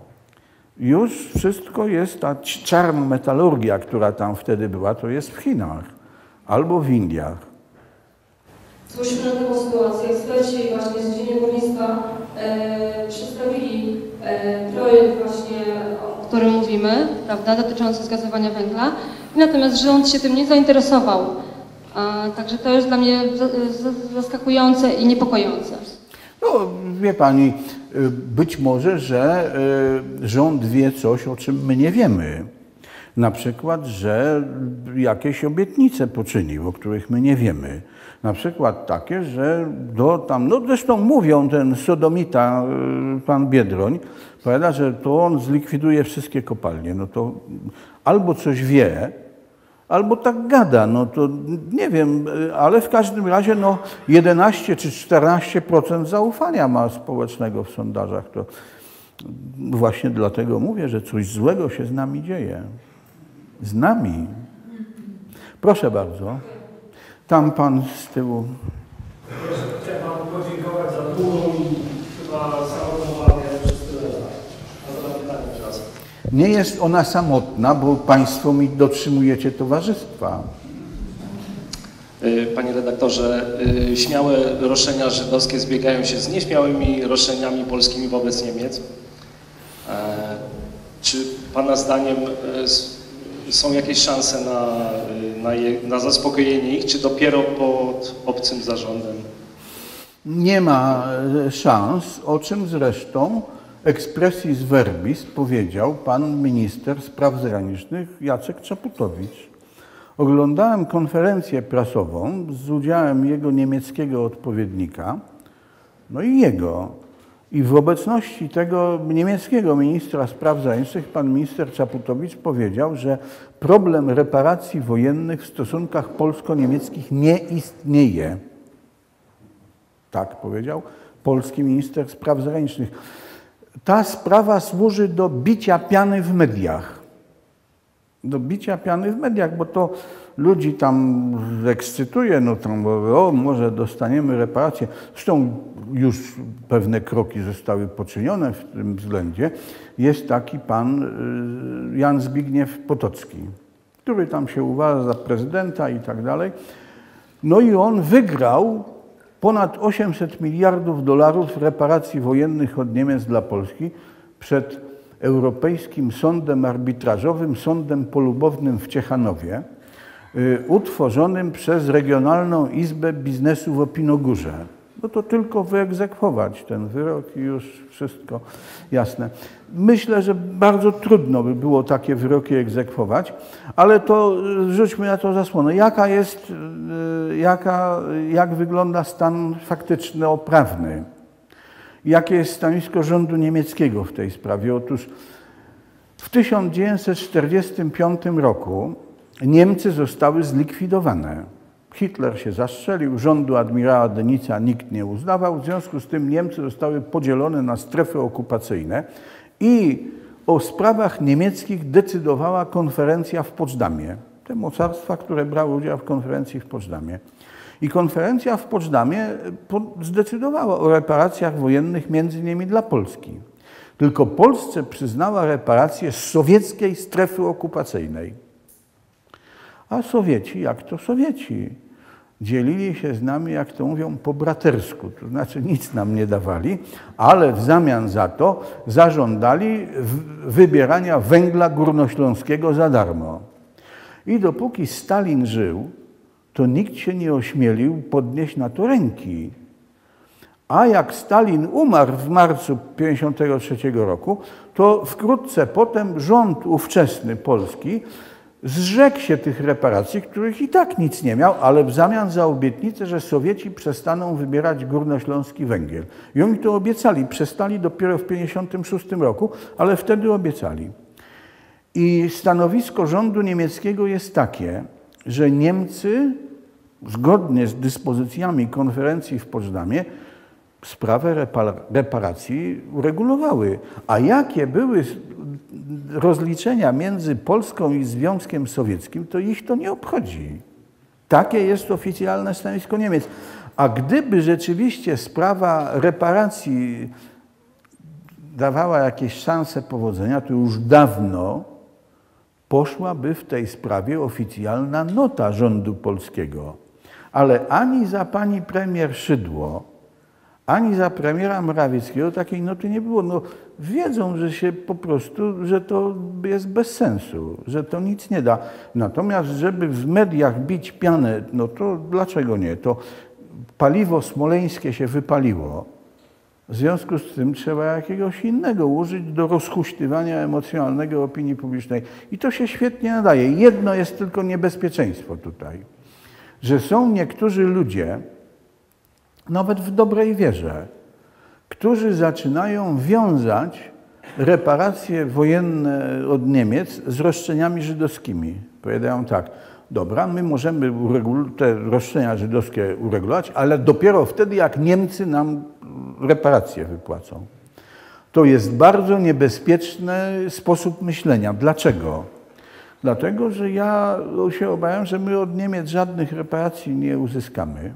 Już wszystko jest, ta czarnometalurgia, która tam wtedy była, to jest w Chinach albo w Indiach. Spójrzmy na taką sytuację. Eksperci właśnie z Dziedziny Górnictwa przedstawili projekt właśnie, o którym mówimy, prawda, dotyczący zgazowania węgla. Natomiast rząd się tym nie zainteresował. Także to jest dla mnie zaskakujące i niepokojące. Wie pani, być może, że rząd wie coś, o czym my nie wiemy. Na przykład, że jakieś obietnice poczynił, o których my nie wiemy. Na przykład takie, że zresztą mówią, ten sodomita, pan Biedroń, powiada, że to on zlikwiduje wszystkie kopalnie. To albo coś wie, albo tak gada, to nie wiem, ale w każdym razie 11 czy 14% zaufania ma społecznego w sondażach. To właśnie dlatego mówię, że coś złego się z nami dzieje. Z nami. Proszę bardzo. Tam pan z tyłu. Chciałem panu podziękować za dużą, chyba Nie jest ona samotna, bo Państwo mi dotrzymujecie towarzystwa. Panie redaktorze, śmiałe roszczenia żydowskie zbiegają się z nieśmiałymi roszczeniami polskimi wobec Niemiec. Czy Pana zdaniem są jakieś szanse na zaspokojenie ich, czy dopiero pod obcym zarządem? Nie ma szans, o czym zresztą expressis verbis powiedział pan minister spraw zagranicznych Jacek Czaputowicz. Oglądałem konferencję prasową z udziałem jego niemieckiego odpowiednika, no i jego. I w obecności tego niemieckiego ministra spraw zagranicznych pan minister Czaputowicz powiedział, że problem reparacji wojennych w stosunkach polsko-niemieckich nie istnieje. Tak powiedział polski minister spraw zagranicznych. Ta sprawa służy do bicia piany w mediach. Do bicia piany w mediach, bo to ludzi tam ekscytuje, no tam, o, może dostaniemy reparacje. Zresztą już pewne kroki zostały poczynione w tym względzie. Jest taki pan Jan Zbigniew Potocki, który tam się uważa za prezydenta i tak dalej. No i on wygrał ponad 800 miliardów dolarów reparacji wojennych od Niemiec dla Polski przed Europejskim Sądem Arbitrażowym, Sądem Polubownym w Ciechanowie, utworzonym przez Regionalną Izbę Biznesu w Opinogórze. No to tylko wyegzekwować ten wyrok i już wszystko jasne. Myślę, że bardzo trudno by było takie wyroki egzekwować, ale to rzućmy na to zasłonę. Jak wygląda stan faktyczno-prawny? Jakie jest stanowisko rządu niemieckiego w tej sprawie? Otóż w 1945 roku Niemcy zostały zlikwidowane. Hitler się zastrzelił, rządu admirała Denica nikt nie uznawał, w związku z tym Niemcy zostały podzielone na strefy okupacyjne i o sprawach niemieckich decydowała konferencja w Poczdamie. Te mocarstwa, które brały udział w konferencji w Poczdamie. I konferencja w Poczdamie zdecydowała o reparacjach wojennych między innymi dla Polski. Tylko Polsce przyznała reparacje z sowieckiej strefy okupacyjnej. A Sowieci, jak to Sowieci, dzielili się z nami, jak to mówią, po bratersku. To znaczy nic nam nie dawali, ale w zamian za to zażądali wybierania węgla górnośląskiego za darmo. I dopóki Stalin żył, to nikt się nie ośmielił podnieść na to ręki. A jak Stalin umarł w marcu 1953 roku, to wkrótce potem rząd ówczesny polski zrzekł się tych reparacji, których i tak nic nie miał, ale w zamian za obietnicę, że Sowieci przestaną wybierać górnośląski węgiel. I oni to obiecali, przestali dopiero w 1956 roku, ale wtedy obiecali. I stanowisko rządu niemieckiego jest takie, że Niemcy zgodnie z dyspozycjami konferencji w Poczdamie sprawę reparacji uregulowały. A jakie były rozliczenia między Polską i Związkiem Sowieckim, to ich to nie obchodzi. Takie jest oficjalne stanowisko Niemiec. A gdyby rzeczywiście sprawa reparacji dawała jakieś szanse powodzenia, to już dawno poszłaby w tej sprawie oficjalna nota rządu polskiego. Ale ani za pani premier Szydło, ani za premiera Morawieckiego takiej noty nie było. No, wiedzą, że się po prostu, że to jest bez sensu, że to nic nie da. Natomiast, żeby w mediach bić pianę, no to dlaczego nie? To paliwo smoleńskie się wypaliło. W związku z tym trzeba jakiegoś innego użyć do rozhuśtywania emocjonalnego opinii publicznej. I to się świetnie nadaje. Jedno jest tylko niebezpieczeństwo tutaj, że są niektórzy ludzie, nawet w dobrej wierze, którzy zaczynają wiązać reparacje wojenne od Niemiec z roszczeniami żydowskimi. Powiadają tak, dobra, my możemy te roszczenia żydowskie uregulować, ale dopiero wtedy, jak Niemcy nam reparacje wypłacą. To jest bardzo niebezpieczny sposób myślenia. Dlaczego? Dlatego, że ja się obawiam, że my od Niemiec żadnych reparacji nie uzyskamy.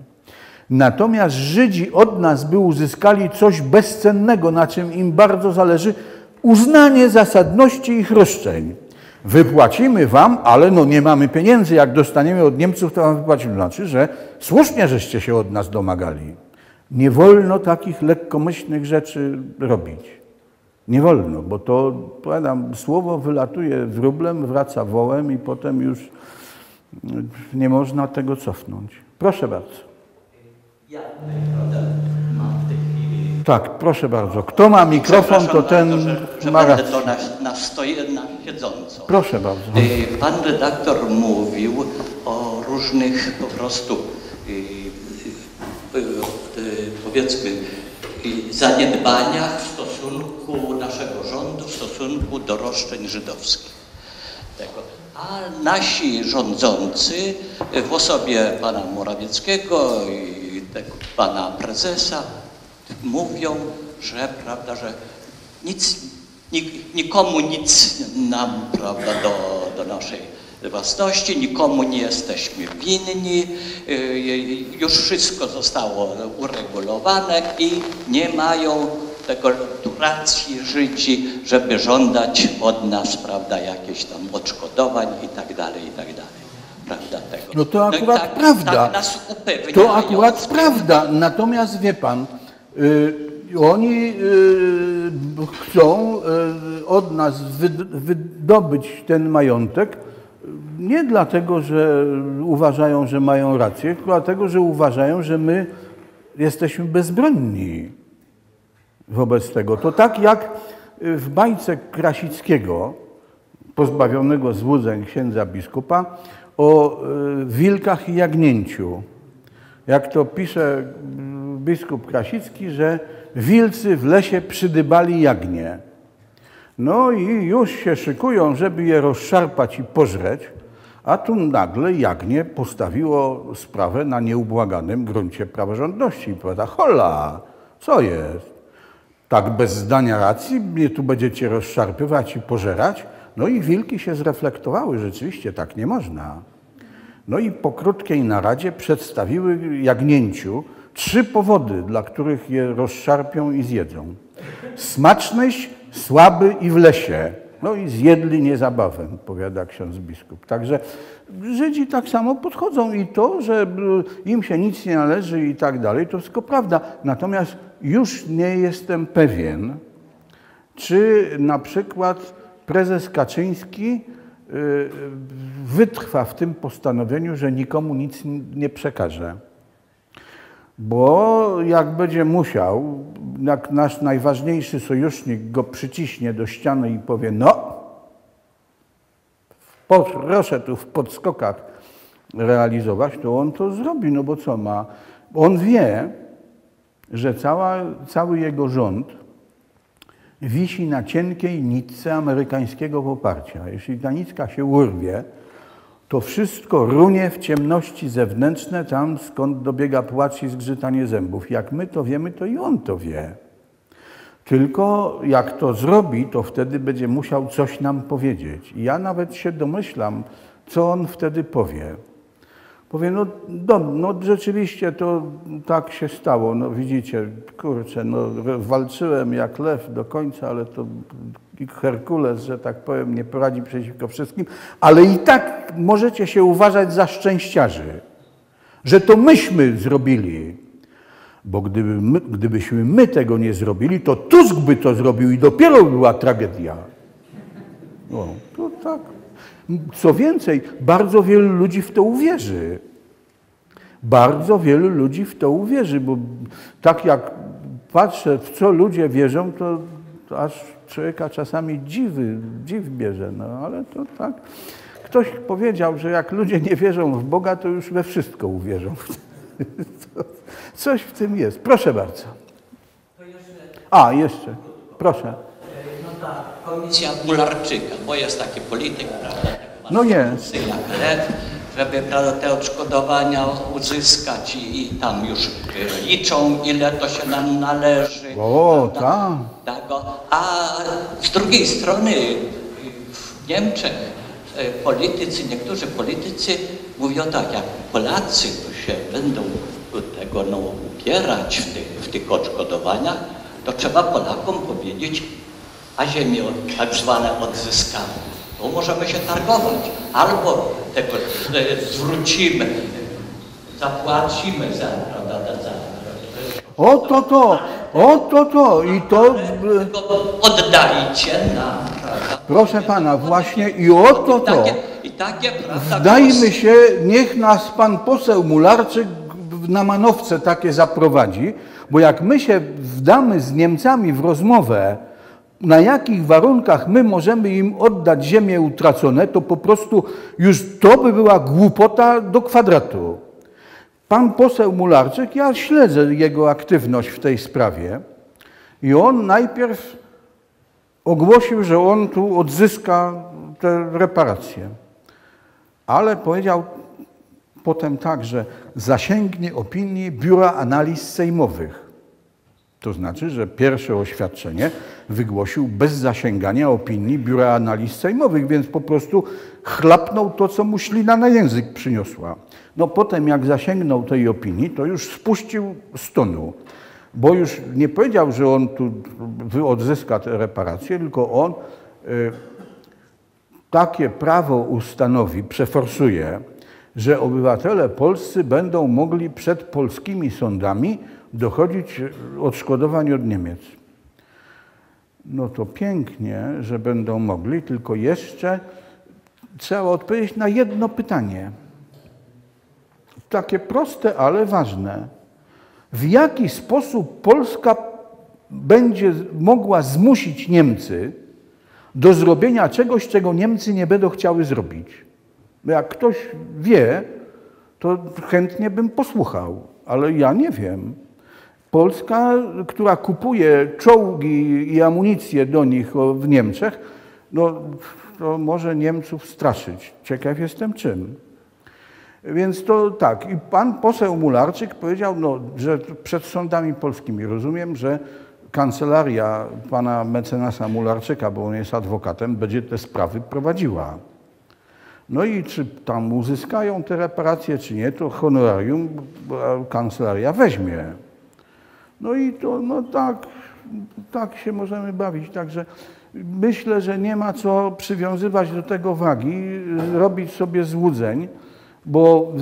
Natomiast Żydzi od nas by uzyskali coś bezcennego, na czym im bardzo zależy, uznanie zasadności ich roszczeń. Wypłacimy wam, ale no nie mamy pieniędzy. Jak dostaniemy od Niemców, to wam wypłacimy. Znaczy, że słusznie żeście się od nas domagali. Nie wolno takich lekkomyślnych rzeczy robić. Nie wolno, bo to, powiadam, słowo wylatuje wróblem, wraca wołem i potem już nie można tego cofnąć. Proszę bardzo. Ja mam w tej chwili... Tak, proszę bardzo. Kto ma mikrofon, to ten ma rację. Będę to na siedząco. Proszę bardzo. Pan redaktor mówił o różnych po prostu, powiedzmy, zaniedbaniach w stosunku naszego rządu, w stosunku do roszczeń żydowskich. A nasi rządzący w osobie pana Morawieckiego i tego pana prezesa mówią, że, prawda, że nikomu nic nam, prawda, do naszej własności, nikomu nie jesteśmy winni, już wszystko zostało uregulowane i nie mają tego racji Żydzi, żeby żądać od nas, prawda, jakieś tam odszkodowań i tak dalej, prawda, tego. No to akurat tak, prawda. Tak nas upewniają. To akurat prawda. Natomiast wie pan, oni chcą od nas wydobyć ten majątek nie dlatego, że uważają, że mają rację, tylko dlatego, że uważają, że my jesteśmy bezbronni wobec tego. To tak jak w bajce Krasickiego, pozbawionego złudzeń księdza biskupa, o wilkach i jagnięciu. Jak to pisze biskup Krasicki, że wilcy w lesie przydybali jagnię. No i już się szykują, żeby je rozszarpać i pożreć, a tu nagle jagnię postawiło sprawę na nieubłaganym gruncie praworządności. I powiada, hola, co jest? Tak bez zdania racji mnie tu będziecie rozszarpywać i pożerać? No i wilki się zreflektowały, rzeczywiście tak nie można. No i po krótkiej naradzie przedstawiły jagnięciu 3 powody, dla których je rozszarpią i zjedzą. Smaczność, słaby i w lesie. No i zjedli niezabawem, powiada ksiądz biskup. Także Żydzi tak samo podchodzą i to, że im się nic nie należy i tak dalej, to wszystko prawda. Natomiast już nie jestem pewien, czy na przykład prezes Kaczyński wytrwa w tym postanowieniu, że nikomu nic nie przekaże. Bo jak będzie musiał, jak nasz najważniejszy sojusznik go przyciśnie do ściany i powie, no, proszę tu w podskokach realizować, to on to zrobi, no bo co ma? On wie, że cały jego rząd wisi na cienkiej nitce amerykańskiego poparcia. Jeśli ta nitka się urwie, to wszystko runie w ciemności zewnętrzne, tam skąd dobiega płacz i zgrzytanie zębów. Jak my to wiemy, to i on to wie. Tylko jak to zrobi, to wtedy będzie musiał coś nam powiedzieć. I ja nawet się domyślam, co on wtedy powie. Powie, no rzeczywiście to tak się stało, no widzicie, kurczę, no walczyłem jak lew do końca, ale to Herkules, że tak powiem, nie poradzi przeciwko wszystkim, ale i tak możecie się uważać za szczęściarzy, że to myśmy zrobili, bo gdybyśmy my tego nie zrobili, to Tusk by to zrobił i dopiero była tragedia. No, to tak. Co więcej, bardzo wielu ludzi w to uwierzy. Bardzo wielu ludzi w to uwierzy, bo tak jak patrzę, w co ludzie wierzą, to aż człowieka czasami dziw bierze. No ale to tak. Ktoś powiedział, że jak ludzie nie wierzą w Boga, to już we wszystko uwierzą. Coś w tym jest. Proszę bardzo. Jeszcze. Proszę. No ta komisja Mularczyka, bo jest taki polityk, prawda? No jest. Jak lew, żeby, prawda, te odszkodowania uzyskać i tam już liczą, ile to się nam należy. O, tak. A z drugiej strony w Niemczech niektórzy politycy mówią tak, jak Polacy to się będą tego upierać w tych odszkodowaniach, to trzeba Polakom powiedzieć, a ziemię tak zwane odzyskamy. To możemy się targować, albo tego zwrócimy, zapłacimy za. To i to... Oddajcie nam. Proszę pana, właśnie i oto to. I takie, prawda, Wdajmy się, niech nas pan poseł Mularczyk na manowce takie zaprowadzi, bo jak my się wdamy z Niemcami w rozmowę, na jakich warunkach my możemy im oddać ziemię utracone, to po prostu już to by była głupota do kwadratu. Pan poseł Mularczyk, ja śledzę jego aktywność w tej sprawie i on najpierw ogłosił, że on tu odzyska te reparacje, ale powiedział potem tak, że zasięgnie opinii Biura Analiz Sejmowych. To znaczy, że pierwsze oświadczenie wygłosił bez zasięgania opinii Biura Analiz Sejmowych, więc po prostu chlapnął to, co mu ślina na język przyniosła. No potem jak zasięgnął tej opinii, to już spuścił z tonu, bo już nie powiedział, że on tu odzyska te reparacje, tylko on takie prawo ustanowi, przeforsuje, że obywatele polscy będą mogli przed polskimi sądami dochodzić odszkodowań od Niemiec. No to pięknie, że będą mogli, tylko jeszcze trzeba odpowiedzieć na jedno pytanie. Takie proste, ale ważne. W jaki sposób Polska będzie mogła zmusić Niemcy do zrobienia czegoś, czego Niemcy nie będą chciały zrobić? Jak ktoś wie, to chętnie bym posłuchał, ale ja nie wiem. Polska, która kupuje czołgi i amunicję do nich w Niemczech, no to może Niemców straszyć. Ciekaw jestem czym. Więc to tak. I pan poseł Mularczyk powiedział, no, że przed sądami polskimi rozumiem, że kancelaria pana mecenasa Mularczyka, bo on jest adwokatem, będzie te sprawy prowadziła. No i czy tam uzyskają te reparacje, czy nie, to honorarium kancelaria weźmie. No i to, no tak się możemy bawić. Także myślę, że nie ma co przywiązywać do tego wagi, robić sobie złudzeń, bo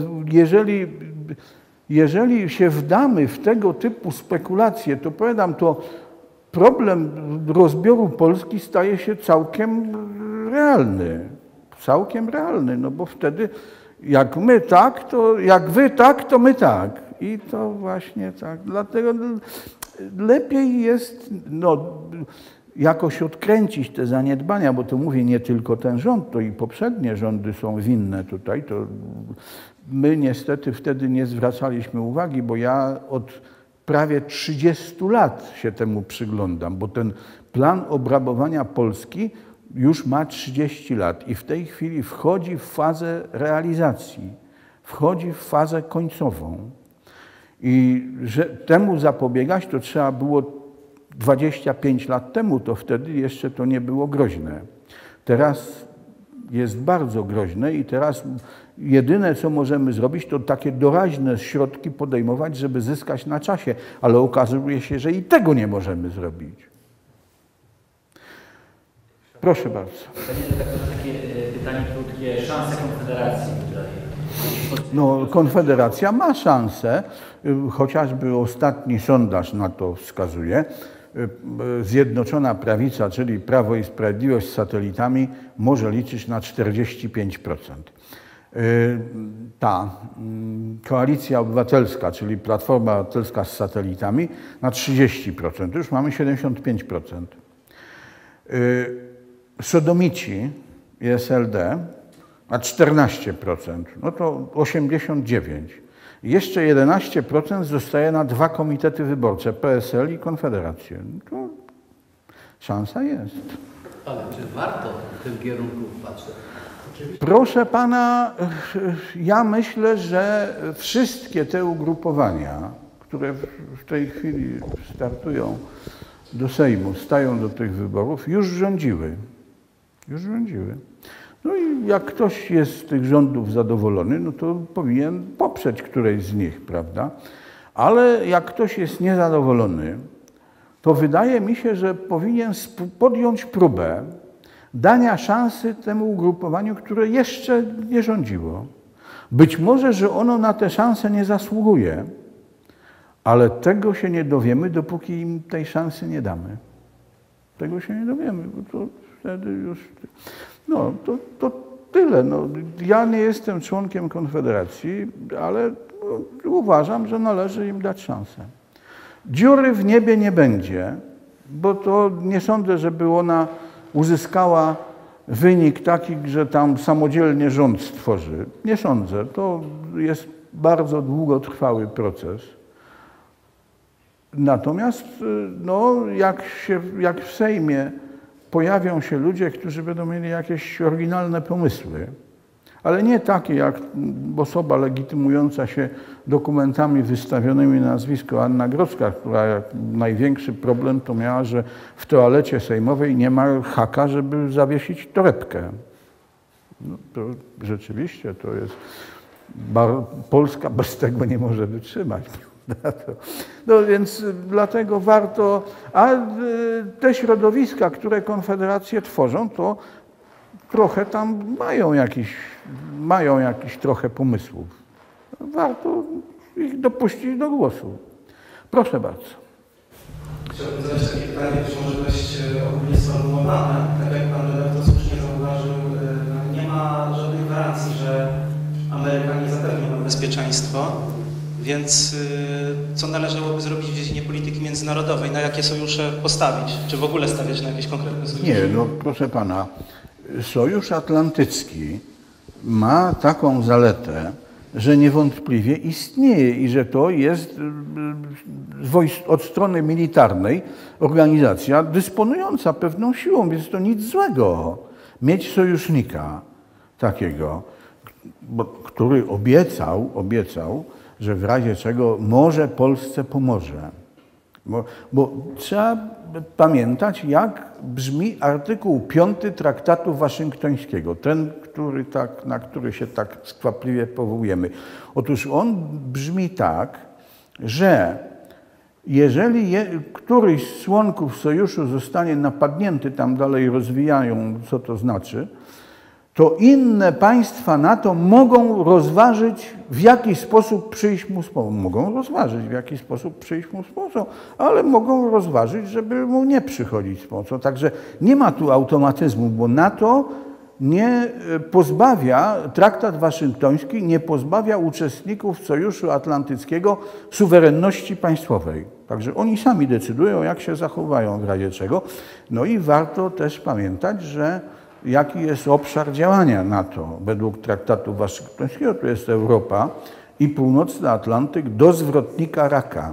jeżeli się wdamy w tego typu spekulacje, to powiadam, to problem rozbioru Polski staje się całkiem realny. Całkiem realny, no bo wtedy jak my tak, to jak wy tak, to my tak. I to właśnie tak. Dlatego lepiej jest jakoś odkręcić te zaniedbania, bo to mówię nie tylko ten rząd, to i poprzednie rządy są winne tutaj. To my niestety wtedy nie zwracaliśmy uwagi, bo ja od prawie 30 lat się temu przyglądam, bo ten plan obrabowania Polski już ma 30 lat i w tej chwili wchodzi w fazę realizacji, wchodzi w fazę końcową. I że temu zapobiegać, to trzeba było 25 lat temu, to wtedy jeszcze to nie było groźne. Teraz jest bardzo groźne i teraz jedyne, co możemy zrobić, to takie doraźne środki podejmować, żeby zyskać na czasie, ale okazuje się, że i tego nie możemy zrobić. Proszę bardzo. Takie pytanie krótkie. Szanse Konfederacji tutaj? No, Konfederacja ma szansę, chociażby ostatni sondaż na to wskazuje. Zjednoczona Prawica, czyli Prawo i Sprawiedliwość z satelitami, może liczyć na 45%. Ta Koalicja Obywatelska, czyli Platforma Obywatelska z satelitami, na 30%. Już mamy 75%. Sodomici i SLD na 14%, no to 89%. Jeszcze 11% zostaje na 2 komitety wyborcze, PSL i Konfederację. No to szansa jest. Ale czy warto w tym kierunku patrzeć? Proszę pana, ja myślę, że wszystkie te ugrupowania, które w tej chwili startują do Sejmu, stają do tych wyborów, już rządziły. Już rządziły. No i jak ktoś jest z tych rządów zadowolony, no to powinien poprzeć którejś z nich, prawda? Ale jak ktoś jest niezadowolony, to wydaje mi się, że powinien podjąć próbę dania szansy temu ugrupowaniu, które jeszcze nie rządziło. Być może, że ono na tę szansę nie zasługuje, ale tego się nie dowiemy, dopóki im tej szansy nie damy. Tego się nie dowiemy, bo to wtedy już... No, to tyle. No, ja nie jestem członkiem Konfederacji, ale uważam, że należy im dać szansę. Dziury w niebie nie będzie, bo to nie sądzę, żeby ona uzyskała wynik taki, że tam samodzielnie rząd stworzy. Nie sądzę. To jest bardzo długotrwały proces. Natomiast no, jak w Sejmie pojawią się ludzie, którzy będą mieli jakieś oryginalne pomysły, ale nie takie jak osoba legitymująca się dokumentami wystawionymi na nazwisko Anna Grodzka, która największy problem to miała, że w toalecie sejmowej nie ma haka, żeby zawiesić torebkę. No, to rzeczywiście to jest... Polska bez tego nie może wytrzymać. No więc dlatego warto... A te środowiska, które Konfederację tworzą, to trochę tam mają jakiś trochę pomysłów. Warto ich dopuścić do głosu. Proszę bardzo. Chciałbym zadać takie pytanie, być może dość ogólnie sformułowane. Tak jak pan redaktor słusznie zauważył, nie ma żadnej gwarancji, że Ameryka nie zapewni nam bezpieczeństwo, więc co należałoby zrobić w dziedzinie polityki międzynarodowej? Na jakie sojusze postawić? Czy w ogóle stawiać na jakieś konkretne sojusze? Nie, no proszę pana, Sojusz Atlantycki ma taką zaletę, że niewątpliwie istnieje i że to jest od strony militarnej organizacja dysponująca pewną siłą, więc to nic złego mieć sojusznika takiego, który obiecał, że w razie czego może Polsce pomoże. Bo trzeba pamiętać, jak brzmi artykuł 5 Traktatu Waszyngtońskiego, ten, na który się tak skwapliwie powołujemy. Otóż on brzmi tak, że jeżeli któryś z członków sojuszu zostanie napadnięty, tam dalej rozwijają, co to znaczy, to inne państwa NATO mogą rozważyć, w jaki sposób przyjść mu z pomocą. Mogą rozważyć, w jaki sposób przyjść mu z pomocą, ale mogą rozważyć, żeby mu nie przychodzić z pomocą. Także nie ma tu automatyzmu, bo NATO nie pozbawia, Traktat Waszyngtoński nie pozbawia uczestników Sojuszu Atlantyckiego suwerenności państwowej. Także oni sami decydują, jak się zachowają w razie czego. No i warto też pamiętać, że jaki jest obszar działania NATO według Traktatu Waszyngtońskiego, to jest Europa i Północny Atlantyk do zwrotnika Raka.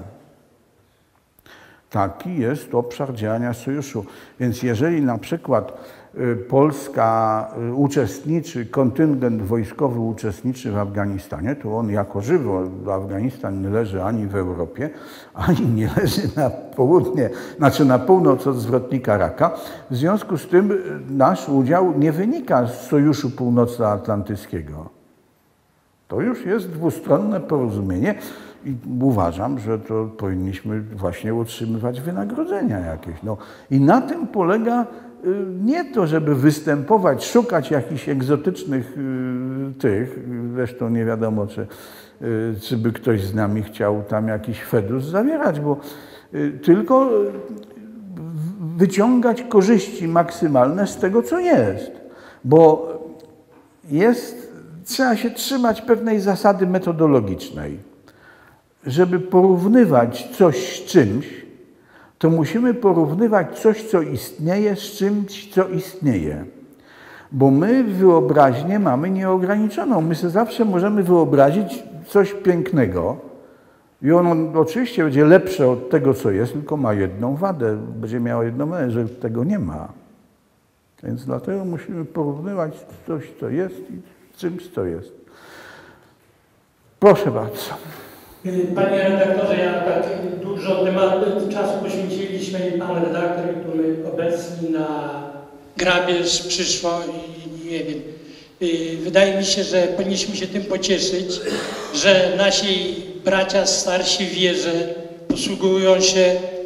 Taki jest obszar działania sojuszu. Więc jeżeli na przykład Polska uczestniczy, kontyngent wojskowy uczestniczy w Afganistanie, to on jako żywo, Afganistan nie leży ani w Europie, ani nie leży na południe, znaczy na północ od zwrotnika Raka. W związku z tym nasz udział nie wynika z Sojuszu Północnoatlantyckiego. To już jest dwustronne porozumienie i uważam, że to powinniśmy właśnie utrzymywać wynagrodzenia jakieś. No i na tym polega nie to, żeby występować, szukać jakichś egzotycznych zresztą nie wiadomo, czy by ktoś z nami chciał tam jakiś fedus zawierać, bo tylko wyciągać korzyści maksymalne z tego, co jest. Bo trzeba się trzymać pewnej zasady metodologicznej. Żeby porównywać coś z czymś, to musimy porównywać coś, co istnieje, z czymś, co istnieje. Bo my wyobraźnię mamy nieograniczoną. My sobie zawsze możemy wyobrazić coś pięknego i ono oczywiście będzie lepsze od tego, co jest, tylko ma jedną wadę. Będzie miało jedną wadę, że tego nie ma. Więc dlatego musimy porównywać coś, co jest i z czymś, co jest. Proszę bardzo. Panie redaktorze, ja tak dużo czasu poświęciliśmy i pan redaktor, który obecni na grabież przyszło i nie wiem. Wydaje mi się, że powinniśmy się tym pocieszyć, że nasi bracia starsi w wierze posługują się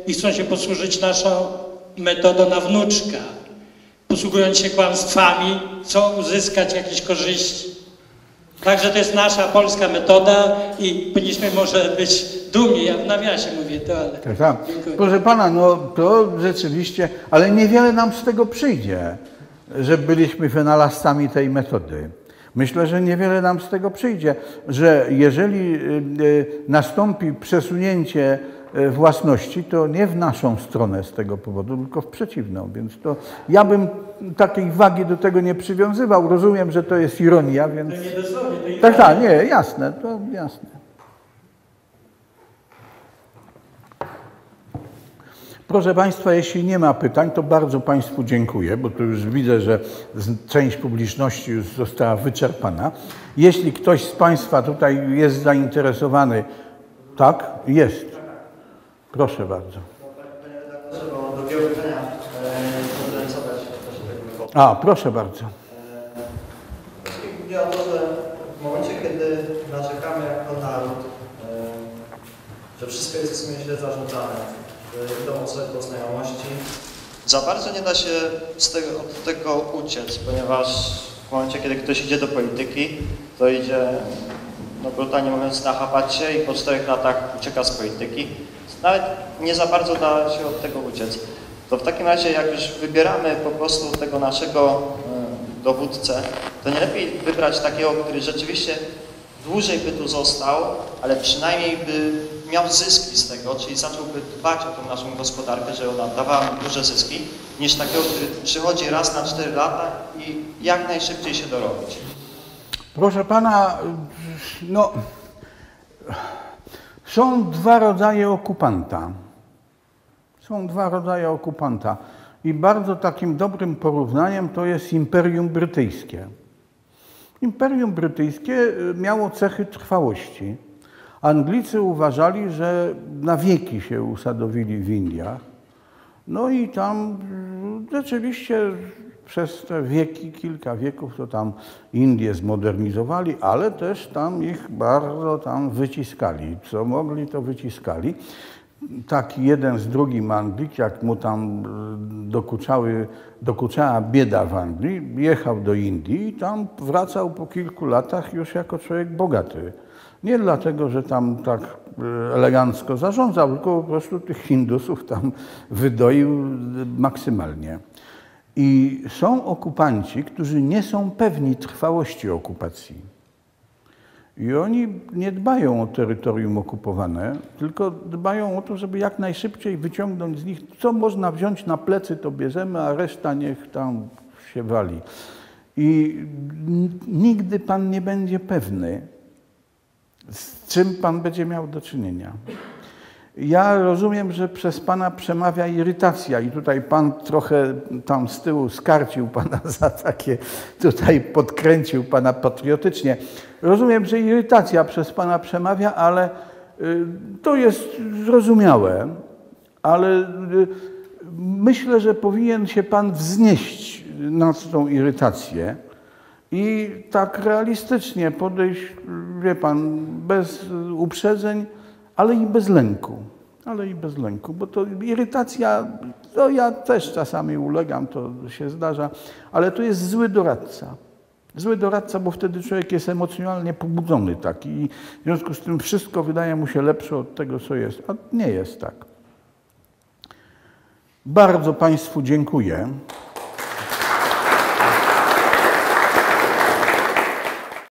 i chcą się posłużyć naszą metodą na wnuczka. Posługując się kłamstwami, chcą uzyskać jakieś korzyści. Także to jest nasza polska metoda i powinniśmy może być dumni. Ja w nawiasie mówię to, ale... Tak. Proszę pana, no to rzeczywiście, ale niewiele nam z tego przyjdzie, że byliśmy wynalazcami tej metody. Myślę, że niewiele nam z tego przyjdzie, że jeżeli nastąpi przesunięcie własności, to nie w naszą stronę z tego powodu, tylko w przeciwną. Więc to ja bym takiej wagi do tego nie przywiązywał. Rozumiem, że to jest ironia, więc... To nie dosłownie, to ironia. Tak, nie, jasne, to jasne. Proszę Państwa, jeśli nie ma pytań, to bardzo Państwu dziękuję, bo tu już widzę, że część publiczności już została wyczerpana. Jeśli ktoś z Państwa tutaj jest zainteresowany, tak? Jest. Proszę bardzo. Do drugiego pytania A, proszę bardzo. Chodzi o to, że w momencie, kiedy narzekamy jako naród, że wszystko jest w sumie źle zarządzane, że wiadomo sobie do znajomości, za bardzo nie da się od tego uciec, ponieważ w momencie, kiedy ktoś idzie do polityki, to idzie, no brutalnie mówiąc, nachapać się i po 4 latach ucieka z polityki. Nawet nie za bardzo da się od tego uciec. To w takim razie, jak już wybieramy po prostu tego naszego dowódcę, to nie lepiej wybrać takiego, który rzeczywiście dłużej by tu został, ale przynajmniej by miał zyski z tego, czyli zacząłby dbać o tą naszą gospodarkę, że ona dawała mu duże zyski, niż takiego, który przychodzi raz na 4 lata i jak najszybciej się dorobić. Proszę pana, no, są 2 rodzaje okupanta. Są 2 rodzaje okupanta. I bardzo takim dobrym porównaniem to jest Imperium Brytyjskie. Imperium Brytyjskie miało cechy trwałości. Anglicy uważali, że na wieki się usadowili w Indiach. No i tam rzeczywiście przez te wieki, kilka wieków, to tam Indie zmodernizowali, ale też tam ich bardzo tam wyciskali. Co mogli, to wyciskali. Taki jeden z drugim Anglik, jak mu tam dokuczała bieda w Anglii, jechał do Indii i tam wracał po kilku latach już jako człowiek bogaty. Nie dlatego, że tam tak elegancko zarządzał, tylko po prostu tych Hindusów tam wydoił maksymalnie. I są okupanci, którzy nie są pewni trwałości okupacji. I oni nie dbają o terytorium okupowane, tylko dbają o to, żeby jak najszybciej wyciągnąć z nich, co można wziąć na plecy, to bierzemy, a reszta niech tam się wali. I nigdy pan nie będzie pewny, z czym pan będzie miał do czynienia. Ja rozumiem, że przez pana przemawia irytacja i tutaj pan trochę tam z tyłu skarcił pana za takie, tutaj podkręcił pana patriotycznie. Rozumiem, że irytacja przez pana przemawia, ale to jest zrozumiałe, ale myślę, że powinien się pan wznieść nad tą irytację i tak realistycznie podejść, wie pan, bez uprzedzeń, ale i bez lęku. Ale i bez lęku, bo to irytacja, to ja też czasami ulegam, to się zdarza, ale to jest zły doradca. Zły doradca, bo wtedy człowiek jest emocjonalnie pobudzony taki i w związku z tym wszystko wydaje mu się lepsze od tego, co jest, a nie jest tak. Bardzo Państwu dziękuję.